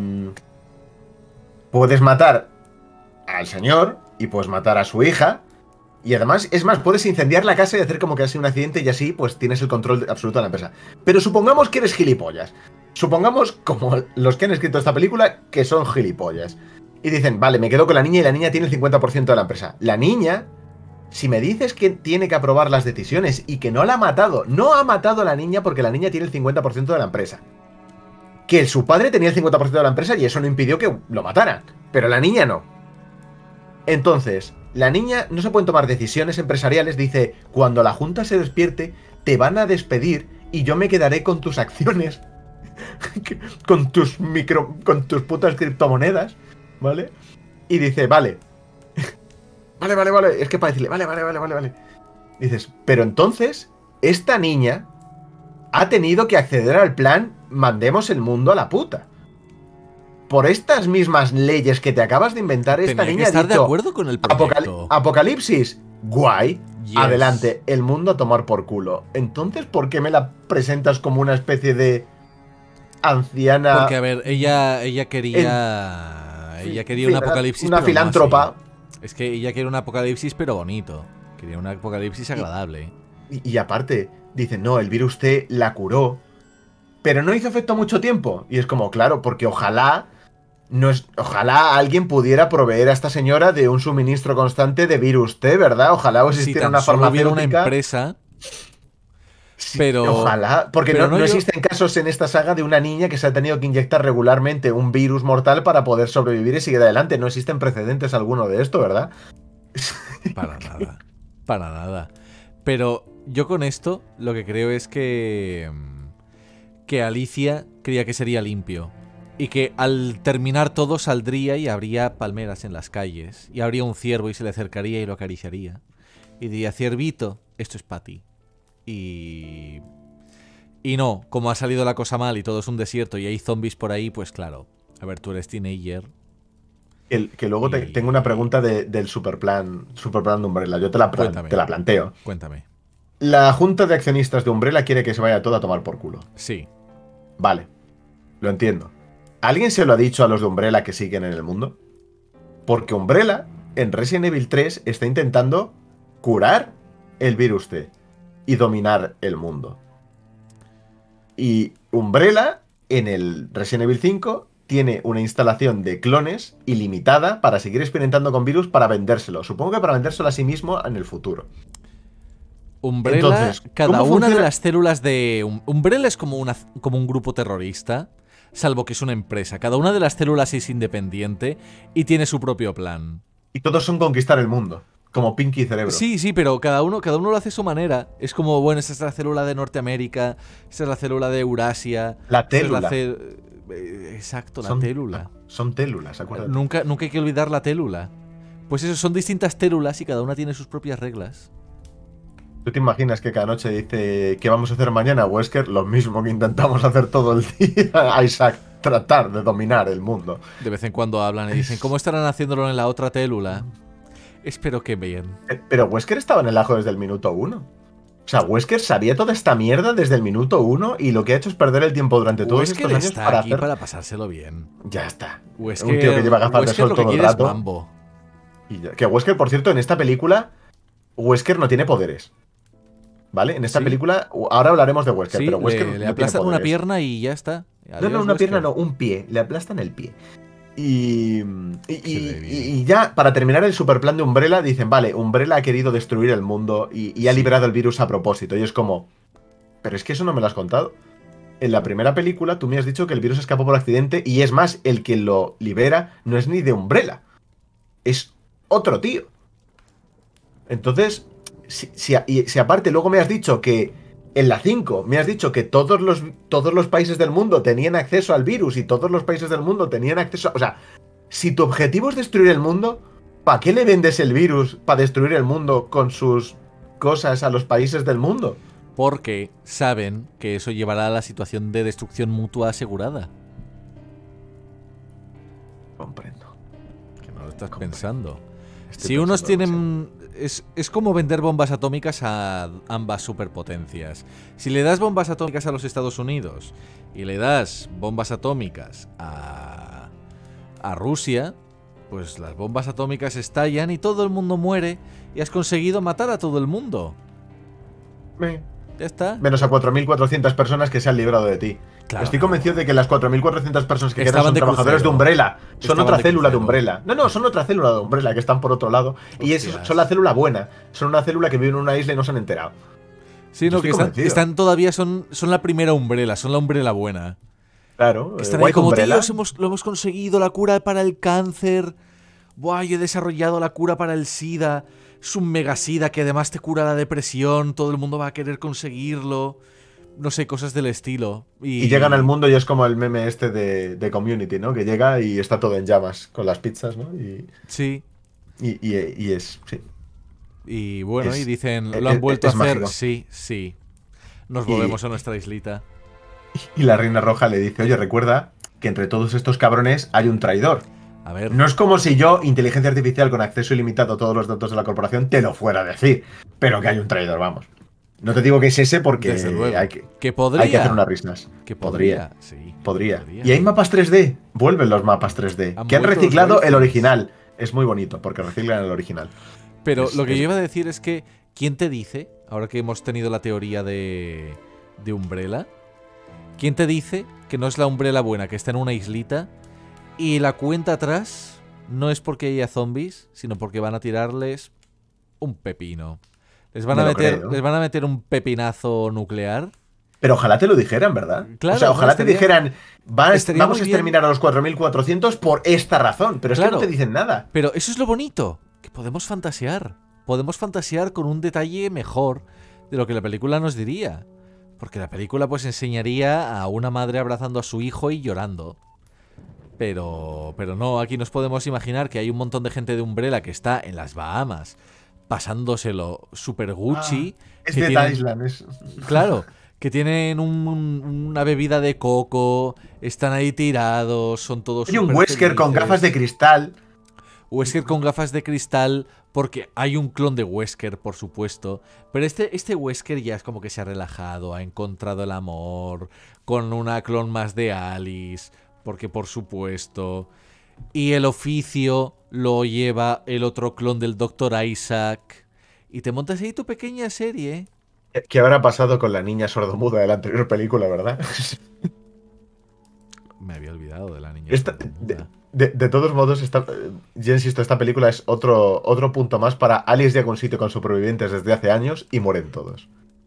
puedes matar al señor y puedes matar a su hija. Y además, es más, puedes incendiar la casa y hacer como que ha sido un accidente y así pues tienes el control absoluto de la empresa. Pero supongamos que eres gilipollas. Supongamos, como los que han escrito esta película, que son gilipollas. Y dicen, vale, me quedo con la niña y la niña tiene el 50% de la empresa. La niña Si me dices que tiene que aprobar las decisiones y que no la ha matado, no ha matado a la niña porque la niña tiene el 50% de la empresa. Que su padre tenía el 50% de la empresa y eso no impidió que lo mataran. Pero la niña no. Entonces, la niña no se pueden tomar decisiones empresariales. Dice, cuando la junta se despierte, te van a despedir y yo me quedaré con tus acciones. con tus putas criptomonedas. ¿Vale? Y dice, vale. Vale. Es que para decirle, vale. Dices, pero entonces, esta niña ha tenido que acceder al plan mandemos el mundo a la puta. Por estas mismas leyes que te acabas de inventar, esta niña ha dicho, de acuerdo con el proyecto. Apocalipsis, guay, yes. Adelante, el mundo a tomar por culo. Entonces, ¿por qué me la presentas como una especie de anciana? Porque, a ver, ella quería un apocalipsis, una filántropa. No, es que ella quiere un apocalipsis, pero bonito. Quería un apocalipsis agradable. Y aparte, dicen, no, el virus T la curó, pero no hizo efecto mucho tiempo. Y es como, claro, porque ojalá alguien pudiera proveer a esta señora de un suministro constante de virus T, ¿verdad? Ojalá existiera una farmacéutica. Una empresa. Sí, pero ojalá, porque no existen casos en esta saga de una niña que se ha tenido que inyectar regularmente un virus mortal para poder sobrevivir y seguir adelante. No existen precedentes alguno de esto, ¿verdad? Para nada. Pero yo con esto lo que creo es que Alicia creía que sería limpio y que al terminar todo saldría y habría palmeras en las calles y habría un ciervo y se le acercaría y lo acariciaría y diría, ciervito, esto es para ti. Y no, como ha salido la cosa mal y todo es un desierto y hay zombies por ahí, pues claro. A ver, tú eres teenager. Que luego tengo una pregunta del superplan de Umbrella. Yo te la planteo. Cuéntame. La junta de accionistas de Umbrella quiere que se vaya todo a tomar por culo. Sí. Vale, lo entiendo. ¿Alguien se lo ha dicho a los de Umbrella que siguen en el mundo? Porque Umbrella, en Resident Evil 3, está intentando curar el virus T y dominar el mundo. Y Umbrella, en el Resident Evil 5, tiene una instalación de clones ilimitada para seguir experimentando con virus para vendérselo. Supongo que para vendérselo a sí mismo en el futuro. Umbrella, entonces, cada una de las células de... Umbrella es como un grupo terrorista, salvo que es una empresa. Cada una de las células es independiente y tiene su propio plan. Y todos son conquistar el mundo. Como Pinky y Cerebro. Sí, pero cada uno lo hace a su manera. Es como, bueno, esta es la célula de Norteamérica, esta es la célula de Eurasia. La célula. Exacto, la célula. Son células, acuérdate. Nunca hay que olvidar la célula. Pues eso, son distintas células y cada una tiene sus propias reglas. ¿Tú te imaginas que cada noche dice qué vamos a hacer mañana, Wesker? Lo mismo que intentamos hacer todo el día, Isaac. Tratar de dominar el mundo. De vez en cuando hablan y dicen, ¿cómo estarán haciéndolo en la otra célula? Espero que bien. Pero Wesker estaba en el ajo desde el minuto 1. O sea, Wesker sabía toda esta mierda desde el minuto 1 y lo que ha hecho es perder el tiempo durante todos estos años está aquí para pasárselo bien. Ya está. Wesker, un tío que lleva gafas de sol todo el rato. Mambo. Y que Wesker, por cierto, en esta película, Wesker no tiene poderes. ¿Vale? En esta película, ahora hablaremos de Wesker, pero Wesker le aplastan una pierna y ya está. Adiós, no, una pierna no, un pie. Le aplastan el pie. Y ya, para terminar el superplan de Umbrella, dicen, vale, Umbrella ha querido destruir el mundo y ha liberado el virus a propósito. Y es como, pero es que eso no me lo has contado. En la primera película tú me has dicho que el virus escapó por accidente y es más, el que lo libera no es ni de Umbrella. Es otro tío. Entonces, si aparte luego me has dicho que en la 5 me has dicho que todos los países del mundo tenían acceso al virus y todos los países del mundo tenían acceso... O sea, si tu objetivo es destruir el mundo, ¿para qué le vendes el virus para destruir el mundo con sus cosas a los países del mundo? Porque saben que eso llevará a la situación de destrucción mutua asegurada. Comprendo. Que no lo estás pensando. Si unos tienen... Es como vender bombas atómicas a ambas superpotencias. Si le das bombas atómicas a los Estados Unidos y le das bombas atómicas a Rusia, pues las bombas atómicas estallan y todo el mundo muere y has conseguido matar a todo el mundo. Ya está. Menos a 4.400 personas que se han librado de ti. Claro, Estoy convencido de que las 4.400 personas que quedan Estaban son de trabajadores de crucero. Umbrella. Son Estaban otra de célula de crucero. Umbrella. No, son otra célula de Umbrella que están por otro lado. Y Hostias. son la célula buena. Son una célula que vive en una isla y no se han enterado. Sí, Yo no, estoy que convencido. están todavía, son la primera Umbrella, son la Umbrella buena. Claro. Que están ahí White como, Umbrella. tíos, lo hemos conseguido, la cura para el cáncer. Buah, yo he desarrollado la cura para el SIDA. Es un mega SIDA que además te cura la depresión. Todo el mundo va a querer conseguirlo. No sé, cosas del estilo. Y llegan al mundo y es como el meme este de Community, ¿no? Que llega y está todo en llamas con las pizzas, ¿no? Sí. Y es... Sí. Y bueno, Es- y dicen, ¿lo han vuelto a es hacer? mágico. Sí, sí. Nos Y- volvemos a nuestra islita. Y la Reina Roja le dice, oye, recuerda que entre todos estos cabrones hay un traidor. A ver. No es como si yo, inteligencia artificial con acceso ilimitado a todos los datos de la corporación, te lo fuera a decir. Pero que hay un traidor, vamos. No te digo que es ese porque Desde luego. hay que, Que podría. hay que hacer unas risas. Que podría. Sí. Podría. Y hay mapas 3D. Vuelven los mapas 3D. Han Que han vuelto reciclado los el Wi-Fi. original. Es muy bonito porque reciclan el original. Pero Es- lo que es- yo iba a decir es que, ¿quién te dice, ahora que hemos tenido la teoría de Umbrella, quién te dice que no es la Umbrella buena, que está en una islita y la cuenta atrás no es porque haya zombies, sino porque van a tirarles un pepino? Les van Me a lo meter, creo. les van a meter un pepinazo nuclear. Pero ojalá te lo dijeran, ¿verdad? Claro, o sea, ojalá no, te estaría- dijeran, estaría vamos muy a bien. exterminar a los 4.400 por esta razón. Pero es que Claro. no te dicen nada. Pero eso es lo bonito, que podemos fantasear. Podemos fantasear con un detalle mejor de lo que la película nos diría. Porque la película pues enseñaría a una madre abrazando a su hijo y llorando. Pero no, aquí nos podemos imaginar que hay un montón de gente de Umbrella que está en las Bahamas pasándoselo super Gucci. Es que de tienen- Island. Claro, que tienen una bebida de coco, están ahí tirados, son todos Hay un súper Wesker con felices. gafas de cristal. Wesker con gafas de cristal, porque hay un clon de Wesker, por supuesto. Pero este Wesker ya es como que se ha relajado, ha encontrado el amor, con una clon más de Alice, porque por supuesto. Y el oficio lo lleva el otro clon del Dr. Isaac. Y te montas ahí tu pequeña serie. ¿Qué habrá pasado con la niña sordomuda de la anterior película, verdad? Me había olvidado de la niña. Esta- sordomuda. De todos modos, yo insisto, esta película es otro punto más para Alice llega a un sitio con supervivientes desde hace años y mueren todos.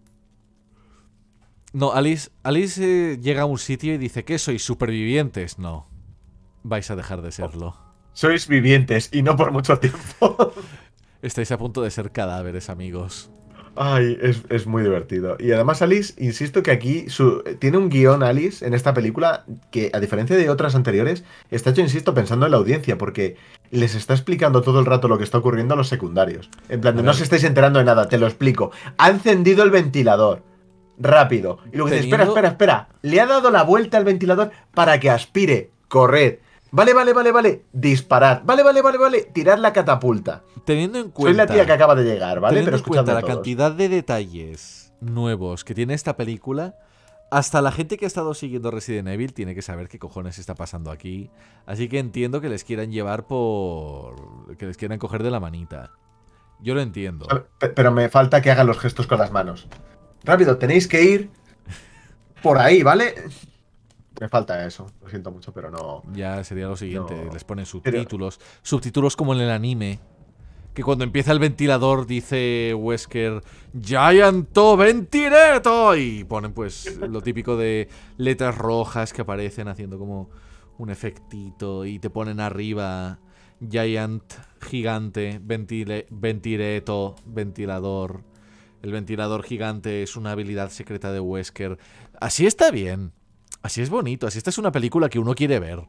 No, Alice llega a un sitio y dice, ¿qué sois, supervivientes? No, vais a dejar de serlo. Sois vivientes y no por mucho tiempo. Estáis a punto de ser cadáveres, amigos. Ay, es muy divertido. Y además Alice, insisto que aquí tiene un guión Alice en esta película que, a diferencia de otras anteriores, está hecho, insisto, pensando en la audiencia, porque les está explicando todo el rato lo que está ocurriendo a los secundarios. En plan, de, A no ver. os estáis enterando de nada, te lo explico. Ha encendido el ventilador. Rápido. Y luego dice, Teniendo- espera. Le ha dado la vuelta al ventilador para que aspire. Corred. Vale. Disparad. Vale. Tirad la catapulta. Teniendo en Soy cuenta, la tía que acaba de llegar, ¿vale? teniendo Pero en cuenta escuchadme la todos. cantidad de detalles nuevos que tiene esta película, hasta la gente que ha estado siguiendo Resident Evil tiene que saber qué cojones está pasando aquí. Así que entiendo que les quieran llevar que les quieran coger de la manita. Yo lo entiendo. Pero me falta que hagan los gestos con las manos. Rápido, tenéis que ir por ahí, ¿vale? Me falta eso. Lo siento mucho, pero no. Ya sería lo siguiente, No. les ponen subtítulos. Subtítulos como en el anime. Que cuando empieza el ventilador dice Wesker Gianto Ventireto. Y ponen pues lo típico de letras rojas que aparecen haciendo como un efectito. Y te ponen arriba Giant, gigante, Ventireto, ventilador. El ventilador gigante es una habilidad secreta de Wesker. Así está bien. Así es bonito, así esta es una película que uno quiere ver.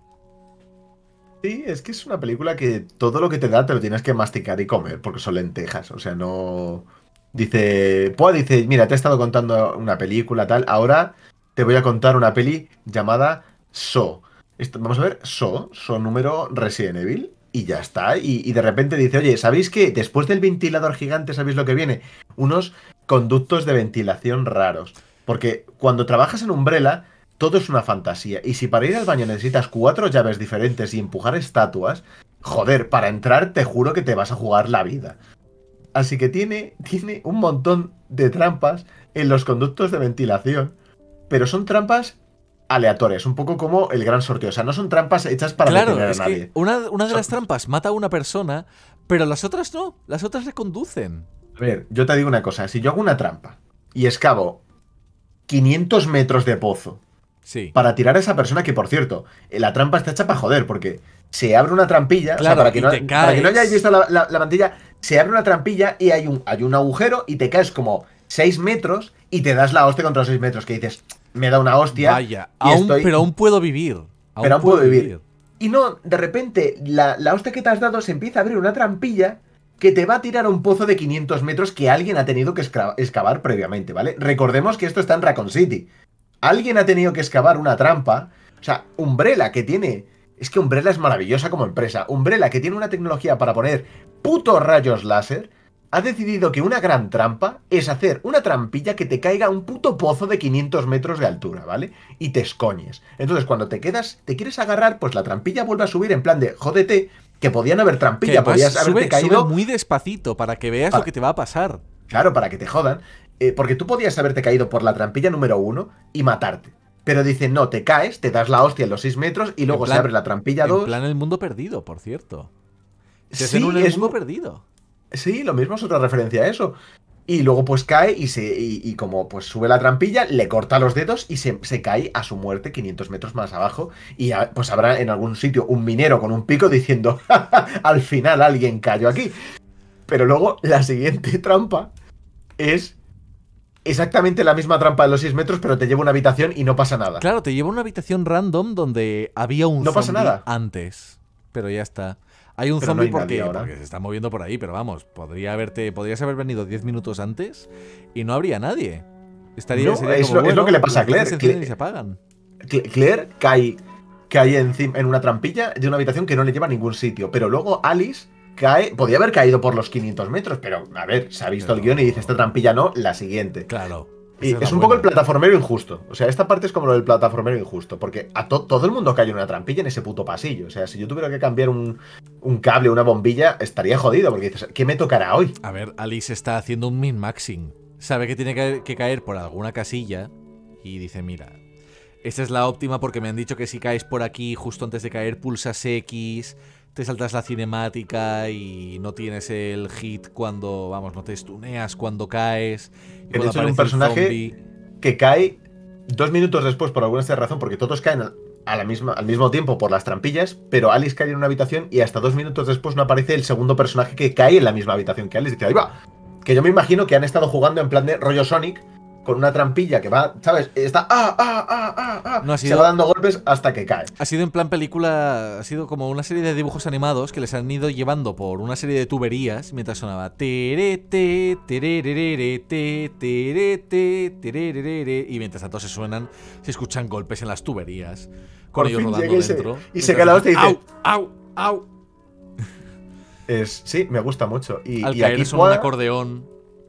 Sí, es que es una película que todo lo que te da te lo tienes que masticar y comer, porque son lentejas. O sea, no. Dice, mira, te he estado contando una película, tal. Ahora te voy a contar una peli llamada Saw. Vamos a ver, Saw número Resident Evil. Y ya está. Y de repente dice, oye, ¿sabéis que después del ventilador gigante, ¿sabéis lo que viene? Unos conductos de ventilación raros. Porque cuando trabajas en Umbrella, todo es una fantasía. Y si para ir al baño necesitas 4 llaves diferentes y empujar estatuas, joder, para entrar te juro que te vas a jugar la vida. Así que tiene un montón de trampas en los conductos de ventilación, pero son trampas aleatorias, un poco como el gran sorteo. O sea, no son trampas hechas para Claro, detener a es nadie. que una de las trampas mata a una persona, pero las otras no. Las otras reconducen. A ver, yo te digo una cosa. Si yo hago una trampa y excavo 500 metros de pozo Sí. para tirar a esa persona, que por cierto, la trampa está hecha para joder, porque se abre una trampilla, Claro, o sea, y te para que no caes. hayáis visto la pantalla, se abre una trampilla y hay un agujero y te caes como 6 metros y te das la hostia contra los 6 metros, que dices, me da una hostia. Vaya, y pero aún puedo vivir. pero aún puedo vivir. Y no, de repente, la hostia que te has dado se empieza a abrir una trampilla que te va a tirar a un pozo de 500 metros que alguien ha tenido que excavar previamente, ¿vale? Recordemos que esto está en Raccoon City. Alguien ha tenido que excavar una trampa. O sea, Umbrella, que tiene... Es que Umbrella es maravillosa como empresa. Umbrella, que tiene una tecnología para poner putos rayos láser, ha decidido que una gran trampa es hacer una trampilla que te caiga a un puto pozo de 500 metros de altura, ¿vale? Y te escoñes. Entonces, cuando te quieres agarrar, pues la trampilla vuelve a subir en plan de, jódete, que podían haber trampilla, podías haberte caído... Sube muy despacito para que veas lo que te va a pasar. Claro, para que te jodan. Porque tú podías haberte caído por la trampilla número 1 y matarte. Pero dicen, no, te caes, te das la hostia en los 6 metros y luego se abre la trampilla 2. En plan el mundo perdido, por cierto. Sí, en el mundo perdido. Sí, lo mismo es otra referencia a eso. Y luego pues cae y como pues sube la trampilla, le corta los dedos y se cae a su muerte 500 metros más abajo. Y pues habrá en algún sitio un minero con un pico diciendo, al final alguien cayó aquí. Pero luego la siguiente trampa es exactamente la misma trampa de los 6 metros, pero te lleva a una habitación y no pasa nada. Claro, te lleva a una habitación random donde había un No pasa zombie nada. antes. Pero ya está. Hay un Pero zombie no hay nadie ahora. porque se está moviendo por ahí, pero vamos, podrías haber venido 10 minutos antes y no habría nadie. No, es lo que le pasa a Claire. Y se apagan. Claire cae en una trampilla de una habitación que no le lleva a ningún sitio. Pero luego Alice podía haber caído por los 500 metros, pero a ver, se ha visto el guión y dice, esta trampilla no, la siguiente. Claro. Y es un poco el plataformero injusto. O sea, esta parte es como lo del plataformero injusto. Porque a todo el mundo cae en una trampilla en ese puto pasillo. O sea, si yo tuviera que cambiar un cable, una bombilla, estaría jodido. Porque dices, ¿qué me tocará hoy? A ver, Alice está haciendo un min-maxing. Sabe que tiene que caer por alguna casilla. Y dice, mira, esta es la óptima porque me han dicho que si caes por aquí justo antes de caer pulsas X, te saltas la cinemática y no tienes el hit cuando, vamos, no te stuneas cuando caes. De hecho, hay un personaje que cae 2 minutos después por alguna extraña razón, porque todos caen al mismo tiempo por las trampillas, pero Alice cae en una habitación y hasta 2 minutos después no aparece el segundo personaje que cae en la misma habitación que Alice. Dice, ahí va. Que yo me imagino que han estado jugando en plan de rollo Sonic, con una trampilla que va, ¿sabes? Está se va dando golpes hasta que cae. Ha sido en plan película, ha sido como una serie de dibujos animados que les han ido llevando por una serie de tuberías mientras sonaba terete, tererere, tererere, y mientras tanto se escuchan golpes en las tuberías con ellos rodando dentro. Y se cae la hostia y dice, ¡au, au! Sí, me gusta mucho. Al caer aquí son un acordeón.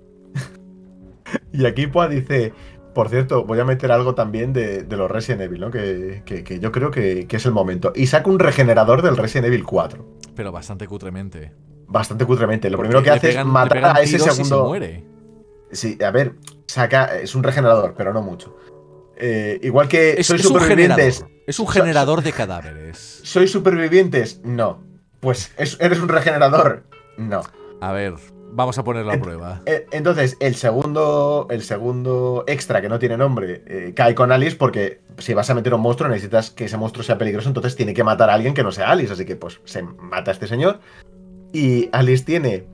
Y aquí Pua dice, por cierto, voy a meter algo también de los Resident Evil, ¿no? Que yo creo que es el momento. Y saca un regenerador del Resident Evil 4. Pero bastante cutremente. Bastante cutremente. Lo primero que hace es matar a ese segundo... Y se muere. Sí, a ver, es un regenerador, pero no mucho. Igual que sois supervivientes. Es un generador de cadáveres. ¿Sois supervivientes? No. Pues ¿eres un regenerador? No. A ver, vamos a ponerlo a prueba. Entonces, el segundo extra que no tiene nombre cae con Alice porque si vas a meter un monstruo necesitas que ese monstruo sea peligroso, entonces tiene que matar a alguien que no sea Alice. Así que pues se mata a este señor. Y Alice tiene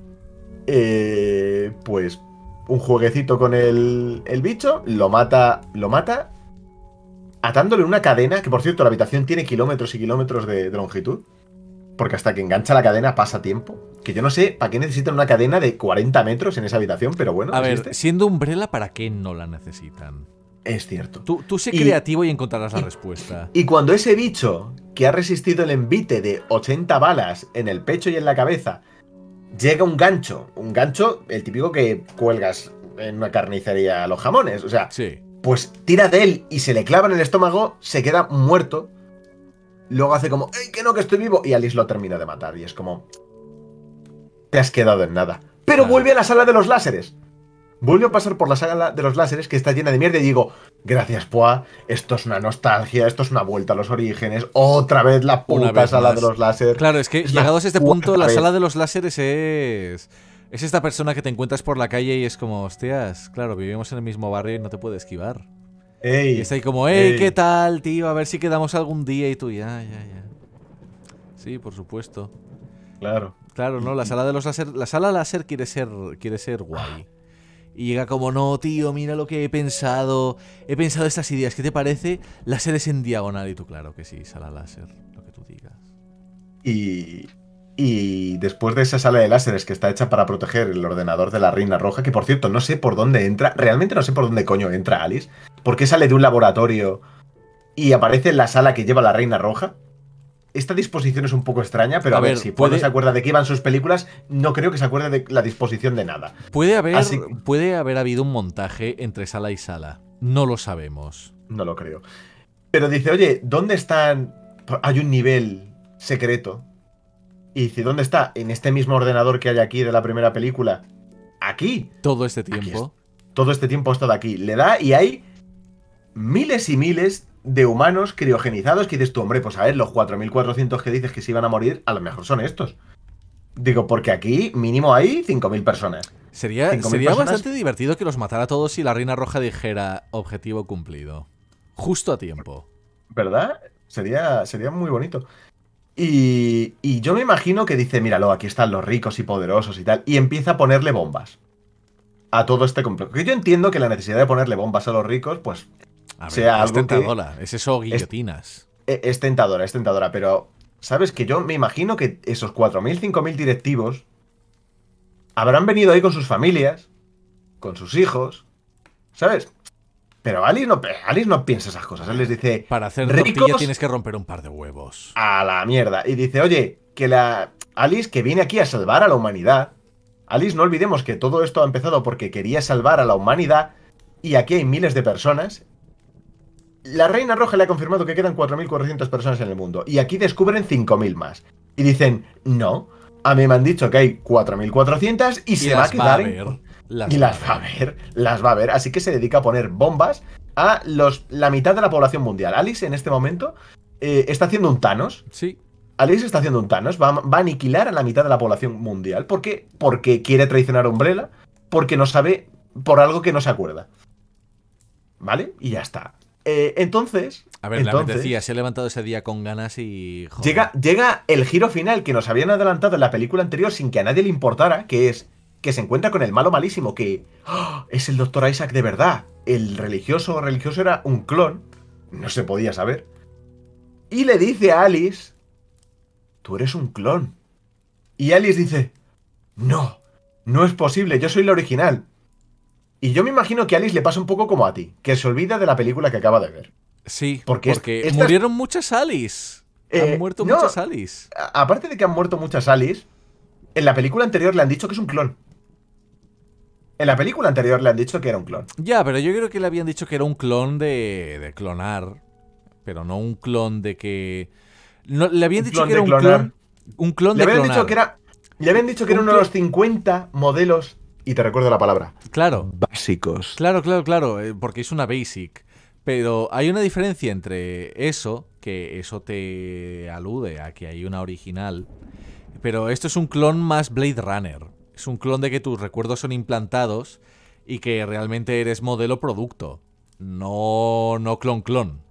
pues un jueguecito con el bicho, lo mata atándole una cadena, que por cierto la habitación tiene kilómetros y kilómetros de longitud. Porque hasta que engancha la cadena pasa tiempo. Que yo no sé para qué necesitan una cadena de 40 metros en esa habitación, pero bueno. A ver, siendo Umbrella, ¿para qué no la necesitan? Es cierto. Tú sé creativo y encontrarás la respuesta. Y cuando ese bicho, que ha resistido el envite de 80 balas en el pecho y en la cabeza, llega un gancho, el típico que cuelgas en una carnicería a los jamones, o sea, sí. Pues tira de él y se le clava en el estómago, se queda muerto. Luego hace como, ¡ey, que no, que estoy vivo! Y Alice lo termina de matar. Y es como, te has quedado en nada. Pero Claro. vuelve a la sala de los láseres. Vuelve a pasar por la sala de los láseres que está llena de mierda y digo, gracias, Poa, esto es una nostalgia, esto es una vuelta a los orígenes, otra vez la Una puta vez sala más. de los láseres. Claro, es que Es la llegados a este punto, cuarta la vez. sala de los láseres es esta persona que te encuentras por la calle y es como, hostias, claro, vivimos en el mismo barrio y no te puede esquivar. Ey, Y está ahí como, ey. ¿qué tal, tío? A ver si quedamos algún día y tú, ya. Sí, por supuesto. Claro. Claro, ¿no? La sala de los láser, la sala láser quiere ser guay. Y llega como, no, tío, mira lo que he pensado. He pensado estas ideas. ¿Qué te parece? Láseres en diagonal. Y tú, claro que sí, sala láser. Lo que tú digas. Y después de esa sala de láseres que está hecha para proteger el ordenador de la Reina Roja, que por cierto, no sé por dónde entra, realmente no sé por dónde coño entra Alice, porque sale de un laboratorio y aparece en la sala que lleva la Reina Roja. Esta disposición es un poco extraña, pero A a ver, ver, si Poe no puede- se acuerda de qué iban sus películas, no creo que se acuerde de la disposición de nada. Puede Así- haber habido un montaje entre sala y sala. No lo sabemos. No lo creo. Pero dice, oye, ¿dónde están? Hay un nivel secreto. Y dice, ¿dónde está? En este mismo ordenador que hay aquí de la primera película. Aquí. Todo este Aquí tiempo. Todo este tiempo ha estado aquí. Le da y hay miles y miles de humanos criogenizados que dices tú, hombre, pues a ver, los 4.400 que dices que se iban a morir, a lo mejor son estos. Digo, porque aquí mínimo hay 5.000 personas. Sería 5.000 personas. bastante divertido que los matara a todos y la Reina Roja dijera objetivo cumplido. Justo a tiempo. ¿Verdad? Sería muy bonito. Y yo me imagino que dice, míralo, aquí están los ricos y poderosos y tal, y empieza a ponerle bombas a todo este complejo. Que yo entiendo que la necesidad de ponerle bombas a los ricos, pues A ver, sea es algo que tentadora. Es eso, guillotinas. es tentadora, pero ¿sabes? Que yo me imagino que esos 4.000, 5.000 directivos habrán venido ahí con sus familias, con sus hijos, ¿sabes? Pero Alice no piensa esas cosas. Él les dice, Para hacer ricos tortilla tienes que romper un par de huevos. a la mierda. Y dice, oye, que la Alice que viene aquí a salvar a la humanidad. Alice, no olvidemos que todo esto ha empezado porque quería salvar a la humanidad y aquí hay miles de personas. La Reina Roja le ha confirmado que quedan 4.400 personas en el mundo y aquí descubren 5.000 más. Y dicen, no, a mí me han dicho que hay 4.400 y se va a las quedar ver. y las va a ver. Así que se dedica a poner bombas a la mitad de la población mundial. Alice en este momento está haciendo un Thanos. Sí. Alice está haciendo un Thanos, va a aniquilar a la mitad de la población mundial. ¿Por qué? Porque quiere traicionar a Umbrella, porque no sabe, por algo que no se acuerda. ¿Vale? Y ya está. Entonces... A ver, le apetecía, se ha levantado ese día con ganas y... joder. Llega el giro final que nos habían adelantado en la película anterior sin que a nadie le importara, que es que se encuentra con el malo malísimo, que es el Dr. Isaac de verdad. El religioso era un clon, no se podía saber. Y le dice a Alice, tú eres un clon. Y Alice dice, no, no es posible, yo soy la original. Y yo me imagino que a Alice le pasa un poco como a ti, que se olvida de la película que acaba de ver. Sí, Porque estas- murieron muchas Alice. Han muerto no, muchas Alice. Aparte de que han muerto muchas Alice, en la película anterior le han dicho que es un clon. En la película anterior le han dicho que era un clon. Ya, pero yo creo que le habían dicho que era un clon de clonar. Pero no un clon de que... No, le habían Un dicho clon que era de un clonar. clon. Un clon Le de habían clonar. dicho que era. Le habían dicho que era Un uno de clon- los 50 modelos. Y te recuerdo la palabra. Claro. Básicos. Claro, porque es una basic. Pero hay una diferencia entre eso, que eso te alude a que hay una original. Pero esto es un clon más Blade Runner. Es un clon de que tus recuerdos son implantados y que realmente eres modelo producto. No clon.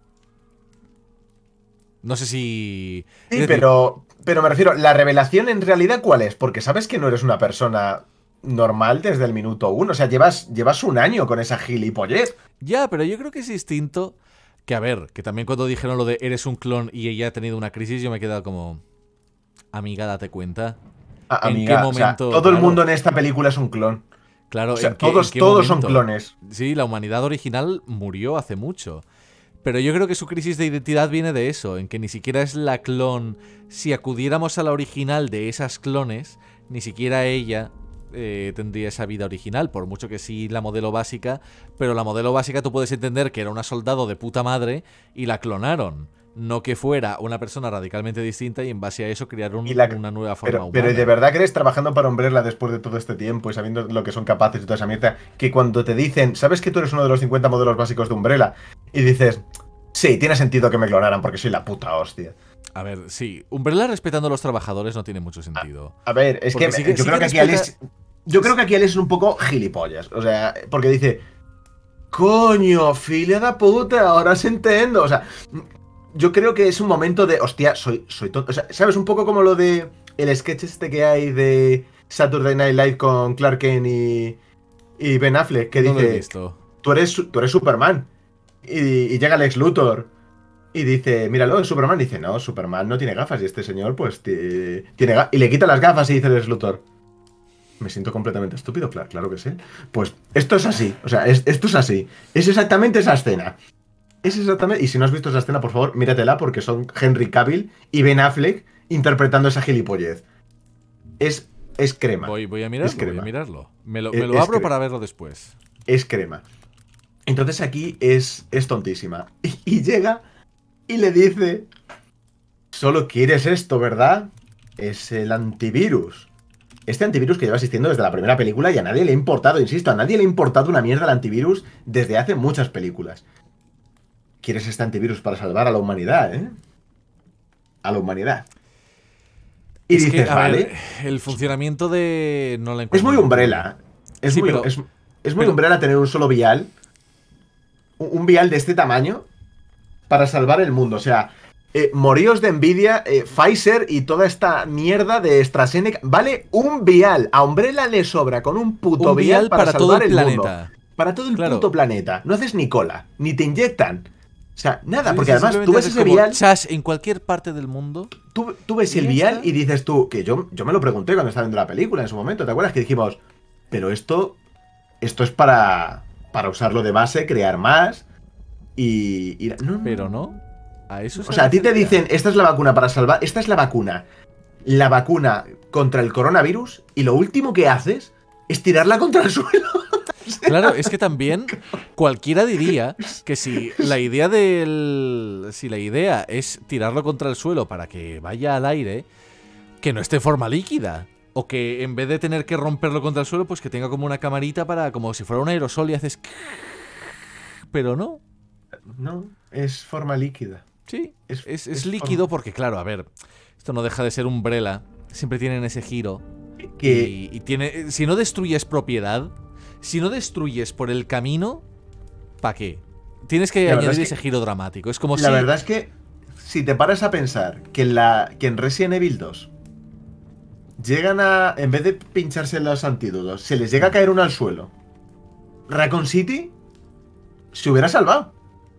No sé si... Sí, es decir, pero me refiero, ¿la revelación en realidad cuál es? Porque sabes que no eres una persona normal desde el minuto 1. O sea, llevas un año con esa gilipollez. Ya, pero yo creo que es distinto. Que a ver, que también cuando dijeron lo de eres un clon y ella ha tenido una crisis, yo me he quedado como... Amiga, date cuenta. ¿En Amiga, qué o sea, momento? todo el Claro. mundo en esta película es un clon. Claro, O sea, ¿en qué todos son momento? clones. Sí, la humanidad original murió hace mucho. Pero yo creo que su crisis de identidad viene de eso, en que ni siquiera es la clon. Si acudiéramos a la original de esas clones, ni siquiera ella tendría esa vida original, por mucho que sí la modelo básica. Pero la modelo básica tú puedes entender que era una soldado de puta madre y la clonaron. No que fuera una persona radicalmente distinta y en base a eso crear una nueva forma humana. Pero ¿de verdad crees, trabajando para Umbrella después de todo este tiempo y sabiendo lo que son capaces y toda esa mierda, que cuando te dicen, ¿sabes que tú eres uno de los 50 modelos básicos de Umbrella? Y dices, sí, tiene sentido que me clonaran porque soy la puta hostia. A ver, sí. Umbrella respetando a los trabajadores no tiene mucho sentido. A ver, es que yo creo que aquí Alex... Yo creo que aquí Alex es un poco gilipollas. O sea, porque dice, coño, filia de puta, ahora se entiendo. O sea, yo creo que es un momento de, hostia, soy tonto. O sea, ¿sabes? Un poco como lo de el sketch este que hay de Saturday Night Live con Clark Kent y Ben Affleck, que No lo he dice, visto. tú eres Superman. Y llega Lex Luthor y dice, míralo, es Superman. Y dice, no, Superman no tiene gafas. Y este señor, pues, tiene gafas. Y le quita las gafas y dice Lex Luthor, me siento completamente estúpido, claro que sí. Pues esto es así, o sea, esto es así. Es exactamente esa escena. Es exactamente... Y si no has visto esa escena, por favor, míratela porque son Henry Cavill y Ben Affleck interpretando esa gilipollez. Es crema. Voy a mirarlo, voy a mirarlo. Me lo Es abro crema. para verlo después. Es crema. Entonces aquí es tontísima. Y llega y le dice, solo quieres esto, ¿verdad? Es el antivirus. Este antivirus que lleva existiendo desde la primera película y a nadie le ha importado, insisto, a nadie le ha importado una mierda el antivirus desde hace muchas películas. ¿Quieres este antivirus para salvar a la humanidad, A la humanidad. Y es dices, que, a vale. ver, el funcionamiento de... No la Es encuentro muy muy Umbrella. Es Sí, muy, pero- es muy Umbrella tener un solo vial. Un vial de este tamaño para salvar el mundo. O sea, moríos de envidia, Pfizer y toda esta mierda de AstraZeneca. Vale un vial. A Umbrella le sobra con un puto Un vial para todo salvar el mundo. planeta. Para todo el Claro. puto planeta. No haces ni cola, ni te inyectan. O sea, nada, Sí, porque sí, además tú simplemente ves haces ese como vial, chas en cualquier parte del mundo. tú ves y el ya vial está. y dices tú, que yo me lo pregunté cuando estaba viendo la película en su momento, ¿te acuerdas? Que dijimos, pero esto es para usarlo de base, crear más y no. Pero no. A eso se O sea, a ti te refería. dicen, esta es la vacuna para salvar, esta es la vacuna contra el coronavirus y lo último que haces es tirarla contra el suelo. Claro, es que también cualquiera diría que si la idea es tirarlo contra el suelo para que vaya al aire, que no esté en forma líquida. O que en vez de tener que romperlo contra el suelo, pues que tenga como una camarita para, como si fuera un aerosol y haces... Pero no. No, es forma líquida. Sí, Es es líquido porque, claro, a ver, esto no deja de ser Umbrella. Siempre tienen ese giro. Que Y tiene... Si no destruyes propiedad, si no destruyes por el camino, ¿para qué? Tienes que La verdad añadir es que- ese giro dramático. Es como la si... verdad es que si te paras a pensar que en Resident Evil 2 llegan a, en vez de pincharse los antídotos, se les llega a caer uno al suelo, Raccoon City se hubiera salvado.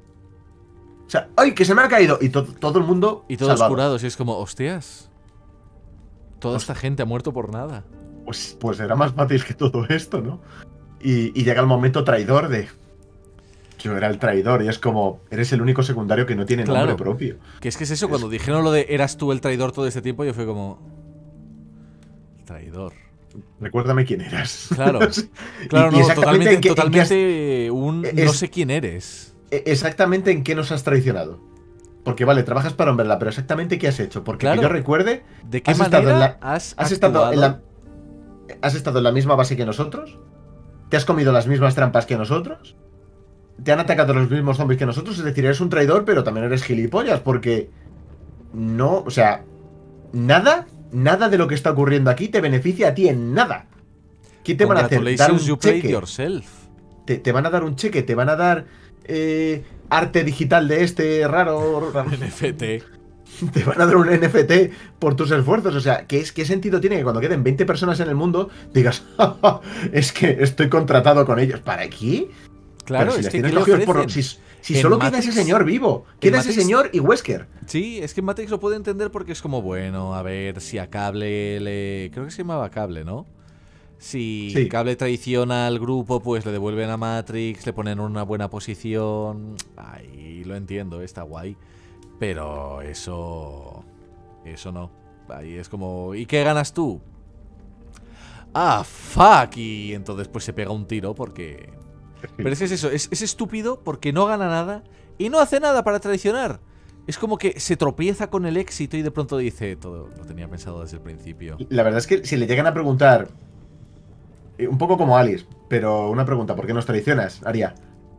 O sea, ¡ay, que se me ha caído! Y todo el mundo Y todos salvado. curados. Y es como, hostias. Toda esta gente ha muerto por nada. Pues era más fácil que todo esto, ¿no? Y llega el momento traidor de... Yo era el traidor y es como, eres el único secundario que no tiene Claro. nombre propio. Que es eso, cuando dijeron lo de eras tú el traidor todo este tiempo, yo fui como... Traidor. Recuérdame quién eras. Claro. Y- Claro, y no, exactamente en totalmente un es- no sé quién eres. Exactamente en qué nos has traicionado. Porque vale, trabajas para Umbrella, pero exactamente qué has hecho. Porque Claro. que yo recuerde, ¿De qué has estado manera en la- has has estado actuado? has estado en la misma base que nosotros, te has comido las mismas trampas que nosotros, te han atacado los mismos zombies que nosotros, es decir, eres un traidor, pero también eres gilipollas, porque no, o sea, nada de lo que está ocurriendo aquí te beneficia a ti en nada. ¿Qué te van a hacer? Dar un Congratulations, you played cheque. yourself. Te van a dar un cheque, te van a dar arte digital de este raro. NFT. Te van a dar un NFT por tus esfuerzos. O sea, ¿qué sentido tiene que cuando queden 20 personas en el mundo digas, "Ja, ja, es que estoy contratado con ellos"? ¿Para qué? Claro, Pero si es les que tienes ¿qué le cogidos por- ofrecen? si En solo queda Matrix- ese señor vivo. Queda ese Matrix- señor y Wesker. Sí, es que en Matrix lo puedo entender porque es como, bueno, a ver, si a Cable le... Creo que se llamaba Cable, ¿no? Si Sí. Cable traiciona al grupo, pues le devuelven a Matrix, le ponen en una buena posición. Ahí lo entiendo, está guay. Pero eso no. Ahí es como, ¿y qué ganas tú? Ah, fuck. Y entonces pues se pega un tiro porque... Pero es que es eso, es estúpido porque no gana nada y no hace nada para traicionar. Es como que se tropieza con el éxito y de pronto dice, todo lo tenía pensado desde el principio. La verdad es que si le llegan a preguntar, un poco como Alice, pero una pregunta, ¿por qué nos traicionas, Aria?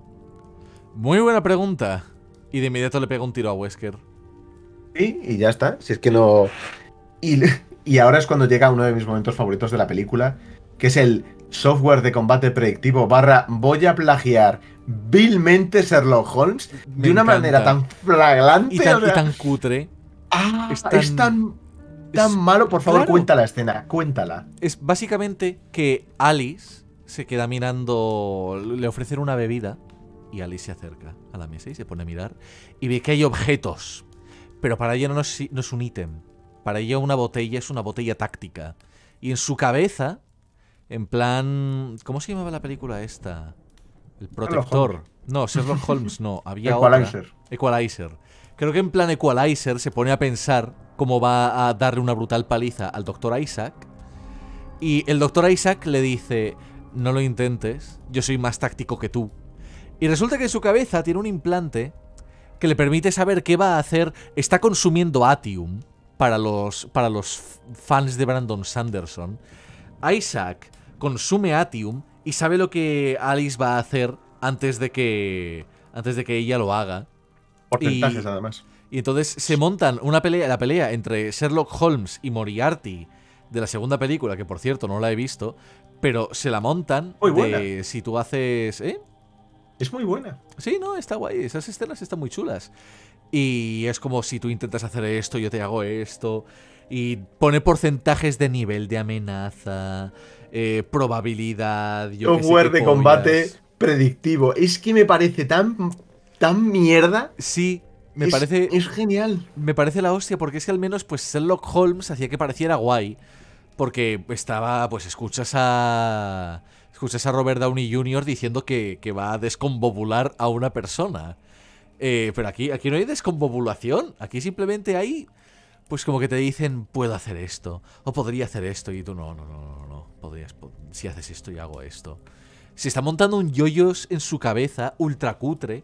Muy buena pregunta. Y de inmediato le pega un tiro a Wesker. Sí, y ya está. Si es que no. Y ahora es cuando llega uno de mis momentos favoritos de la película, que es el software de combate predictivo / voy a plagiar vilmente Sherlock Holmes Me de una encanta. manera tan flagrante. Y tan, o sea, y tan cutre. es tan malo. Por favor, claro. cuenta la escena, cuéntala. Es básicamente que Alice se queda mirando, le ofrecen una bebida y Alice se acerca a la mesa y se pone a mirar y ve que hay objetos, pero para ella no es un ítem, para ella una botella es una botella táctica y en su cabeza, en plan, ¿cómo se llamaba la película esta? El Protector. No, Sherlock Holmes no, había Equalizer. otra. Equalizer. Creo que en plan Equalizer se pone a pensar cómo va a darle una brutal paliza al Dr. Isaac. Y el Dr. Isaac le dice, no lo intentes, yo soy más táctico que tú. Y resulta que en su cabeza tiene un implante que le permite saber qué va a hacer. Está consumiendo Atium para los fans de Brandon Sanderson. Isaac consume Atium y sabe lo que Alice va a hacer antes de que ella lo haga. Porcentajes, además. Y entonces se montan la pelea entre Sherlock Holmes y Moriarty de la segunda película, que por cierto no la he visto, pero se la montan Muy buena. de si tú haces... Es muy buena. Sí, no, está guay, esas escenas están muy chulas. Y es como si tú intentas hacer esto, yo te hago esto. Y pone porcentajes de nivel de amenaza, probabilidad, Software de combate predictivo. Es que me parece tan mierda. Sí, me parece... Es genial. Me parece la hostia, porque es que al menos pues Sherlock Holmes hacía que pareciera guay. Porque estaba, pues escuchas a Robert Downey Jr. diciendo que va a desconvobular a una persona. Pero aquí no hay desconvobulación. Aquí simplemente hay, pues como que te dicen, puedo hacer esto. O podría hacer esto. Y tú, no. Si haces esto, yo hago esto. Se está montando un yoyos en su cabeza, ultra cutre.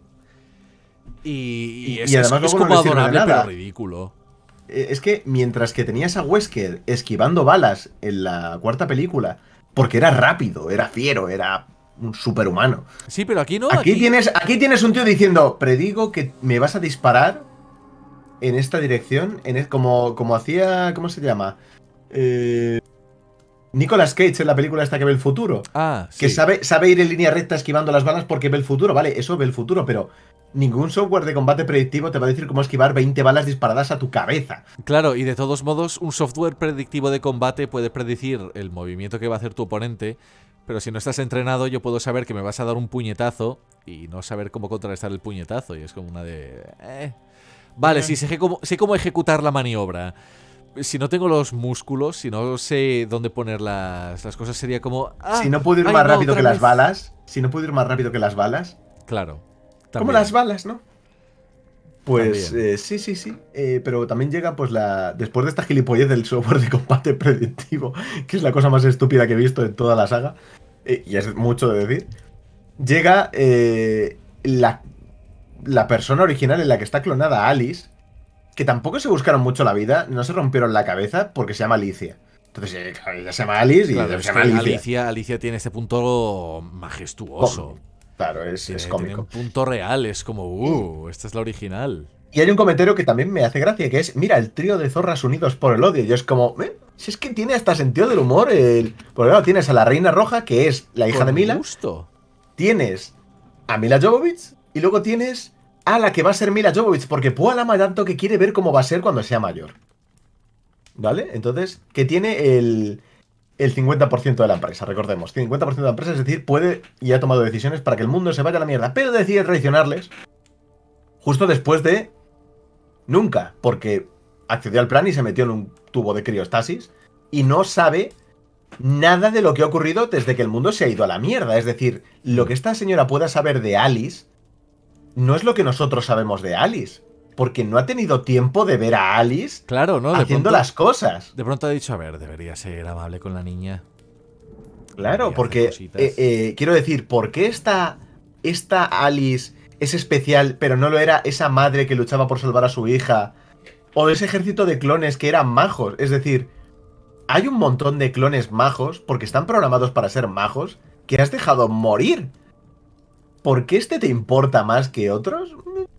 Y además es luego como no le sirve de adorable, nada. pero ridículo. Es que mientras que tenías a Wesker esquivando balas en la cuarta película, porque era rápido, era fiero, era un superhumano. Sí, pero aquí no. Aquí tienes un tío diciendo, predigo que me vas a disparar en esta dirección, como hacía, ¿cómo se llama? Nicolas Cage en la película esta que ve el futuro. Ah, sí. Que sabe ir en línea recta esquivando las balas porque ve el futuro. Vale, eso ve el futuro, pero ningún software de combate predictivo te va a decir cómo esquivar 20 balas disparadas a tu cabeza. Claro, y de todos modos, un software predictivo de combate puede predecir el movimiento que va a hacer tu oponente, pero si no estás entrenado, yo puedo saber que me vas a dar un puñetazo y no saber cómo contrarrestar el puñetazo, y es como una de... Vale, sí, sé cómo ejecutar la maniobra. Si no tengo los músculos, si no sé dónde poner las cosas, sería como... si no puedo ir más rápido que las balas, Claro. Como También. las balas, ¿no? Pues sí. Pero también llega pues después de esta gilipollez del software de combate predictivo, que es la cosa más estúpida que he visto en toda la saga, y es mucho de decir, llega la persona original en la que está clonada Alice, que tampoco se buscaron mucho la vida, no se rompieron la cabeza porque se llama Alicia. Entonces ella se llama Alice y claro, se llama Alicia. Alicia tiene este punto majestuoso. Claro, es cómico. Tiene un punto real, es como, esta es la original. Y hay un comentario que también me hace gracia, que es, mira, el trío de zorras unidos por el odio. Y es como, si es que tiene hasta sentido del humor. Porque claro, tienes a la Reina Roja, que es la hija de Mila. Gusto. Tienes a Mila Jovovich y luego tienes a la que va a ser Mila Jovovich, porque Poe la ama tanto que quiere ver cómo va a ser cuando sea mayor. ¿Vale? Entonces, que tiene el 50% de la empresa, recordemos. 50% de la empresa, es decir, puede y ha tomado decisiones para que el mundo se vaya a la mierda, pero decide traicionarles justo después de... Nunca, porque accedió al plan y se metió en un tubo de criostasis y no sabe nada de lo que ha ocurrido desde que el mundo se ha ido a la mierda. Es decir, lo que esta señora pueda saber de Alice no es lo que nosotros sabemos de Alice, porque no ha tenido tiempo de ver a Alice haciendo las cosas. De pronto ha dicho, a ver, debería ser amable con la niña. Claro, porque quiero decir, ¿por qué esta Alice ese especial, pero no lo era esa madre que luchaba por salvar a su hija, o ese ejército de clones que eran majos. Es decir, hay un montón de clones majos, porque están programados para ser majos, que has dejado morir. ¿Por qué este te importa más que otros?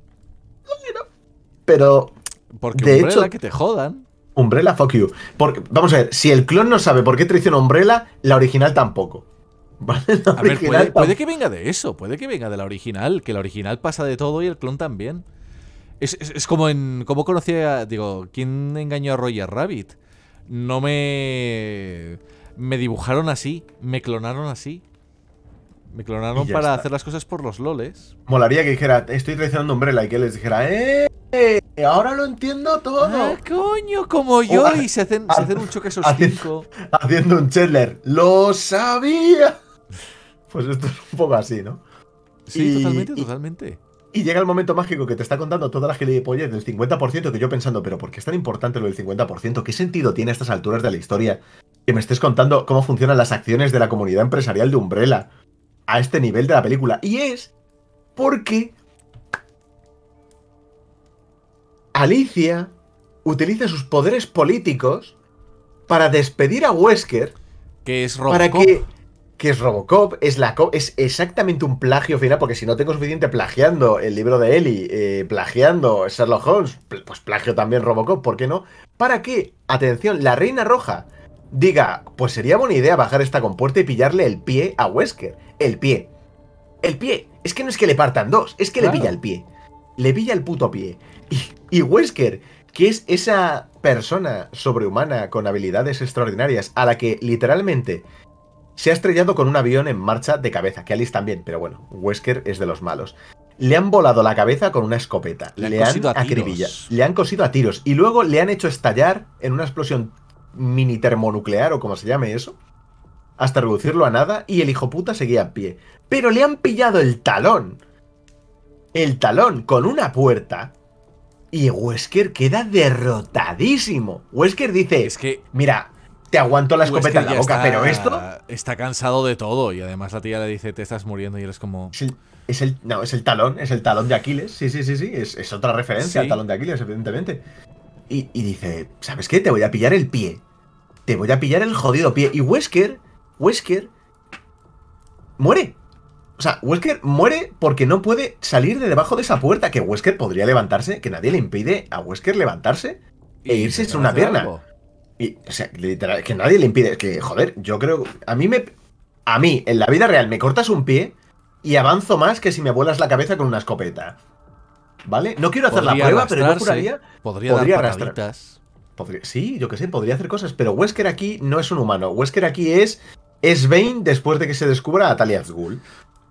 Pero... Porque de Umbrella, hecho, que te jodan. Umbrella, fuck you. Porque, vamos a ver, si el clon no sabe por qué traiciona a Umbrella, la original tampoco. ¿Vale? La A ver, original puede que venga de eso, puede que venga de la original, que la original pasa de todo y el clon también. Es como en... ¿Cómo conocía? Digo, ¿quién engañó a Roger Rabbit? No me... Me dibujaron así, me clonaron así. Me clonaron Y ya para está. hacer las cosas por los loles. Molaría que dijera, estoy traicionando a Umbrella, y que les dijera, ahora lo entiendo todo. ¡Ah, coño! Como yo. Oh, Y se hacen un choque esos haciendo- 5. Haciendo un Chandler, ¡lo sabía! Pues esto es un poco así, ¿no? Sí, Y- totalmente. Y llega el momento mágico que te está contando toda la gilipollez del 50%, que yo pensando, pero ¿por qué es tan importante lo del 50%? ¿Qué sentido tiene a estas alturas de la historia que me estés contando cómo funcionan las acciones de la comunidad empresarial de Umbrella a este nivel de la película? Y es porque Alicia utiliza sus poderes políticos para despedir a Wesker. Que es Para Robocop. que es Robocop, es exactamente un plagio final, porque si no tengo suficiente plagiando el libro de Ellie, plagiando Sherlock Holmes, pues plagio también Robocop, ¿por qué no? Para que, atención, la Reina Roja diga, pues sería buena idea bajar esta compuerta y pillarle el pie a Wesker. El pie. El pie. Es que no es que le partan dos, es que Claro. le pilla el pie. Le pilla el puto pie. Y Wesker, que es esa persona sobrehumana con habilidades extraordinarias a la que literalmente se ha estrellado con un avión en marcha de cabeza, que Alice también, pero bueno, Wesker es de los malos. Le han volado la cabeza con una escopeta, Le han le han cosido a tiros. acribillado, le han cosido a tiros y luego le han hecho estallar en una explosión mini termonuclear o como se llame eso, hasta reducirlo a nada y el hijo puta seguía en pie. Pero le han pillado el talón con una puerta y Wesker queda derrotadísimo. Wesker dice, Es que mira, te aguanto la escopeta Wesker en la ya boca, está- pero esto... Está cansado de todo. Y además la tía le dice, te estás muriendo. Y él es como... Es el talón de Aquiles. Sí, es otra referencia Sí. al talón de Aquiles, evidentemente. Y dice, ¿sabes qué? Te voy a pillar el pie. Te voy a pillar el jodido pie. Y Wesker muere. O sea, Wesker muere porque no puede salir de debajo de esa puerta. Que Wesker podría levantarse, que nadie le impide a Wesker levantarse e y irse intentar sin una hacer pierna. algo. Y, o sea, literal, que nadie le impide. Que, joder, yo creo. A mí, en la vida real, me cortas un pie y avanzo más que si me vuelas la cabeza con una escopeta. ¿Vale? No quiero hacer la Podría prueba, pero yo arrastrarse, juraría. Podría podría dar arrastrar. pataditas. Sí, yo qué sé, podría hacer cosas. Pero Wesker aquí no es un humano. Wesker aquí es Bane después de que se descubra a Talia al Ghul.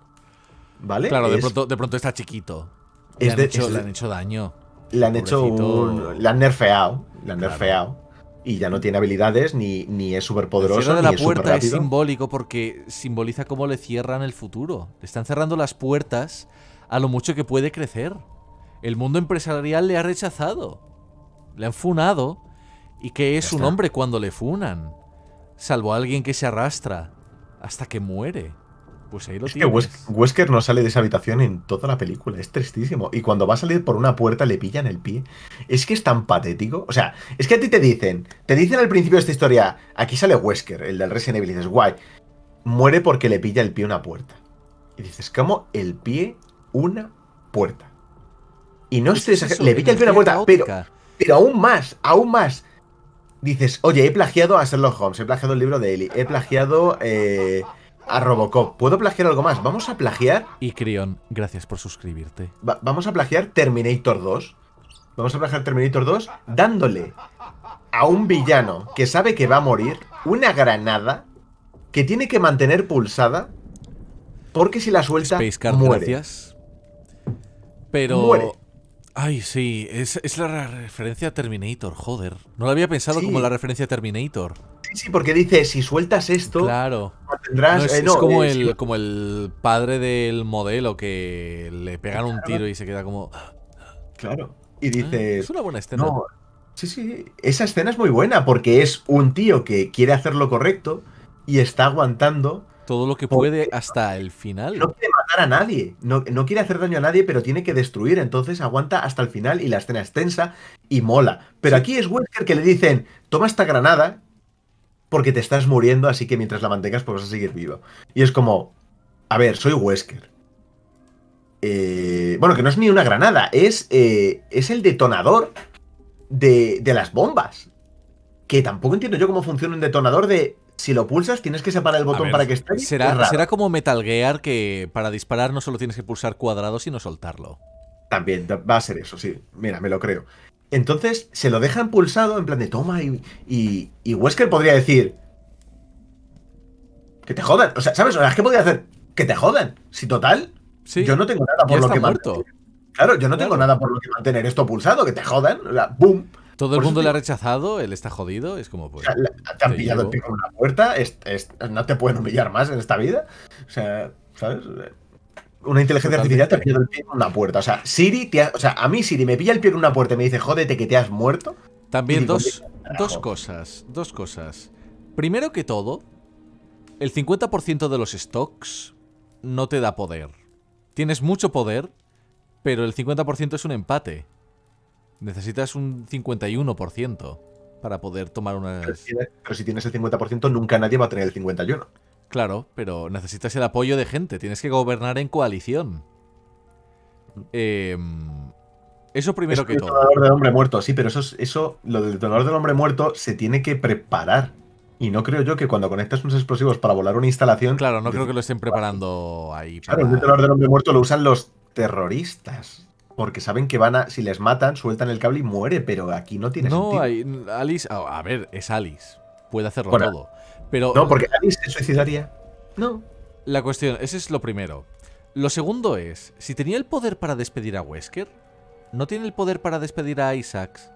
¿Vale? Claro, de pronto está chiquito. es Le de- es de- han hecho daño. Le han hecho Pobrecito. Le han nerfeado. Le han Claro. nerfeado. Y ya no tiene habilidades, ni es súper El poderoso, cierre de ni la es súper puerta es rápido. simbólico porque simboliza cómo le cierran el futuro. Le están cerrando las puertas a lo mucho que puede crecer. El mundo empresarial le ha rechazado. Le han funado. ¿Y qué es Ya un está. hombre cuando le funan? Salvo a alguien que se arrastra hasta que muere. Pues ahí lo Es que tienes. Wesker no sale de esa habitación en toda la película, es tristísimo. Y cuando va a salir por una puerta le pillan el pie. Es que es tan patético. O sea, es que a ti te dicen al principio de esta historia, aquí sale Wesker, el del Resident Evil, y dices, guay, muere porque le pilla el pie una puerta. Y dices, ¿cómo el pie una puerta? Y no Pues estoy es eso, exagerando, le pilla el pie una energía puerta, caótica. pero aún más. Dices, oye, he plagiado a Sherlock Holmes, he plagiado el libro de Ellie, he plagiado a Robocop. ¿Puedo plagiar algo más? Vamos a plagiar. Y Crion, gracias por suscribirte. Vamos a plagiar Terminator 2. Vamos a plagiar Terminator 2 dándole a un villano que sabe que va a morir una granada que tiene que mantener pulsada porque si la suelta Space Card, muere. gracias. Pero... Muere. Ay, sí, es la referencia a Terminator, joder. No lo había pensado Sí. como la referencia a Terminator. Sí, porque dice, si sueltas esto, Claro. tendrás... No, es no, como, si- como el padre del modelo que le pegan un tiro y se queda como... Claro. Y dice... es una buena escena. No, sí, esa escena es muy buena porque es un tío que quiere hacer lo correcto y está aguantando Todo lo que puede hasta el final. No quiere matar a nadie, no quiere hacer daño a nadie, pero tiene que destruir, entonces aguanta hasta el final y la escena es tensa y mola. Pero Sí. aquí es Wesker que le dicen, toma esta granada porque te estás muriendo, así que mientras la mantengas pues vas a seguir vivo. Y es como, a ver, soy Wesker. Bueno, que no es ni una granada, es el detonador de las bombas. Que tampoco entiendo yo cómo funciona un detonador de... Si lo pulsas, tienes que separar el A botón ver, para que esté. será como Metal Gear, que para disparar no solo tienes que pulsar cuadrado, sino soltarlo. También va a ser eso, sí. Mira, me lo creo. Entonces, se lo dejan pulsado en plan de toma y Wesker podría decir... Que te jodan. O sea, ¿sabes? O sea, es que podría hacer... Que te jodan. Si total, Sí, yo no tengo nada por ya lo está que muerto. mantener. Claro, yo no tengo Claro. nada por lo que mantener esto pulsado. Que te jodan. O sea, ¡boom! Todo el Por eso mundo le ha digo, rechazado, él está jodido, es como o pues... sea, te han te pillado el llevo. pie con una puerta. No te pueden humillar más en esta vida. O sea, ¿sabes? Una inteligencia artificial te ha Totalmente. pillado el pie con una puerta. O sea, o sea, a mí Siri me pilla el pie con una puerta y me dice, jódete que te has muerto. También Y digo, dos carajo. cosas. Primero que todo, el 50% de los stocks no te da poder. Tienes mucho poder, pero el 50% es un empate. Necesitas un 51% para poder tomar unas... Pero si tienes el 50%, nunca nadie va a tener el 51%. Claro, pero necesitas el apoyo de gente. Tienes que gobernar en coalición. Eso primero que El todo. detonador del hombre muerto, sí, pero lo del detonador del hombre muerto se tiene que preparar. Y no creo yo que cuando conectas unos explosivos para volar una instalación... Claro, no creo que lo estén preparando ahí Claro, el para... detonador del hombre muerto lo usan los terroristas. Porque saben que si les matan, sueltan el cable y muere, pero aquí no tiene No, sentido. Alice... A ver, es Alice. Puede hacerlo Bueno, todo. Pero No, porque Alice se suicidaría. No. la cuestión, ese es lo primero. Lo segundo es, si tenía el poder para despedir a Wesker, ¿no tiene el poder para despedir a Isaacs?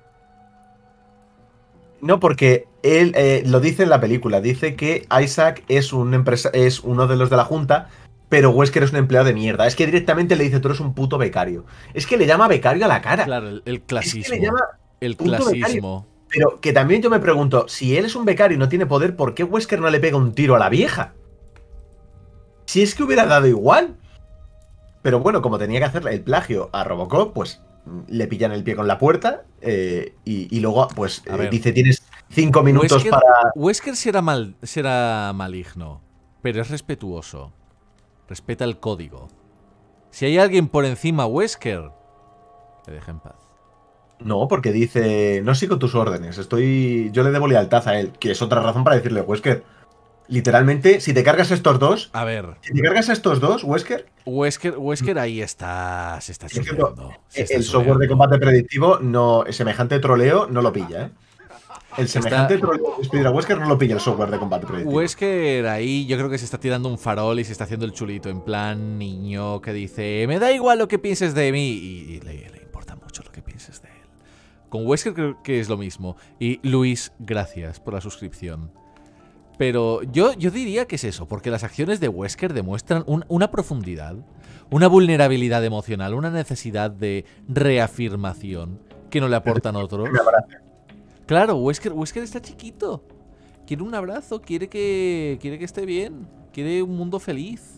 No, porque él lo dice en la película. Dice que Isaac es es uno de los de la junta, pero Wesker es un empleado de mierda. Es que directamente le dice, tú eres un puto becario. Es que le llama becario a la cara. Claro, el Es que clasismo. le llama El puto becario. clasismo. Pero que también yo me pregunto, si él es un becario y no tiene poder, ¿por qué Wesker no le pega un tiro a la vieja? Si es que hubiera dado igual. Pero bueno, como tenía que hacer el plagio a Robocop, pues le pillan el pie con la puerta y luego pues A ver. dice, tienes 5 minutos para... Wesker será maligno, pero es respetuoso. Respeta el código. Si hay alguien por encima Wesker, le deja en paz. No, porque dice, no sigo tus órdenes, yo le debo lealtad a él, que es otra razón para decirle, Wesker, literalmente, si te cargas a estos dos, A ver, Wesker, Wesker ahí está, se está por ejemplo, chuleando. Se está el software de chuleando. combate predictivo, semejante troleo no lo pilla, ¿eh? El semejante troleo de despedir a Wesker no lo pilla el software de combate predictivo. Wesker ahí yo creo que se está tirando un farol y se está haciendo el chulito, en plan niño que dice, me da igual lo que pienses de mí, y le importa mucho lo que pienses de él. Con Wesker creo que es lo mismo. Y Luis, gracias por la suscripción. Pero yo diría que es eso, porque las acciones de Wesker demuestran una profundidad, una vulnerabilidad emocional, una necesidad de reafirmación que no le aportan otros. Me abraza. Claro, Wesker está chiquito. Quiere un abrazo, quiere que esté bien, quiere un mundo feliz.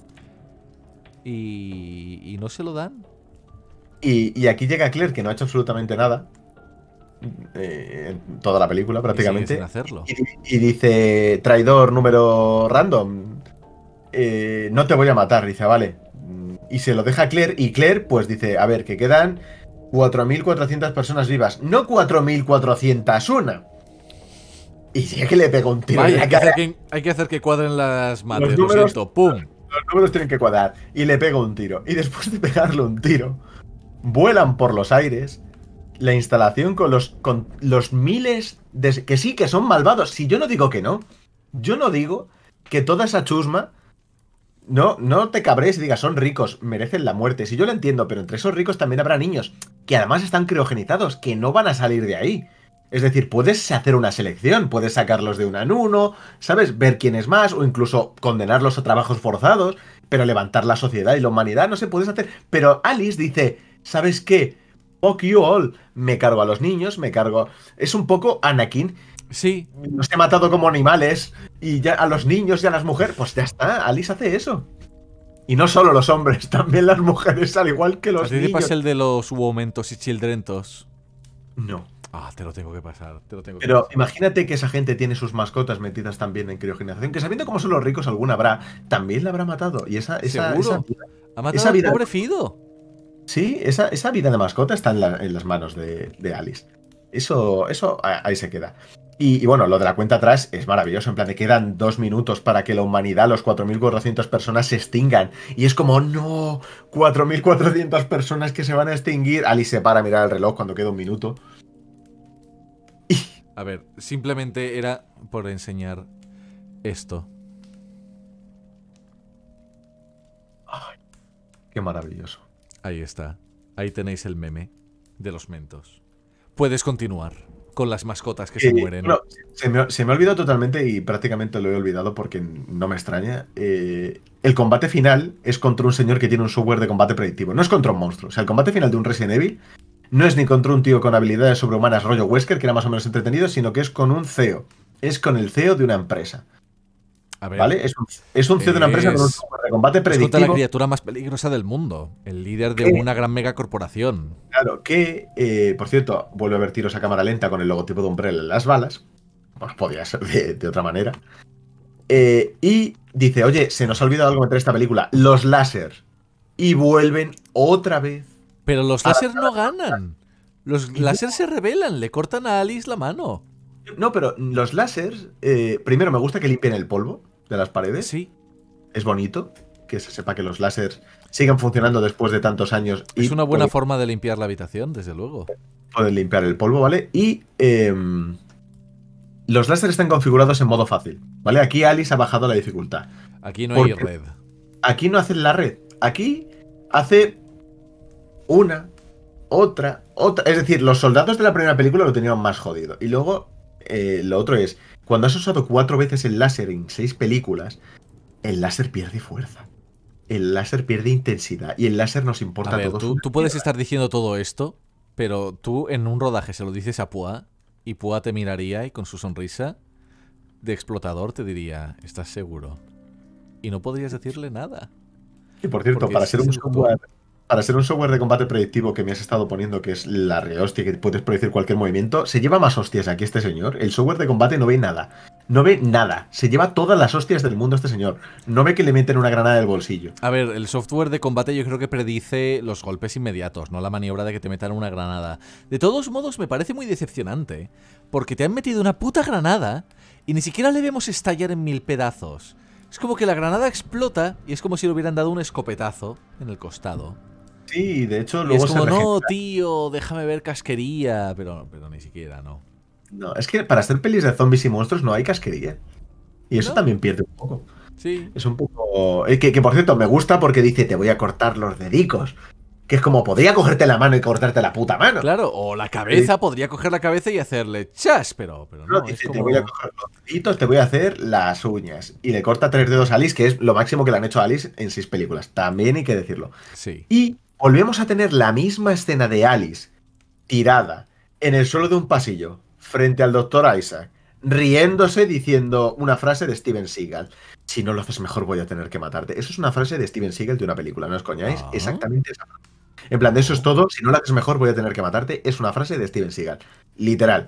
Y no se lo dan. Y aquí llega Claire, que no ha hecho absolutamente nada. En toda la película, prácticamente. Y siguen sin hacerlo. Y dice, traidor número random, no te voy a matar, dice, vale. Y se lo deja a Claire, y Claire pues dice, a ver, que quedan 4.400 personas vivas, no 4.401. Y sí que le pegó un tiro en Vaya, la cara. hay que hacer que cuadren las mates, Los lo números- siento, ¡pum! Los números tienen que cuadrar. Y le pega un tiro. Y después de pegarle un tiro, vuelan por los aires la instalación con los miles de... Que sí, que son malvados. Si yo no digo que no. Yo no digo que toda esa chusma... No te cabres y digas, son ricos, merecen la muerte. Si yo lo entiendo, pero entre esos ricos también habrá niños que además están criogenizados, que no van a salir de ahí. Es decir, puedes hacer una selección, puedes sacarlos de uno en uno, ¿sabes? Ver quién es más, o incluso condenarlos a trabajos forzados, pero levantar la sociedad y la humanidad, no se puedes hacer. Pero Alice dice, ¿sabes qué? Fuck you all. Me cargo a los niños, me cargo... Es un poco Anakin. Sí. Los he matado como animales y ya a los niños y a las mujeres, pues ya está, Alice hace eso. Y no solo los hombres, también las mujeres, al igual que ¿A los ti te niños. pasa el de los momentos y childrentos? No. Ah, te lo tengo que pasar, te lo tengo que Pero pasar. imagínate que esa gente tiene sus mascotas metidas también en criogenización, que sabiendo cómo son los ricos, alguna habrá, también la habrá matado. Y ¿Seguro? ¿Ha matado esa al vida, pobre Fido? sí, esa vida de mascota está en las manos de Alice. Eso ahí se queda. Y bueno, lo de la cuenta atrás es maravilloso. En plan, de quedan 2 minutos para que la humanidad, los 4.400 personas, se extingan. Y es como, no, 4.400 personas que se van a extinguir. Alice se para a mirar el reloj cuando queda 1 minuto. A ver, simplemente era por enseñar esto. Ay, qué maravilloso. Ahí está. Ahí tenéis el meme de los mentos. Puedes continuar con las mascotas que se mueren. Bueno, se me ha olvidado totalmente y prácticamente lo he olvidado porque no me extraña. El combate final es contra un señor que tiene un software de combate predictivo. No es contra un monstruo. O sea, el combate final de un Resident Evil no es ni contra un tío con habilidades sobrehumanas rollo Wesker, que era más o menos entretenido, sino que es con un CEO. Es con el CEO de una empresa. A ver, ¿Vale? Es un CEO de una empresa con un software de combate es contra la predictivo. criatura más peligrosa del mundo. El líder de ¿Qué? una gran megacorporación. Claro, que, por cierto, vuelve a ver tiros a cámara lenta con el logotipo de Umbrella en las balas. Bueno, podía ser de otra manera. Y dice, oye, se nos ha olvidado algo meter esta película. Los láser. Y vuelven otra vez. Pero los láser no ganan. Los láser se rebelan, le cortan a Alice la mano. No, pero los láseres, primero me gusta que limpien el polvo de las paredes. Sí. Es bonito que se sepa que los láseres sigan funcionando después de tantos años. Es una buena forma de limpiar la habitación, desde luego. Pueden limpiar el polvo, ¿vale? Y los láseres están configurados en modo fácil, ¿vale? Aquí Alice ha bajado la dificultad. Aquí no hay Porque red. Aquí no hace la red. Aquí hace una, otra. Es decir, los soldados de la primera película lo tenían más jodido. Y luego, lo otro es, cuando has usado 4 veces el láser en 6 películas, el láser pierde fuerza. El láser pierde intensidad. Y el láser nos importa A ver, a todos. tú puedes estar diciendo todo esto, pero tú en un rodaje se lo dices a Pua, y Pua te miraría y con su sonrisa de explotador te diría, ¿estás seguro? Y no podrías decirle nada. Y por cierto, Porque para ese ser es un el software, para ser un software de combate predictivo que me has estado poniendo, que es la rehostia, que puedes predecir cualquier movimiento, se lleva más hostias aquí este señor. El software de combate no ve nada. No ve nada. Se lleva todas las hostias del mundo este señor. No ve que le meten una granada del bolsillo. A ver, el software de combate yo creo que predice los golpes inmediatos, no la maniobra de que te metan una granada. De todos modos, me parece muy decepcionante, porque te han metido una puta granada y ni siquiera le vemos estallar en 1000 pedazos. Es como que la granada explota y es como si le hubieran dado un escopetazo en el costado. Sí, de hecho, Y luego es como, se no, regenera. tío, déjame ver casquería, pero ni siquiera, no. No, es que para hacer pelis de zombies y monstruos no hay casquería. Y eso ¿No? también pierde un poco. Sí. Es un poco. Que por cierto, me gusta porque dice: te voy a cortar los dedicos. Que es como, podría cogerte la mano y cortarte la puta mano. Claro, o la cabeza, podría coger la cabeza y hacerle chas, pero No, no, dice, es te como... voy a coger los deditos, te voy a hacer las uñas. Y le corta 3 dedos a Alice, que es lo máximo que le han hecho a Alice en 6 películas. También hay que decirlo. Sí. Y volvemos a tener la misma escena de Alice tirada en el suelo de un pasillo frente al Dr. Isaac, riéndose diciendo una frase de Steven Seagal. Si no lo haces mejor voy a tener que matarte. Eso es una frase de Steven Seagal de una película, ¿no os coñáis? Ah. Exactamente esa frase. En plan, de eso es todo. Si no lo haces mejor voy a tener que matarte. Es una frase de Steven Seagal. Literal.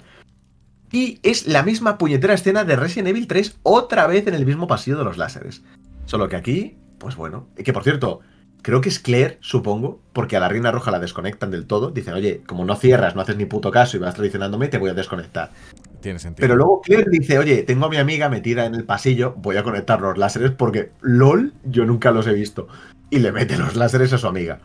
Y es la misma puñetera escena de Resident Evil 3 otra vez en el mismo pasillo de los láseres. Solo que aquí, pues bueno. Que por cierto, creo que es Claire, supongo, porque a la Reina Roja la desconectan del todo. Dicen, oye, como no cierras, no haces ni puto caso y vas traicionándome, te voy a desconectar. Tiene sentido. Pero luego Claire dice, oye, tengo a mi amiga metida en el pasillo, voy a conectar los láseres porque, LOL, yo nunca los he visto. Y le mete los láseres a su amiga.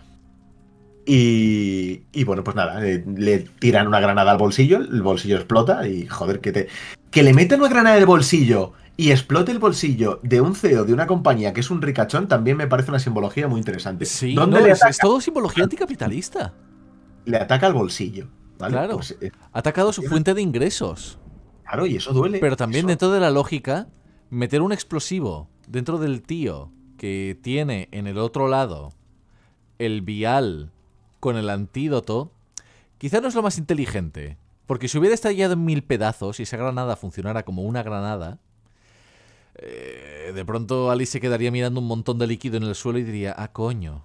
Y bueno, pues nada, le tiran una granada al bolsillo, el bolsillo explota y joder, que le metan una granada del bolsillo y explote el bolsillo de un CEO de una compañía que es un ricachón también me parece una simbología muy interesante. Sí, ¿Dónde no, le es todo simbología anticapitalista. Le ataca al bolsillo, ¿vale? Claro, Pues, ha atacado su fuente de ingresos. claro, y eso duele. Pero también Eso- dentro de la lógica, meter un explosivo dentro del tío que tiene en el otro lado el vial con el antídoto, quizá no es lo más inteligente. Porque si hubiera estallado en 1000 pedazos y esa granada funcionara como una granada, de pronto Alice se quedaría mirando un montón de líquido en el suelo y diría, ah, coño.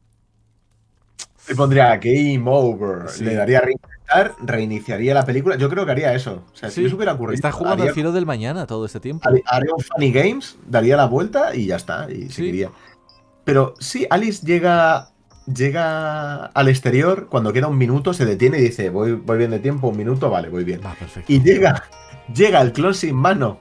Y pondría Game Over. Sí. Le daría a reiniciar, reiniciaría la película. Yo creo que haría eso. O sea, si Sí, eso hubiera ocurrido. está jugando al filo del mañana todo este tiempo. Haría un Funny Games, daría la vuelta y ya está. Y seguiría. Pero sí, Alice llega al exterior, cuando queda un minuto, se detiene y dice, voy bien de tiempo, un minuto, vale, voy bien. Va, perfecto. Y llega el clon sin mano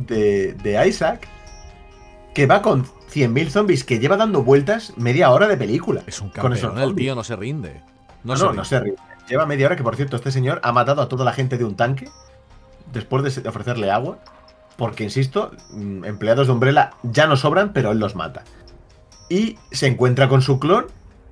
de Isaac, que va con 100.000 zombies, que lleva dando vueltas media hora de película. Es un con esos campeón, el zombies. tío no se rinde. No se ríe. Lleva media hora, que por cierto, este señor ha matado a toda la gente de un tanque después de ofrecerle agua. Porque, insisto, empleados de Umbrella ya no sobran, pero él los mata. Y se encuentra con su clon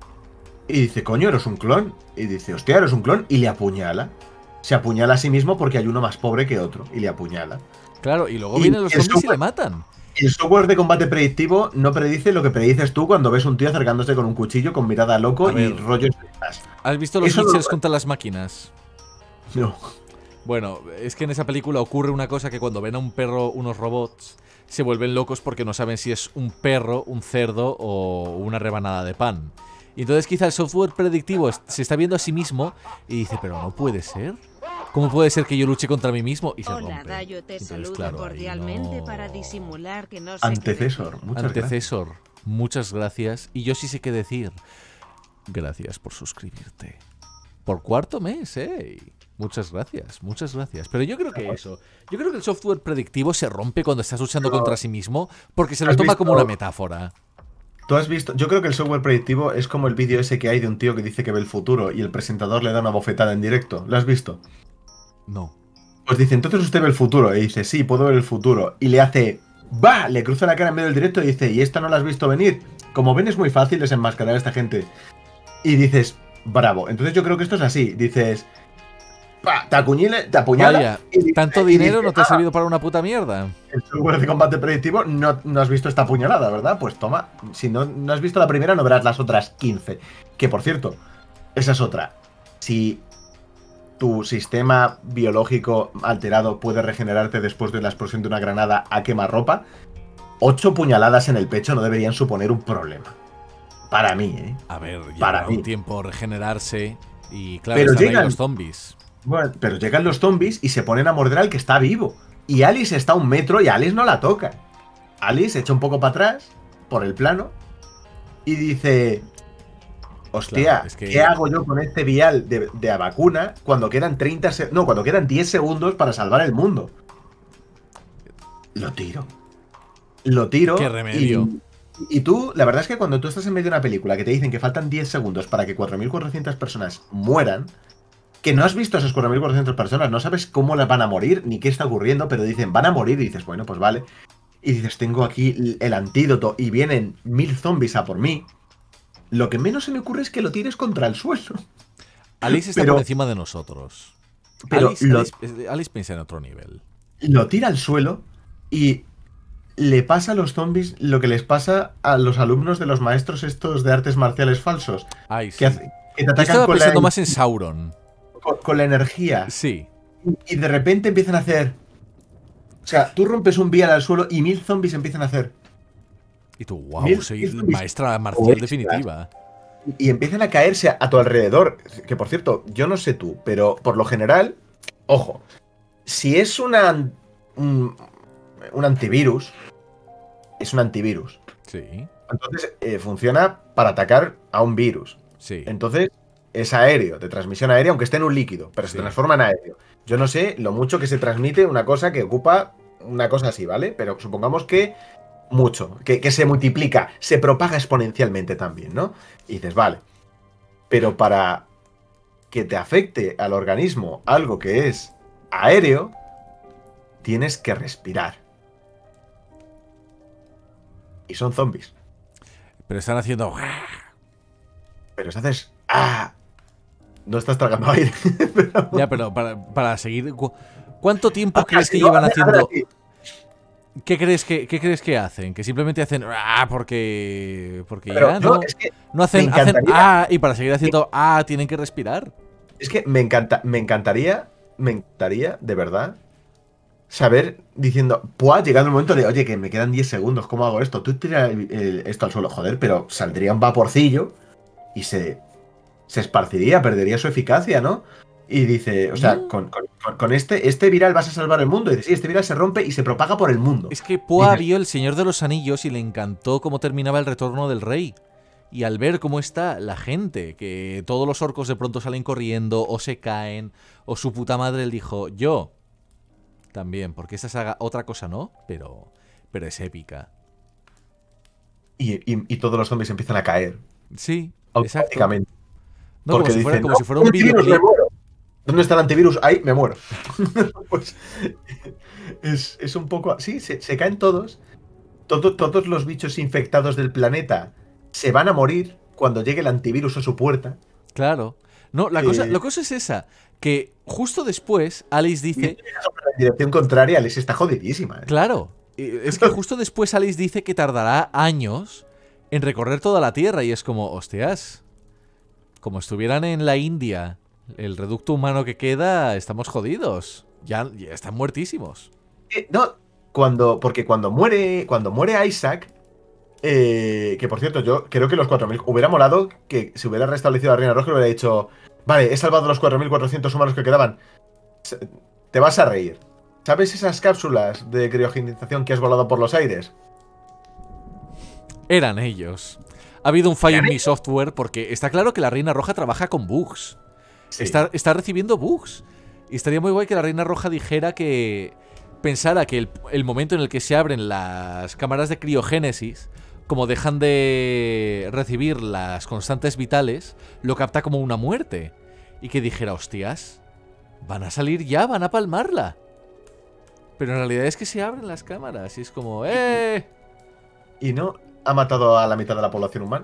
y dice, coño, eres un clon. Y dice, hostia, eres un clon. Y le apuñala. Se apuñala a sí mismo porque hay uno más pobre que otro. Y le apuñala. Claro, y luego Y vienen los el zombies y software- le matan. El software de combate predictivo no predice lo que predices tú cuando ves un tío acercándose con un cuchillo con mirada loco A y ver. rollos. ¿Has visto los Eso no- glitches contra las máquinas? No. Bueno, es que en esa película ocurre una cosa que cuando ven a un perro, unos robots, se vuelven locos porque no saben si es un perro, un cerdo o una rebanada de pan. Y entonces quizá el software predictivo se está viendo a sí mismo y dice, pero no puede ser. ¿Cómo puede ser que yo luche contra mí mismo? Y se Hola, rompe. Dayo te Entonces, saluda claro, ahí cordialmente no. para disimular que no sé qué Antecesor. decir. Muchas gracias. Antecesor, muchas gracias. Y yo sí sé qué decir. Gracias por suscribirte. Por cuarto mes, Muchas gracias, muchas gracias. Pero yo creo que eso. Yo creo que el software predictivo se rompe cuando estás luchando contra sí mismo porque se lo ¿Has toma como visto- una metáfora. Tú has visto. Yo creo que el software predictivo es como el vídeo ese que hay de un tío que dice que ve el futuro y el presentador le da una bofetada en directo. ¿Lo has visto? No. Pues dice, entonces usted ve el futuro. Y dice, sí, puedo ver el futuro. Y le hace, ¡bah! Le cruza la cara en medio del directo y dice, ¿y esta no la has visto venir? Como ven, es muy fácil desenmascarar a esta gente. Y dices, bravo. Entonces yo creo que esto es así. Dices, ¡pah! Te apuñala. Vaya, y dice- tanto y dinero dice, no te ha "Ah, servido para una puta mierda. el software de combate predictivo, no has visto esta puñalada, ¿verdad? Pues toma. Si no has visto la primera, no verás las otras 15. Que por cierto, esa es otra. Si tu sistema biológico alterado puede regenerarte después de la explosión de una granada a quemarropa, 8 puñaladas en el pecho no deberían suponer un problema. Para mí, ¿eh? A ver, Para lleva mí. un tiempo regenerarse y claro, Pero están ahí llegan- los zombies. Bueno, pero llegan los zombies y se ponen a morder al que está vivo. Y Alice está a 1 metro y Alice no la toca. Alice echa un poco para atrás, por el plano, y dice... Hostia, Claro, es que- ¿qué hago yo con este vial de la vacuna cuando quedan 10 segundos para salvar el mundo? Lo tiro. Lo tiro. Qué remedio. Y tú, la verdad es que cuando tú estás en medio de una película que te dicen que faltan 10 segundos para que 4.400 personas mueran, que no has visto a esas 4.400 personas, no sabes cómo las van a morir ni qué está ocurriendo, pero dicen van a morir y dices, bueno, pues vale. Y dices, tengo aquí el antídoto y vienen 1.000 zombies a por mí. Lo que menos se me ocurre es que lo tires contra el suelo. Alice está Pero- por encima de nosotros. Pero Alice piensa en otro nivel. lo tira al suelo y le pasa a los zombies lo que les pasa a los alumnos de los maestros estos de artes marciales falsos. Ay, sí. Que, que te Yo atacan estaba con pensando la, más en Sauron. con la energía. Sí. Y de repente empiezan a hacer... O sea, tú rompes un vial al suelo y 1.000 zombies empiezan a hacer... Y tú, wow, 1000 soy zombies maestra marcial extras. definitiva. Y empiezan a caerse a tu alrededor. Que por cierto, yo no sé tú, pero por lo general, ojo, si es un antivirus, es un antivirus. Sí, Entonces funciona para atacar a un virus. sí. Entonces es aéreo, de transmisión aérea, aunque esté en un líquido, pero Sí. se transforma en aéreo. Yo no sé lo mucho que se transmite una cosa que ocupa una cosa así, ¿vale? Pero supongamos que mucho, que se multiplica, se propaga exponencialmente también, ¿no? Y dices, vale. Pero para que te afecte al organismo algo que es aéreo, tienes que respirar. Y son zombies. Pero están haciendo... Pero si haces... ¡Ah! No estás tragando aire. Ya, pero para seguir... ¿Cuánto tiempo crees que Sí, no, llevan a ver, haciendo...? sí. ¿Qué crees que hacen? Que simplemente hacen... Porque Pero ya yo, no... es que No hacen... me Hacen... encantaría- Y para seguir haciendo... tienen que respirar. Es que me encantaría me encantaría, de verdad, saber diciendo, Pua, llegando el momento de, oye, que me quedan 10 segundos, ¿cómo hago esto? Tú tiras esto al suelo, joder, pero saldría un vaporcillo y se esparciría, perdería su eficacia, ¿no? Y dice, o sea, con este viral vas a salvar el mundo. Y dice, sí, este viral se rompe y se propaga por el mundo. Es que Pua vio El Señor de los Anillos y le encantó cómo terminaba el retorno del rey. Y al ver cómo está la gente, que todos los orcos de pronto salen corriendo, o se caen, o su puta madre, él dijo, yo también, porque esta saga otra cosa no, pero es épica. Y todos los zombies empiezan a caer. Sí, automáticamente. Exacto. No, como si, dicen, como si fuera un videoclip. Me muero. ¿Dónde está el antivirus? Ahí me muero. Pues es un poco así, se caen todos. Todos los bichos infectados del planeta se van a morir cuando llegue el antivirus a su puerta. Claro. No, la cosa es esa, que justo después Alice dice... En dirección contraria, Alice está jodidísima. Claro. Es que justo después Alice dice que tardará años en recorrer toda la Tierra y es como, hostias, como estuvieran en la India, el reducto humano que queda, estamos jodidos. Ya están muertísimos. No, porque cuando muere Isaac, que por cierto, yo creo que los 4.000 hubiera molado que se hubiera restablecido la Reina Roja y hubiera dicho, vale, he salvado los 4.400 humanos que quedaban. Te vas a reír. ¿Sabes esas cápsulas de criogenización que has volado por los aires? Eran ellos. Ha habido un fallo en mi software porque está claro que la Reina Roja trabaja con bugs. Sí. Está recibiendo bugs. Y estaría muy guay que la Reina Roja dijera que... Pensara que el momento en el que se abren las cámaras de criogénesis, como dejan de recibir las constantes vitales, lo capta como una muerte. Y que dijera, hostias, van a salir ya, van a palmarla. Pero en realidad es que se abren las cámaras y es como, ¡eh! Y no ha matado a la mitad de la población humana.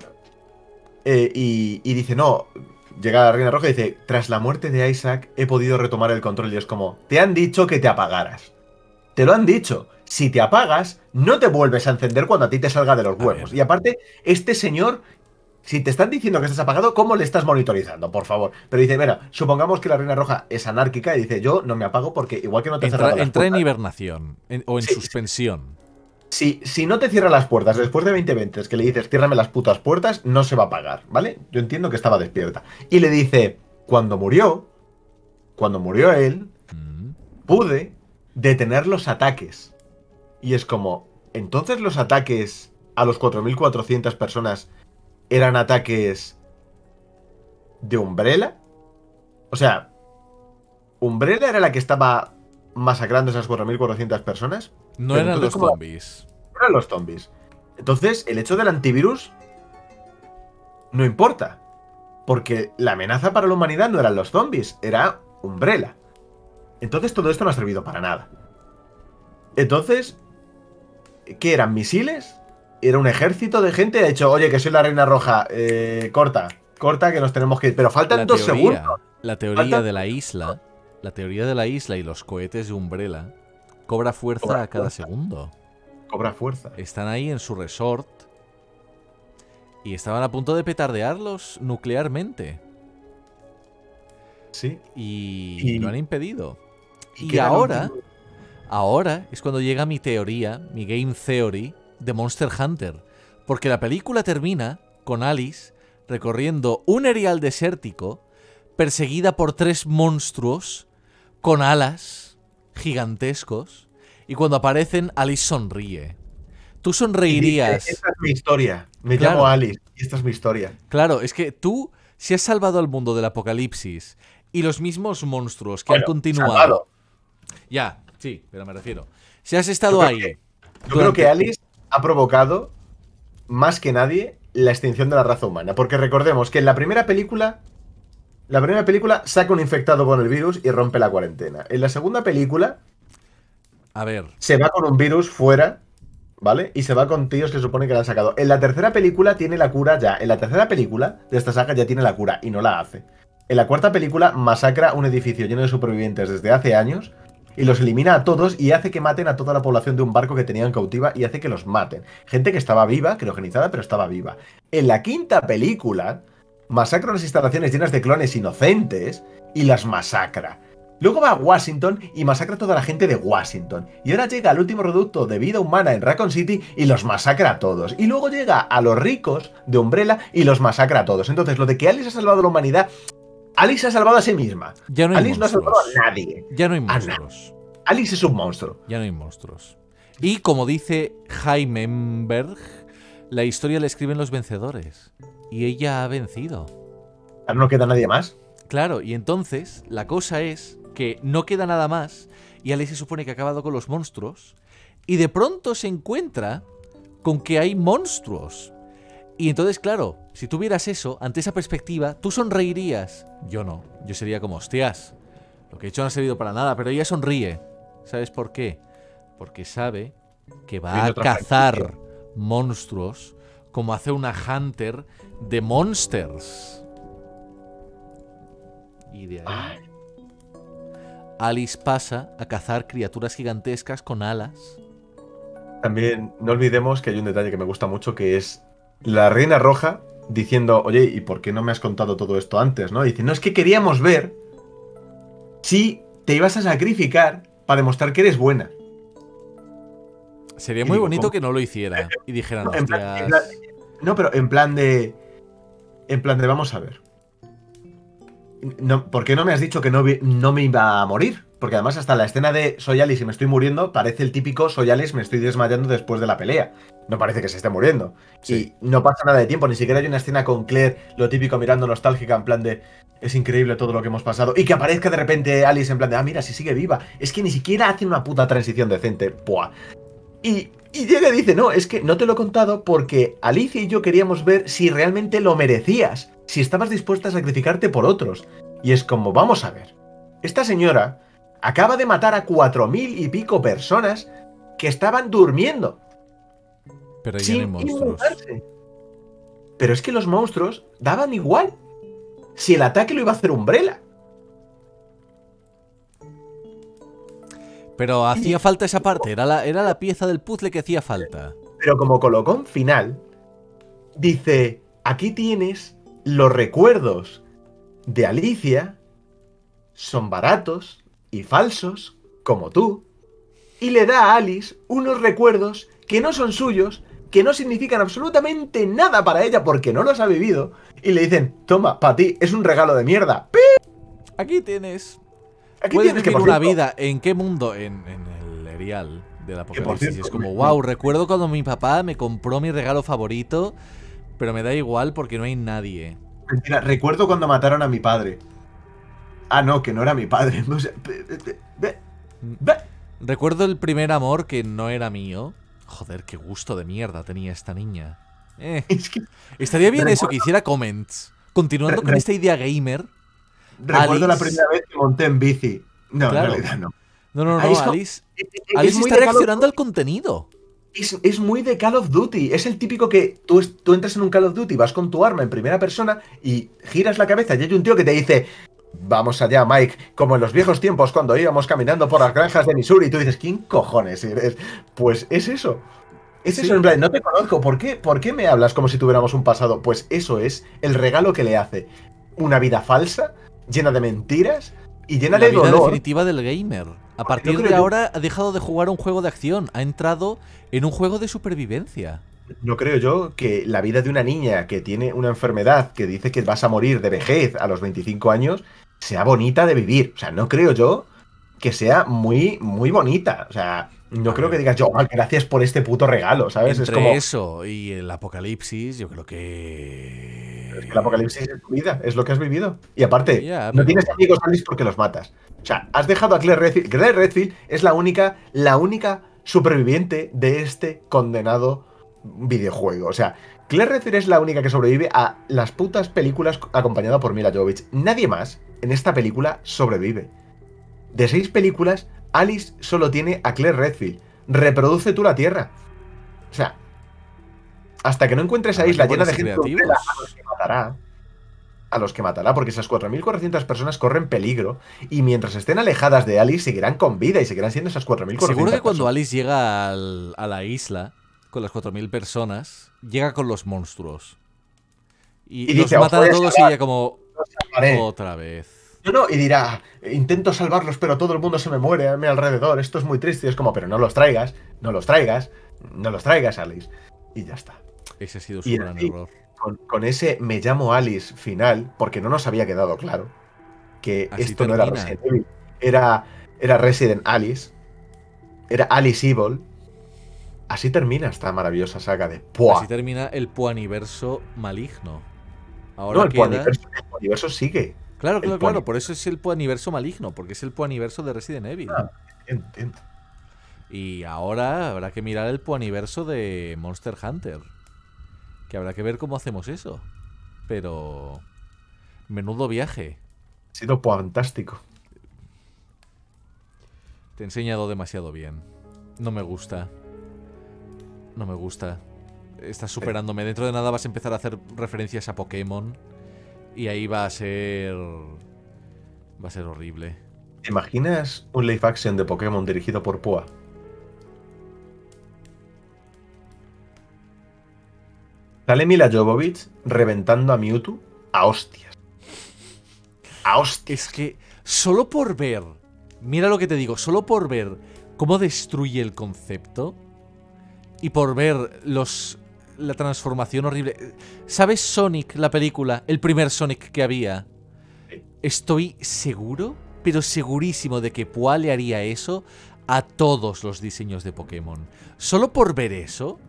Y dice, no, llega la Reina Roja y dice, tras la muerte de Isaac he podido retomar el control. Y es como, te han dicho que te apagaras. Te lo han dicho. Si te apagas, no te vuelves a encender cuando a ti te salga de los huevos. Y aparte, este señor, si te están diciendo que estás apagado, ¿cómo le estás monitorizando? Por favor. Pero dice, mira, supongamos que la Reina Roja es anárquica y dice, yo no me apago porque igual que no te cierran las puertas. Entra en hibernación o en suspensión. Si no te cierra las puertas después de 20 veces que le dices, ciérrame las putas puertas, no se va a apagar, ¿vale? Yo entiendo que estaba despierta. Y le dice, cuando murió él, pude detener los ataques. Y es como, entonces los ataques a los 4.400 personas eran ataques de Umbrella. O sea, ¿Umbrella era la que estaba masacrando a esas 4.400 personas? No eran los zombies. No eran los zombies. Entonces, el hecho del antivirus no importa. Porque la amenaza para la humanidad no eran los zombies, era Umbrella. Entonces todo esto no ha servido para nada. Entonces, ¿qué eran? ¿Misiles? ¿Era un ejército de gente? Ha dicho, oye, que soy la Reina Roja, corta que nos tenemos que ir. Pero faltan 2 segundos. La teoría de la isla. La teoría de la isla y los cohetes de Umbrella cobra fuerza a cada segundo. Cobra fuerza. Están ahí en su resort y estaban a punto de petardearlos nuclearmente. Sí. Y lo han impedido. Y ahora es cuando llega mi teoría, mi game theory de Monster Hunter. Porque la película termina con Alice recorriendo un erial desértico perseguida por 3 monstruos con alas gigantescos. Y cuando aparecen, Alice sonríe. Tú sonreirías. Esta es mi historia. Me llamo Alice y esta es mi historia. Claro, es que tú, si has salvado al mundo del apocalipsis y los mismos monstruos que han continuado. Salvado. Ya, sí, pero me refiero. Si has estado ahí. Yo creo que Alice ha provocado más que nadie la extinción de la raza humana. Porque recordemos que en la primera película saca un infectado con el virus y rompe la cuarentena. En la segunda película, a ver, se va con un virus fuera, ¿vale? Y se va con tíos que supone que la han sacado. En la tercera película tiene la cura ya. En la tercera película de esta saga ya tiene la cura y no la hace. En la cuarta película masacra un edificio lleno de supervivientes desde hace años y los elimina a todos y hace que maten a toda la población de un barco que tenían cautiva y hace que los maten. Gente que estaba viva, criogenizada, pero estaba viva. En la quinta película masacra unas instalaciones llenas de clones inocentes y las masacra. Luego va a Washington y masacra a toda la gente de Washington. Y ahora llega al último reducto de vida humana en Raccoon City y los masacra a todos. Y luego llega a los ricos de Umbrella y los masacra a todos. Entonces, lo de que Alice ha salvado a la humanidad, Alice ha salvado a sí misma. Ya no hay Alice monstruos. no ha salvado a nadie. Ya no hay monstruos. Alice es un monstruo. Ya no hay monstruos. Y como dice Heimenberg, la historia la escriben los vencedores. Y ella ha vencido. Ahora no queda nadie más. Claro, y entonces la cosa es que no queda nada más y Alice se supone que ha acabado con los monstruos y de pronto se encuentra con que hay monstruos. Y entonces, claro, si tú vieras eso, ante esa perspectiva, tú sonreirías. Yo no, yo sería como, hostias, lo que he hecho no ha servido para nada, pero ella sonríe. ¿Sabes por qué? Porque sabe que va Viene a otra cazar franquicia. monstruos como hace una Hunter de Monsters. Y de ahí Alice pasa a cazar criaturas gigantescas con alas. También no olvidemos que hay un detalle que me gusta mucho, que es la Reina Roja diciendo, oye, ¿y por qué no me has contado todo esto antes? ¿No? Dice, no, es que queríamos ver si te ibas a sacrificar para demostrar que eres buena. Sería Y muy digo, bonito ¿cómo? que no lo hiciera y dijeran, No, hostias. no, pero en plan de... vamos a ver. No, ¿por qué no me has dicho que no me iba a morir? Porque además hasta la escena de soy Alice y me estoy muriendo parece el típico soy Alice, me estoy desmayando después de la pelea. No parece que se esté muriendo. Sí. Y no pasa nada de tiempo, ni siquiera hay una escena con Claire, lo típico mirando nostálgica en plan de es increíble todo lo que hemos pasado. Y que aparezca de repente Alice en plan de mira, si sigue viva. Es que ni siquiera hace una puta transición decente. ¡Buah! Y llega y dice, no, es que no te lo he contado porque Alicia y yo queríamos ver si realmente lo merecías, si estabas dispuesta a sacrificarte por otros. Y es como, vamos a ver, esta señora acaba de matar a 4000 y pico personas que estaban durmiendo. Pero ya no hay Sin monstruos. inmutarse. Pero es que los monstruos daban igual. Si el ataque lo iba a hacer Umbrella. Pero hacía falta esa parte, era la pieza del puzzle que hacía falta. Pero como colocón final, dice, aquí tienes los recuerdos de Alicia, son baratos y falsos, como tú, y le da a Alice unos recuerdos que no son suyos, que no significan absolutamente nada para ella porque no los ha vivido, y le dicen, toma, para ti, es un regalo de mierda. Aquí tienes. Aquí Puedes tienes que, vivir por una cierto, vida. ¿En qué mundo? En el Erial del Apocalipsis. cierto, Es como, wow, recuerdo cuando mi papá me compró mi regalo favorito, pero me da igual porque no hay nadie. Mentira, recuerdo cuando mataron a mi padre. Ah, no, que no era mi padre. No sé, ve. Recuerdo el primer amor que no era mío. Joder, qué gusto de mierda tenía esta niña. Es que Estaría bien eso, Recuerdo- que hiciera comments. Continuando con esta idea gamer. recuerdo la Alice- primera vez que monté en bici. No, Claro. en realidad no. No, Ahí es como- Alice. Es Alice muy está de Call of reaccionando al Duty. contenido. Es muy de Call of Duty. Es el típico que tú entras en un Call of Duty, vas con tu arma en primera persona y giras la cabeza y hay un tío que te dice, vamos allá, Mike, como en los viejos tiempos cuando íbamos caminando por las granjas de Missouri. Y tú dices, ¿quién cojones eres? Pues es eso. Es Sí. eso, en plan, no te conozco. ¿Por qué me hablas como si tuviéramos un pasado? Pues eso es el regalo que le hace. Una vida falsa, llena de mentiras y llena La de vida dolor. definitiva del gamer. A partir creo de que- ahora ha dejado de jugar un juego de acción. Ha entrado en un juego de supervivencia. No creo yo que la vida de una niña que tiene una enfermedad que dice que vas a morir de vejez a los 25 años sea bonita de vivir. O sea, no creo yo que sea muy, muy bonita. O sea, no A creo ver. que digas yo, gracias por este puto regalo, ¿sabes? Entre Es como, eso y el apocalipsis, yo creo que... es que el apocalipsis es tu vida, es lo que has vivido. Y aparte, Ya, no pero- tienes amigos, Alice, porque los matas. O sea, has dejado a Claire Redfield. Claire Redfield es la única superviviente de este condenado videojuego. O sea, Claire Redfield es la única que sobrevive a las putas películas acompañada por Mila Jovovich. Nadie más en esta película sobrevive. De 6 películas, Alice solo tiene a Claire Redfield. Reproduce tú la Tierra. O sea, hasta que no encuentres esa Habrá isla que llena de ponerse gente creativos. Umbrella, a los que matará. A los que matará, porque esas 4400 personas corren peligro y mientras estén alejadas de Alice seguirán con vida y seguirán siendo esas 4400 Seguro que cuando personas. Alice llega a la isla con las 4000 personas, llega con los monstruos. Y Y los dice, "Os matan voy a a todos y salvar". ella como... Los salvaré. Otra vez. No, y dirá, intento salvarlos, pero todo el mundo se me muere a mi alrededor, esto es muy triste. Y es como, pero no los traigas, no los traigas, no los traigas, Alice. Y ya está. Ese ha sido su Y gran así, error. con ese me llamo Alice final, porque no nos había quedado claro que Así esto no era termina. Resident Evil, era Resident Alice, era Alice Evil. Así termina esta maravillosa saga de Pua. Así termina el Puaniverso maligno. No, Ahora el queda... Puaniverso sigue. Claro, el claro, claro. Puaniverso. Por eso es el Puaniverso maligno, porque es el Puaniverso de Resident Evil. Entiendo. Y ahora habrá que mirar el Puaniverso de Monster Hunter. Que habrá que ver cómo hacemos eso. Pero... menudo viaje. Ha sido fantástico. Te he enseñado demasiado bien. No me gusta. No me gusta. Estás superándome. Dentro de nada vas a empezar a hacer referencias a Pokémon. Y ahí va a ser... va a ser horrible. ¿Te imaginas un live action de Pokémon dirigido por Pua? Sale Mila Jovovich reventando a Mewtwo a hostias. A hostias. Es que solo por ver... mira lo que te digo. Solo por ver cómo destruye el concepto... y por ver la transformación horrible. ¿Sabes Sonic, la película? El primer Sonic que había. Estoy seguro, pero segurísimo de que Pua le haría eso a todos los diseños de Pokémon. Solo por ver eso,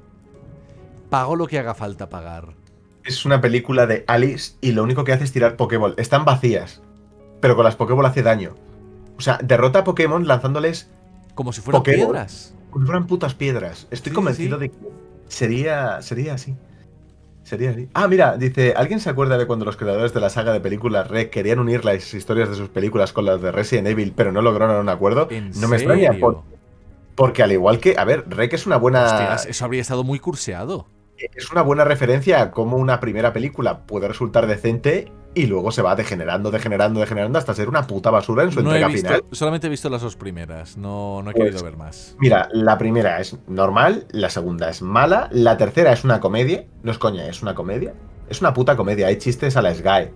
pago lo que haga falta pagar. Es una película de Alice y lo único que hace es tirar Pokéball. Están vacías, pero con las Pokéball hace daño. O sea, derrota a Pokémon lanzándoles Como si fueran Pokémon. piedras. como si fueran putas piedras. Estoy Sí, convencido sí. de que sería así. Sería así. Ah, mira, dice, ¿alguien se acuerda de cuando los creadores de la saga de películas REC querían unir las historias de sus películas con las de Resident Evil, pero no lograron un acuerdo? ¿En No me extraña, serio? porque al igual que, a ver, REC es una buena... Hostias, eso habría estado muy curseado. Es una buena referencia a cómo una primera película puede resultar decente y luego se va degenerando hasta ser una puta basura en su No he entrega visto, final. solamente he visto las dos primeras. No he Pues, querido ver más. Mira, la primera es normal, la segunda es mala, la tercera es una comedia. No es coña, es una comedia. Es una puta comedia, hay chistes a la Sky.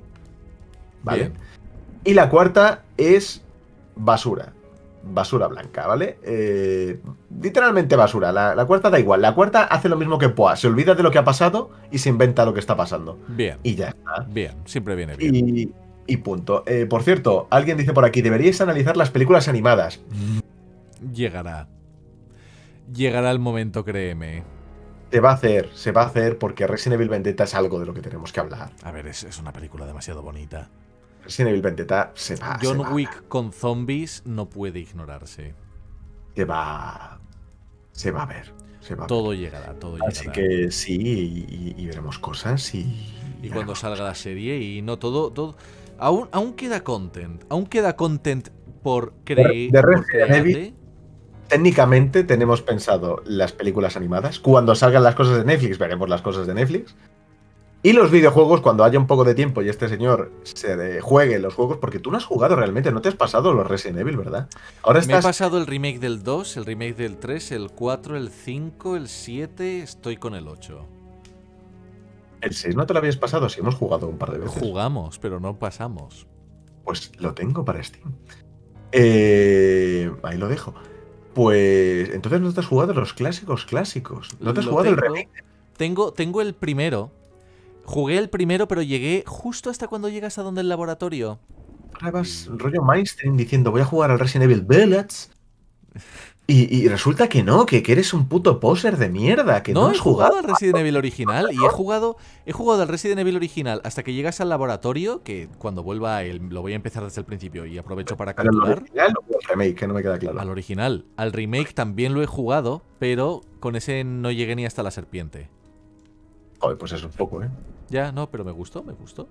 ¿Vale? Bien. Y la cuarta es basura. Basura blanca, ¿vale? Literalmente basura. La cuarta da igual. La cuarta hace lo mismo que Poa. Se olvida de lo que ha pasado y se inventa lo que está pasando. Bien. Y ya está. Bien. Siempre viene bien. Y punto. Por cierto, alguien dice por aquí, deberíais analizar las películas animadas. Llegará. Llegará el momento, créeme. Se va a hacer porque Resident Evil Vendetta es algo de lo que tenemos que hablar. A ver, es una película demasiado bonita. Resident Evil Vendetta se va. John Wick con zombies no puede ignorarse. Se va a ver. Todo llegará, todo llegará. Así que sí, y veremos cosas y cuando salga la serie y no todo. Aún queda content. Aún queda content por creer. de Resident Evil, técnicamente tenemos pensado las películas animadas. Cuando salgan las cosas de Netflix, veremos las cosas de Netflix. Y los videojuegos, cuando haya un poco de tiempo y este señor se juegue los juegos, porque tú no has jugado realmente, no te has pasado los Resident Evil, ¿verdad? Ahora Me he estás... pasado el remake del 2, el remake del 3, el 4, el 5, el 7, estoy con el 8. El 6 no te lo habías pasado, sí hemos jugado un par de veces. Jugamos, pero no pasamos. Pues lo tengo para Steam. Ahí lo dejo. Pues entonces no te has jugado los clásicos. No te has jugado el remake. Tengo el primero. Jugué el primero, pero llegué justo hasta cuando llegas a donde el laboratorio. Ahora vas rollo mainstream diciendo voy a jugar al Resident Evil Village. Y resulta que no, que eres un puto poser de mierda, que no has he jugado al jugado. Resident Evil original y he jugado al Resident Evil original hasta que llegas al laboratorio, que cuando vuelva a él lo voy a empezar desde el principio y aprovecho para ¿Pero el capturar. original o el remake? Que no me queda claro. Al original. Al remake también lo he jugado, pero con ese no llegué ni hasta la serpiente. Joder, pues es un poco, ¿eh? Ya, no, pero me gustó.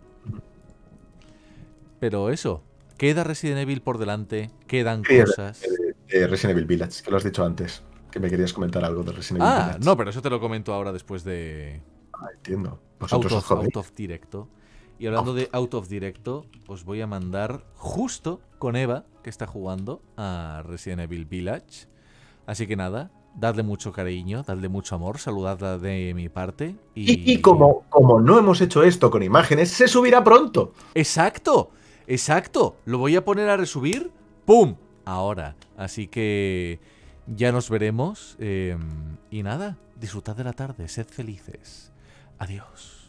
Pero eso, queda Resident Evil por delante, quedan Sí, cosas. Resident Evil Village, que lo has dicho antes. Que me querías comentar algo de Resident Evil Village. No, pero eso te lo comento ahora después de Entiendo. out Vosotros os jodéis. of Directo. Y hablando de Out of Directo, os voy a mandar justo con Eva, que está jugando a Resident Evil Village. Así que nada, dadle mucho cariño, dadle mucho amor, saludadla de mi parte. Y como no hemos hecho esto con imágenes, se subirá pronto. ¡Exacto! Exacto, lo voy a poner a resubir. ¡Pum! Ahora. Así que ya nos veremos. Y nada, disfrutad de la tarde, sed felices. Adiós.